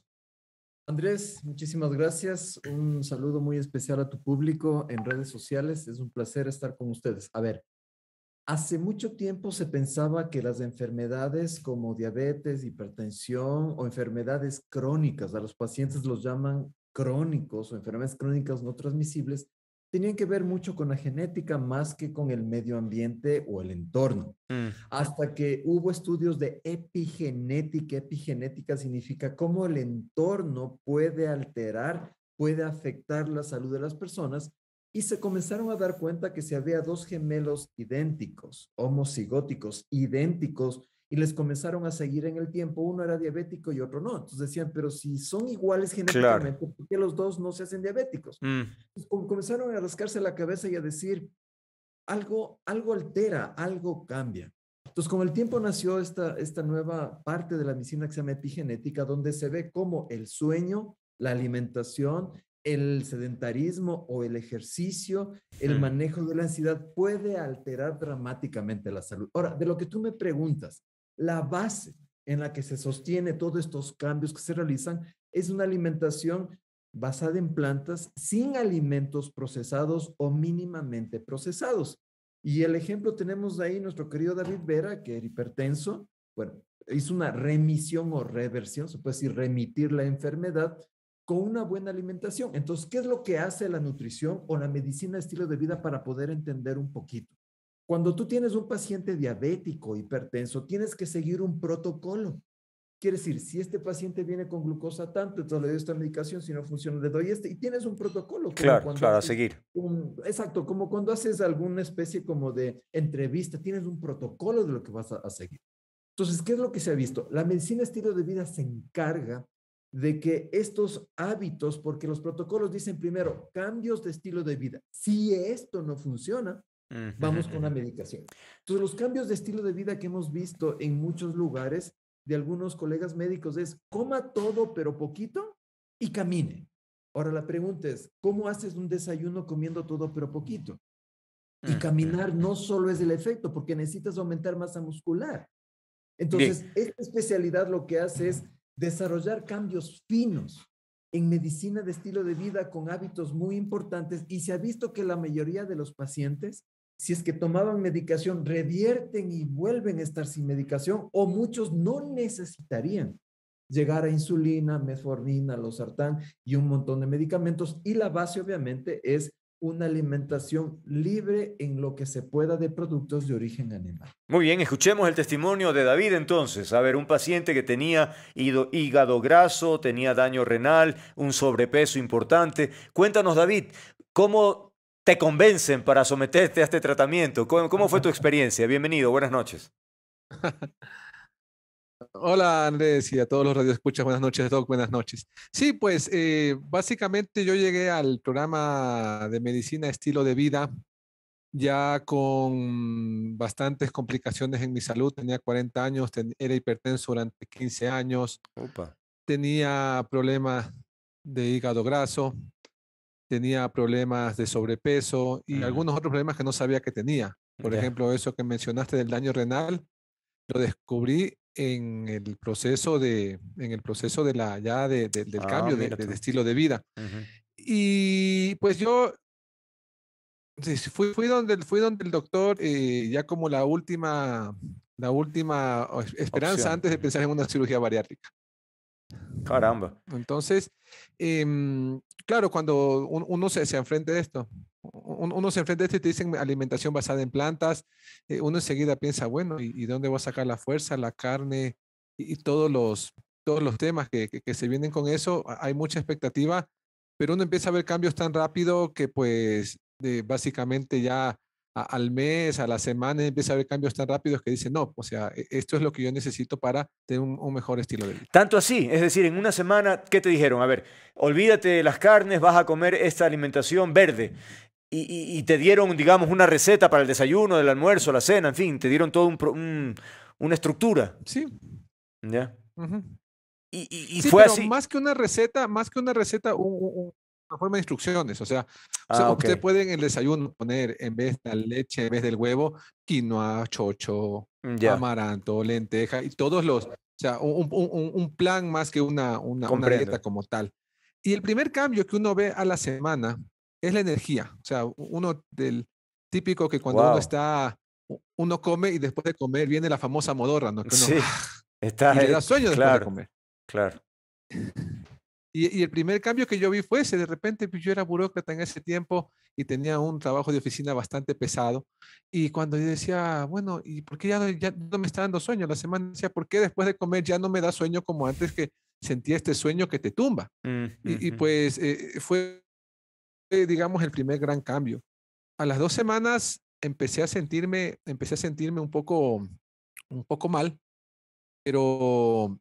Andrés, muchísimas gracias. Un saludo muy especial a tu público en redes sociales. Es un placer estar con ustedes. A ver, hace mucho tiempo se pensaba que las enfermedades como diabetes, hipertensión o enfermedades crónicas, a los pacientes los llaman crónicos o enfermedades crónicas no transmisibles, tenían que ver mucho con la genética más que con el medio ambiente o el entorno. Hasta que hubo estudios de epigenética. Epigenética significa cómo el entorno puede alterar, puede afectar la salud de las personas. Y se comenzaron a dar cuenta que si había dos gemelos idénticos, homocigóticos idénticos, y les comenzaron a seguir en el tiempo, uno era diabético y otro no. Entonces decían, pero si son iguales genéticamente, claro, ¿por qué los dos no se hacen diabéticos? Entonces, comenzaron a rascarse la cabeza y a decir, algo altera, algo cambia. Entonces, con el tiempo nació esta nueva parte de la medicina que se llama epigenética, donde se ve cómo el sueño, la alimentación, el sedentarismo o el ejercicio, el manejo de la ansiedad puede alterar dramáticamente la salud. Ahora, de lo que tú me preguntas, la base en la que se sostiene todos estos cambios que se realizan es una alimentación basada en plantas sin alimentos procesados o mínimamente procesados. Y el ejemplo tenemos ahí nuestro querido David Vera, que era hipertenso, bueno, hizo una remisión o reversión, se puede decir remitir la enfermedad con una buena alimentación. Entonces, ¿qué es lo que hace la nutrición o la medicina de estilo de vida para poder entender un poquito? Cuando tú tienes un paciente diabético, hipertenso, tienes que seguir un protocolo. Quiere decir, si este paciente viene con glucosa tanto, entonces le doy esta medicación, si no funciona, le doy este, y tienes un protocolo. Claro, a seguir. Exacto, como cuando haces alguna especie como de entrevista, tienes un protocolo de lo que vas a seguir. Entonces, ¿qué es lo que se ha visto? La medicina de estilo de vida se encarga de que estos hábitos, porque los protocolos dicen primero, cambios de estilo de vida. Si esto no funciona, vamos con la medicación. Entonces, los cambios de estilo de vida que hemos visto en muchos lugares de algunos colegas médicos es, coma todo pero poquito y camine. Ahora la pregunta es, ¿cómo haces un desayuno comiendo todo pero poquito? Y caminar no solo es el efecto, porque necesitas aumentar masa muscular. Entonces, esta especialidad lo que hace es desarrollar cambios finos en medicina de estilo de vida con hábitos muy importantes, y se ha visto que la mayoría de los pacientes, si es que tomaban medicación, revierten y vuelven a estar sin medicación, o muchos no necesitarían llegar a insulina, metformina, losartán y un montón de medicamentos. Y la base obviamente es una alimentación libre en lo que se pueda de productos de origen animal. Muy bien, escuchemos el testimonio de David entonces. A ver, un paciente que tenía hígado graso, tenía daño renal, un sobrepeso importante. Cuéntanos, David, ¿cómo te convencen para someterte a este tratamiento? ¿Cómo fue tu experiencia? Bienvenido, buenas noches. Hola Andrés y a todos los radioescuchas, buenas noches, Doc, buenas noches. Sí, pues básicamente yo llegué al programa de medicina estilo de vida ya con bastantes complicaciones en mi salud. Tenía 40 años, era hipertenso durante 15 años, Opa. Tenía problemas de hígado graso, tenía problemas de sobrepeso y algunos otros problemas que no sabía que tenía. Por ejemplo, eso que mencionaste del daño renal, lo descubrí en el proceso del cambio de estilo de vida. Y pues yo fui donde el doctor, ya como la última esperanza antes de pensar en una cirugía bariátrica. Caramba. Entonces, claro, cuando uno se enfrenta a esto, uno se enfrenta a esto y te dicen alimentación basada en plantas, uno enseguida piensa, bueno, ¿y dónde voy a sacar la fuerza, la carne y todos los temas que se vienen con eso? Hay mucha expectativa, pero uno empieza a ver cambios tan rápido que pues básicamente ya al mes, a la semana, empieza a haber cambios tan rápidos que dicen, no, o sea, esto es lo que yo necesito para tener un mejor estilo de vida. Tanto así, es decir, en una semana, ¿qué te dijeron? A ver, olvídate de las carnes, vas a comer esta alimentación verde. Y te dieron, digamos, una receta para el desayuno, el almuerzo, la cena, en fin, te dieron todo una estructura. Sí. ¿Ya? Sí, fue pero así. más que una receta, una forma de instrucciones. O sea, usted puede en el desayuno poner, en vez de la leche, en vez del huevo, quinoa, chocho, amaranto, lenteja y todos los, o sea, un plan más que una dieta como tal. Y el primer cambio que uno ve a la semana es la energía. O sea, uno del típico que cuando uno come y después de comer viene la famosa modorra, ¿no? Que uno, y le da sueño después de comer. Claro. Y el primer cambio que yo vi fue ese. De repente yo era burócrata en ese tiempo y tenía un trabajo de oficina bastante pesado. Y cuando yo decía, bueno, ¿y por qué ya no me está dando sueño? La semana decía, ¿por qué después de comer ya no me da sueño como antes, que sentía este sueño que te tumba? Y pues fue, digamos, el primer gran cambio. A las 2 semanas empecé a sentirme un poco mal, pero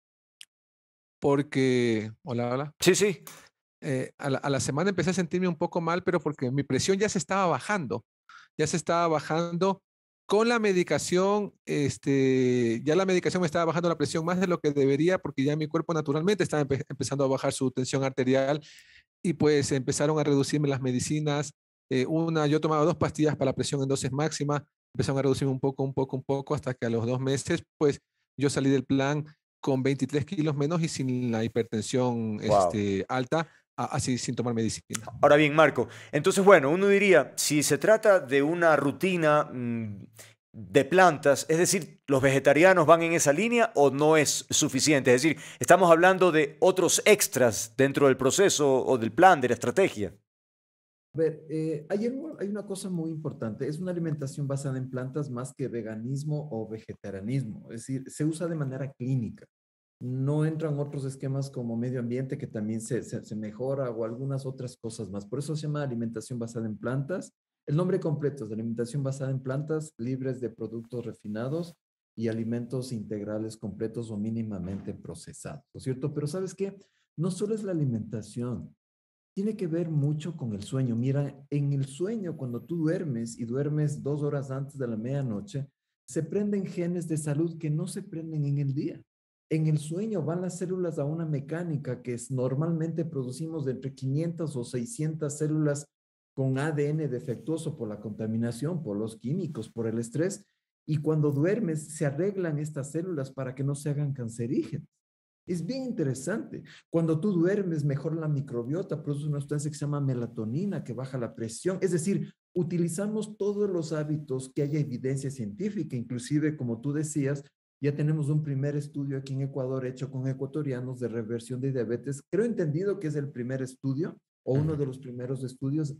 porque, hola. Sí. A la semana empecé a sentirme un poco mal, pero porque mi presión ya se estaba bajando. Con la medicación, ya la medicación me estaba bajando la presión más de lo que debería, porque ya mi cuerpo naturalmente estaba empezando a bajar su tensión arterial, y pues empezaron a reducirme las medicinas. Yo tomaba 2 pastillas para la presión en dosis máxima, empezaron a reducirme un poco, hasta que a los 2 meses, pues yo salí del plan con 23 kilos menos y sin la hipertensión alta, así sin tomar medicina. Ahora bien, Marco, entonces, bueno, uno diría, si se trata de una rutina de plantas, es decir, ¿los vegetarianos van en esa línea o no es suficiente? Es decir, ¿estamos hablando de otros extras dentro del proceso o del plan, de la estrategia? A ver, hay una cosa muy importante. Es una alimentación basada en plantas más que veganismo o vegetarianismo. Es decir, se usa de manera clínica. No entran otros esquemas como medio ambiente, que también se mejora, o algunas otras cosas más. Por eso se llama alimentación basada en plantas. El nombre completo es de alimentación basada en plantas libres de productos refinados y alimentos integrales completos o mínimamente procesados, ¿no es cierto? Pero ¿sabes qué? No solo es la alimentación. Tiene que ver mucho con el sueño. Mira, en el sueño, cuando tú duermes y duermes 2 horas antes de la medianoche, se prenden genes de salud que no se prenden en el día. En el sueño van las células a una mecánica que normalmente producimos de entre 500 o 600 células con ADN defectuoso por la contaminación, por los químicos, por el estrés, y cuando duermes se arreglan estas células para que no se hagan cancerígenas. Es bien interesante. Cuando tú duermes, mejora la microbiota, produce una sustancia que se llama melatonina, que baja la presión. Es decir, utilizamos todos los hábitos que haya evidencia científica, inclusive, como tú decías, ya tenemos un primer estudio aquí en Ecuador hecho con ecuatorianos de reversión de diabetes. Creo entendido que es el primer estudio o uno de los primeros estudios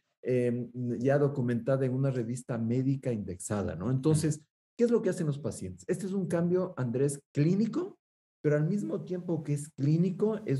ya documentada en una revista médica indexada, ¿no? Entonces, ¿qué es lo que hacen los pacientes? Este es un cambio, Andrés, clínico, pero al mismo tiempo que es clínico, es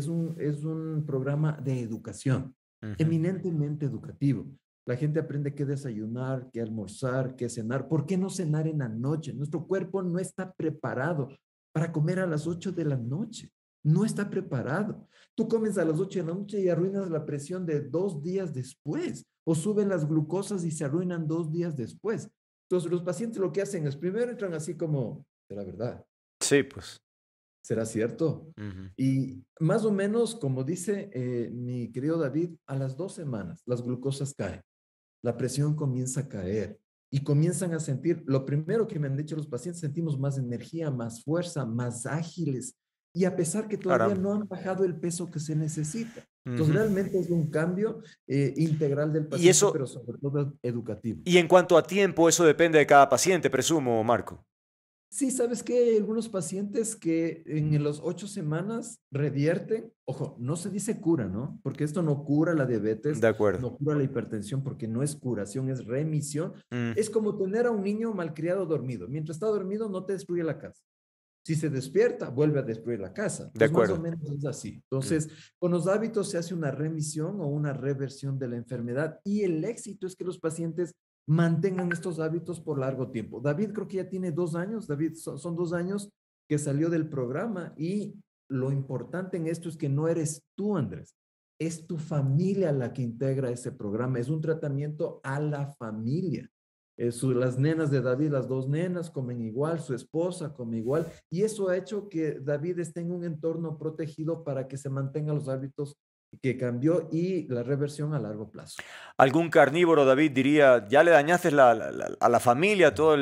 un programa de educación, eminentemente educativo. La gente aprende qué desayunar, qué almorzar, qué cenar. ¿Por qué no cenar en la noche? Nuestro cuerpo no está preparado para comer a las 8 de la noche. No está preparado. Tú comes a las 8 de la noche y arruinas la presión de 2 días después. O suben las glucosas y se arruinan 2 días después. Entonces, los pacientes lo que hacen es primero entran así como, ¿será verdad? Sí, pues. ¿Será cierto? Y más o menos, como dice mi querido David, a las 2 semanas las glucosas caen, la presión comienza a caer y comienzan a sentir, lo primero que me han dicho los pacientes, sentimos más energía, más fuerza, más ágiles, y a pesar que todavía no han bajado el peso que se necesita. Entonces, realmente es un cambio integral del paciente, pero sobre todo educativo. Y en cuanto a tiempo, eso depende de cada paciente, presumo, Marco. Sí, ¿sabes qué? Hay algunos pacientes que en las 8 semanas revierten. Ojo, no se dice cura, ¿no? Porque esto no cura la diabetes, de acuerdo, no cura la hipertensión, porque no es curación, es remisión. Es como tener a un niño malcriado dormido. Mientras está dormido, no te destruye la casa. Si se despierta, vuelve a destruir la casa. Entonces, de acuerdo. Más o menos es así. Entonces, con los hábitos se hace una remisión o una reversión de la enfermedad, y el éxito es que los pacientes mantengan estos hábitos por largo tiempo. David creo que ya tiene 2 años, David, son 2 años que salió del programa, y lo importante en esto es que no eres tú, Andrés, es tu familia la que integra ese programa, es un tratamiento a la familia. Las nenas de David, las 2 nenas comen igual, su esposa come igual, y eso ha hecho que David esté en un entorno protegido para que se mantengan los hábitos que cambió y la reversión a largo plazo. Algún carnívoro, David, diría, ya le dañaste a la familia, todo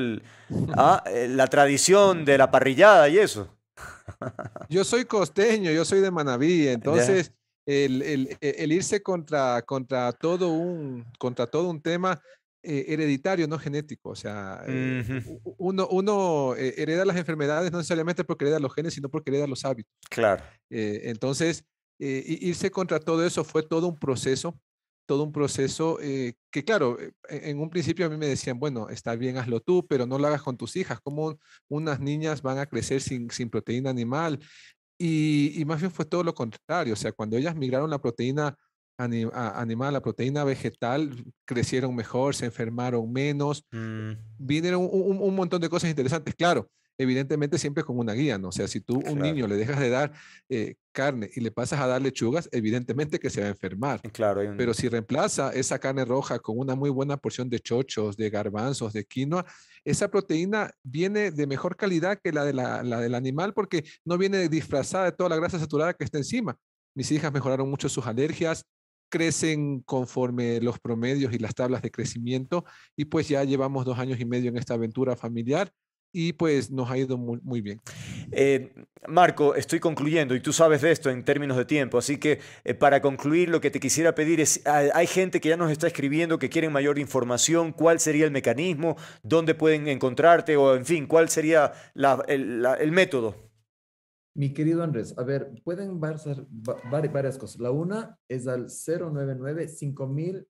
la tradición de la parrillada y eso. Yo soy costeño, yo soy de Manabí, entonces el irse contra todo un tema hereditario, no genético. O sea, uno hereda las enfermedades no necesariamente porque hereda los genes, sino porque hereda los hábitos. Claro. Entonces, irse contra todo eso fue todo un proceso que, claro, en un principio a mí me decían, bueno, está bien, hazlo tú, pero no lo hagas con tus hijas. ¿Cómo unas niñas van a crecer sin proteína animal? Y más bien fue todo lo contrario. O sea, cuando ellas migraron la proteína animal, la proteína vegetal, crecieron mejor, se enfermaron menos, vinieron un montón de cosas interesantes. Claro, evidentemente siempre con una guía, ¿no? O sea, si tú a un niño le dejas de dar carne y le pasas a dar lechugas, evidentemente que se va a enfermar. Claro, pero si reemplaza esa carne roja con una muy buena porción de chochos, de garbanzos, de quinoa, esa proteína viene de mejor calidad que la del animal, porque no viene disfrazada de toda la grasa saturada que está encima. Mis hijas mejoraron mucho sus alergias, crecen conforme los promedios y las tablas de crecimiento, y pues ya llevamos 2 años y medio en esta aventura familiar, y pues nos ha ido muy, muy bien. Marco, estoy concluyendo y tú sabes de esto en términos de tiempo, así que para concluir lo que te quisiera pedir es, hay gente que ya nos está escribiendo que quieren mayor información, ¿cuál sería el mecanismo? ¿Dónde pueden encontrarte? O en fin, ¿cuál sería el método? Mi querido Andrés, a ver, pueden hacer varias cosas. La una es al 099-5000,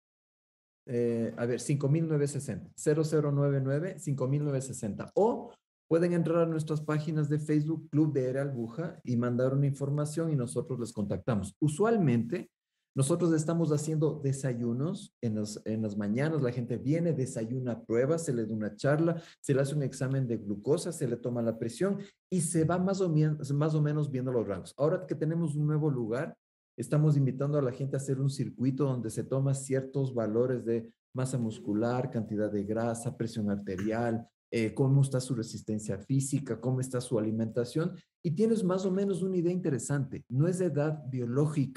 5960, 0099-5960. O pueden entrar a nuestras páginas de Facebook, Club de Era Albuja, y mandar una información y nosotros les contactamos. Usualmente, nosotros estamos haciendo desayunos en las mañanas. La gente viene, desayuna, prueba, se le da una charla, se le hace un examen de glucosa, se le toma la presión y se va más o menos viendo los rangos. Ahora que tenemos un nuevo lugar, estamos invitando a la gente a hacer un circuito donde se toma ciertos valores de masa muscular, cantidad de grasa, presión arterial, cómo está su resistencia física, cómo está su alimentación, y tienes más o menos una idea interesante. No es de edad biológica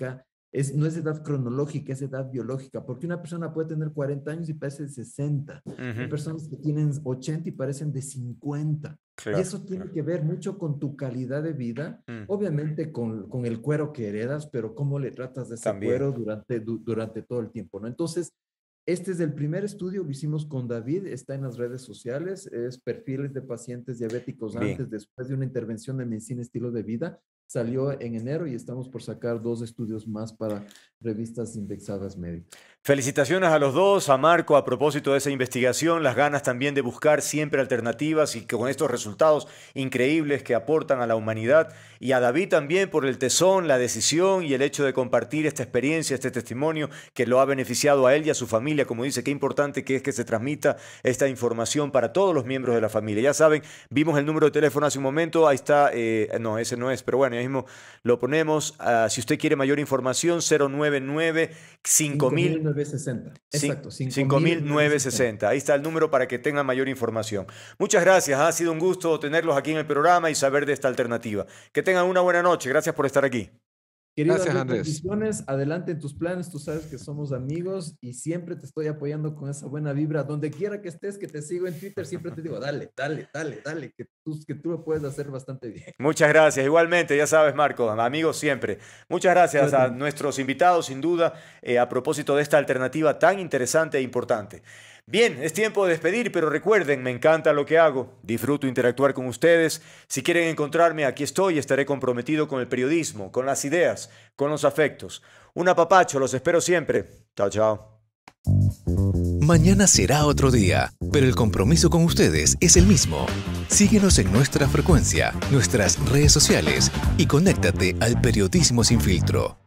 no es edad cronológica, es edad biológica, porque una persona puede tener 40 años y parece de 60. Hay personas que tienen 80 y parecen de 50. Claro, y eso tiene que ver mucho con tu calidad de vida, obviamente con el cuero que heredas, pero cómo le tratas de ese cuero durante todo el tiempo, ¿no? Entonces, este es el primer estudio, lo hicimos con David, está en las redes sociales, es perfiles de pacientes diabéticos antes, después de una intervención de medicina estilo de vida. Salió en enero y estamos por sacar 2 estudios más para revistas indexadas médicas. Felicitaciones a los dos, a Marco a propósito de esa investigación, las ganas también de buscar siempre alternativas y con estos resultados increíbles que aportan a la humanidad, y a David también por el tesón, la decisión y el hecho de compartir esta experiencia, este testimonio que lo ha beneficiado a él y a su familia. Como dice, qué importante que es que se transmita esta información para todos los miembros de la familia. Ya saben, vimos el número de teléfono hace un momento, ahí está, no, ese no es, pero bueno, ya mismo lo ponemos. Si usted quiere mayor información, 099 5000 960. Exacto, 5960. Ahí está el número para que tengan mayor información. Muchas gracias, ha sido un gusto tenerlos aquí en el programa y saber de esta alternativa. Que tengan una buena noche, gracias por estar aquí. Querido Andrés, adelante en tus planes, tú sabes que somos amigos y siempre te estoy apoyando con esa buena vibra. Donde quiera que estés, que te sigo en Twitter, siempre te digo, dale, que tú lo puedes hacer bastante bien. Muchas gracias, igualmente, ya sabes, Marco, amigos siempre. Muchas gracias a nuestros invitados, sin duda, a propósito de esta alternativa tan interesante e importante. Bien, es tiempo de despedir, pero recuerden, me encanta lo que hago, disfruto interactuar con ustedes. Si quieren encontrarme, aquí estoy, estaré comprometido con el periodismo, con las ideas, con los afectos. Un apapacho, los espero siempre. Chao, chao. Mañana será otro día, pero el compromiso con ustedes es el mismo. Síguenos en nuestra frecuencia, nuestras redes sociales y conéctate al Periodismo Sin Filtro.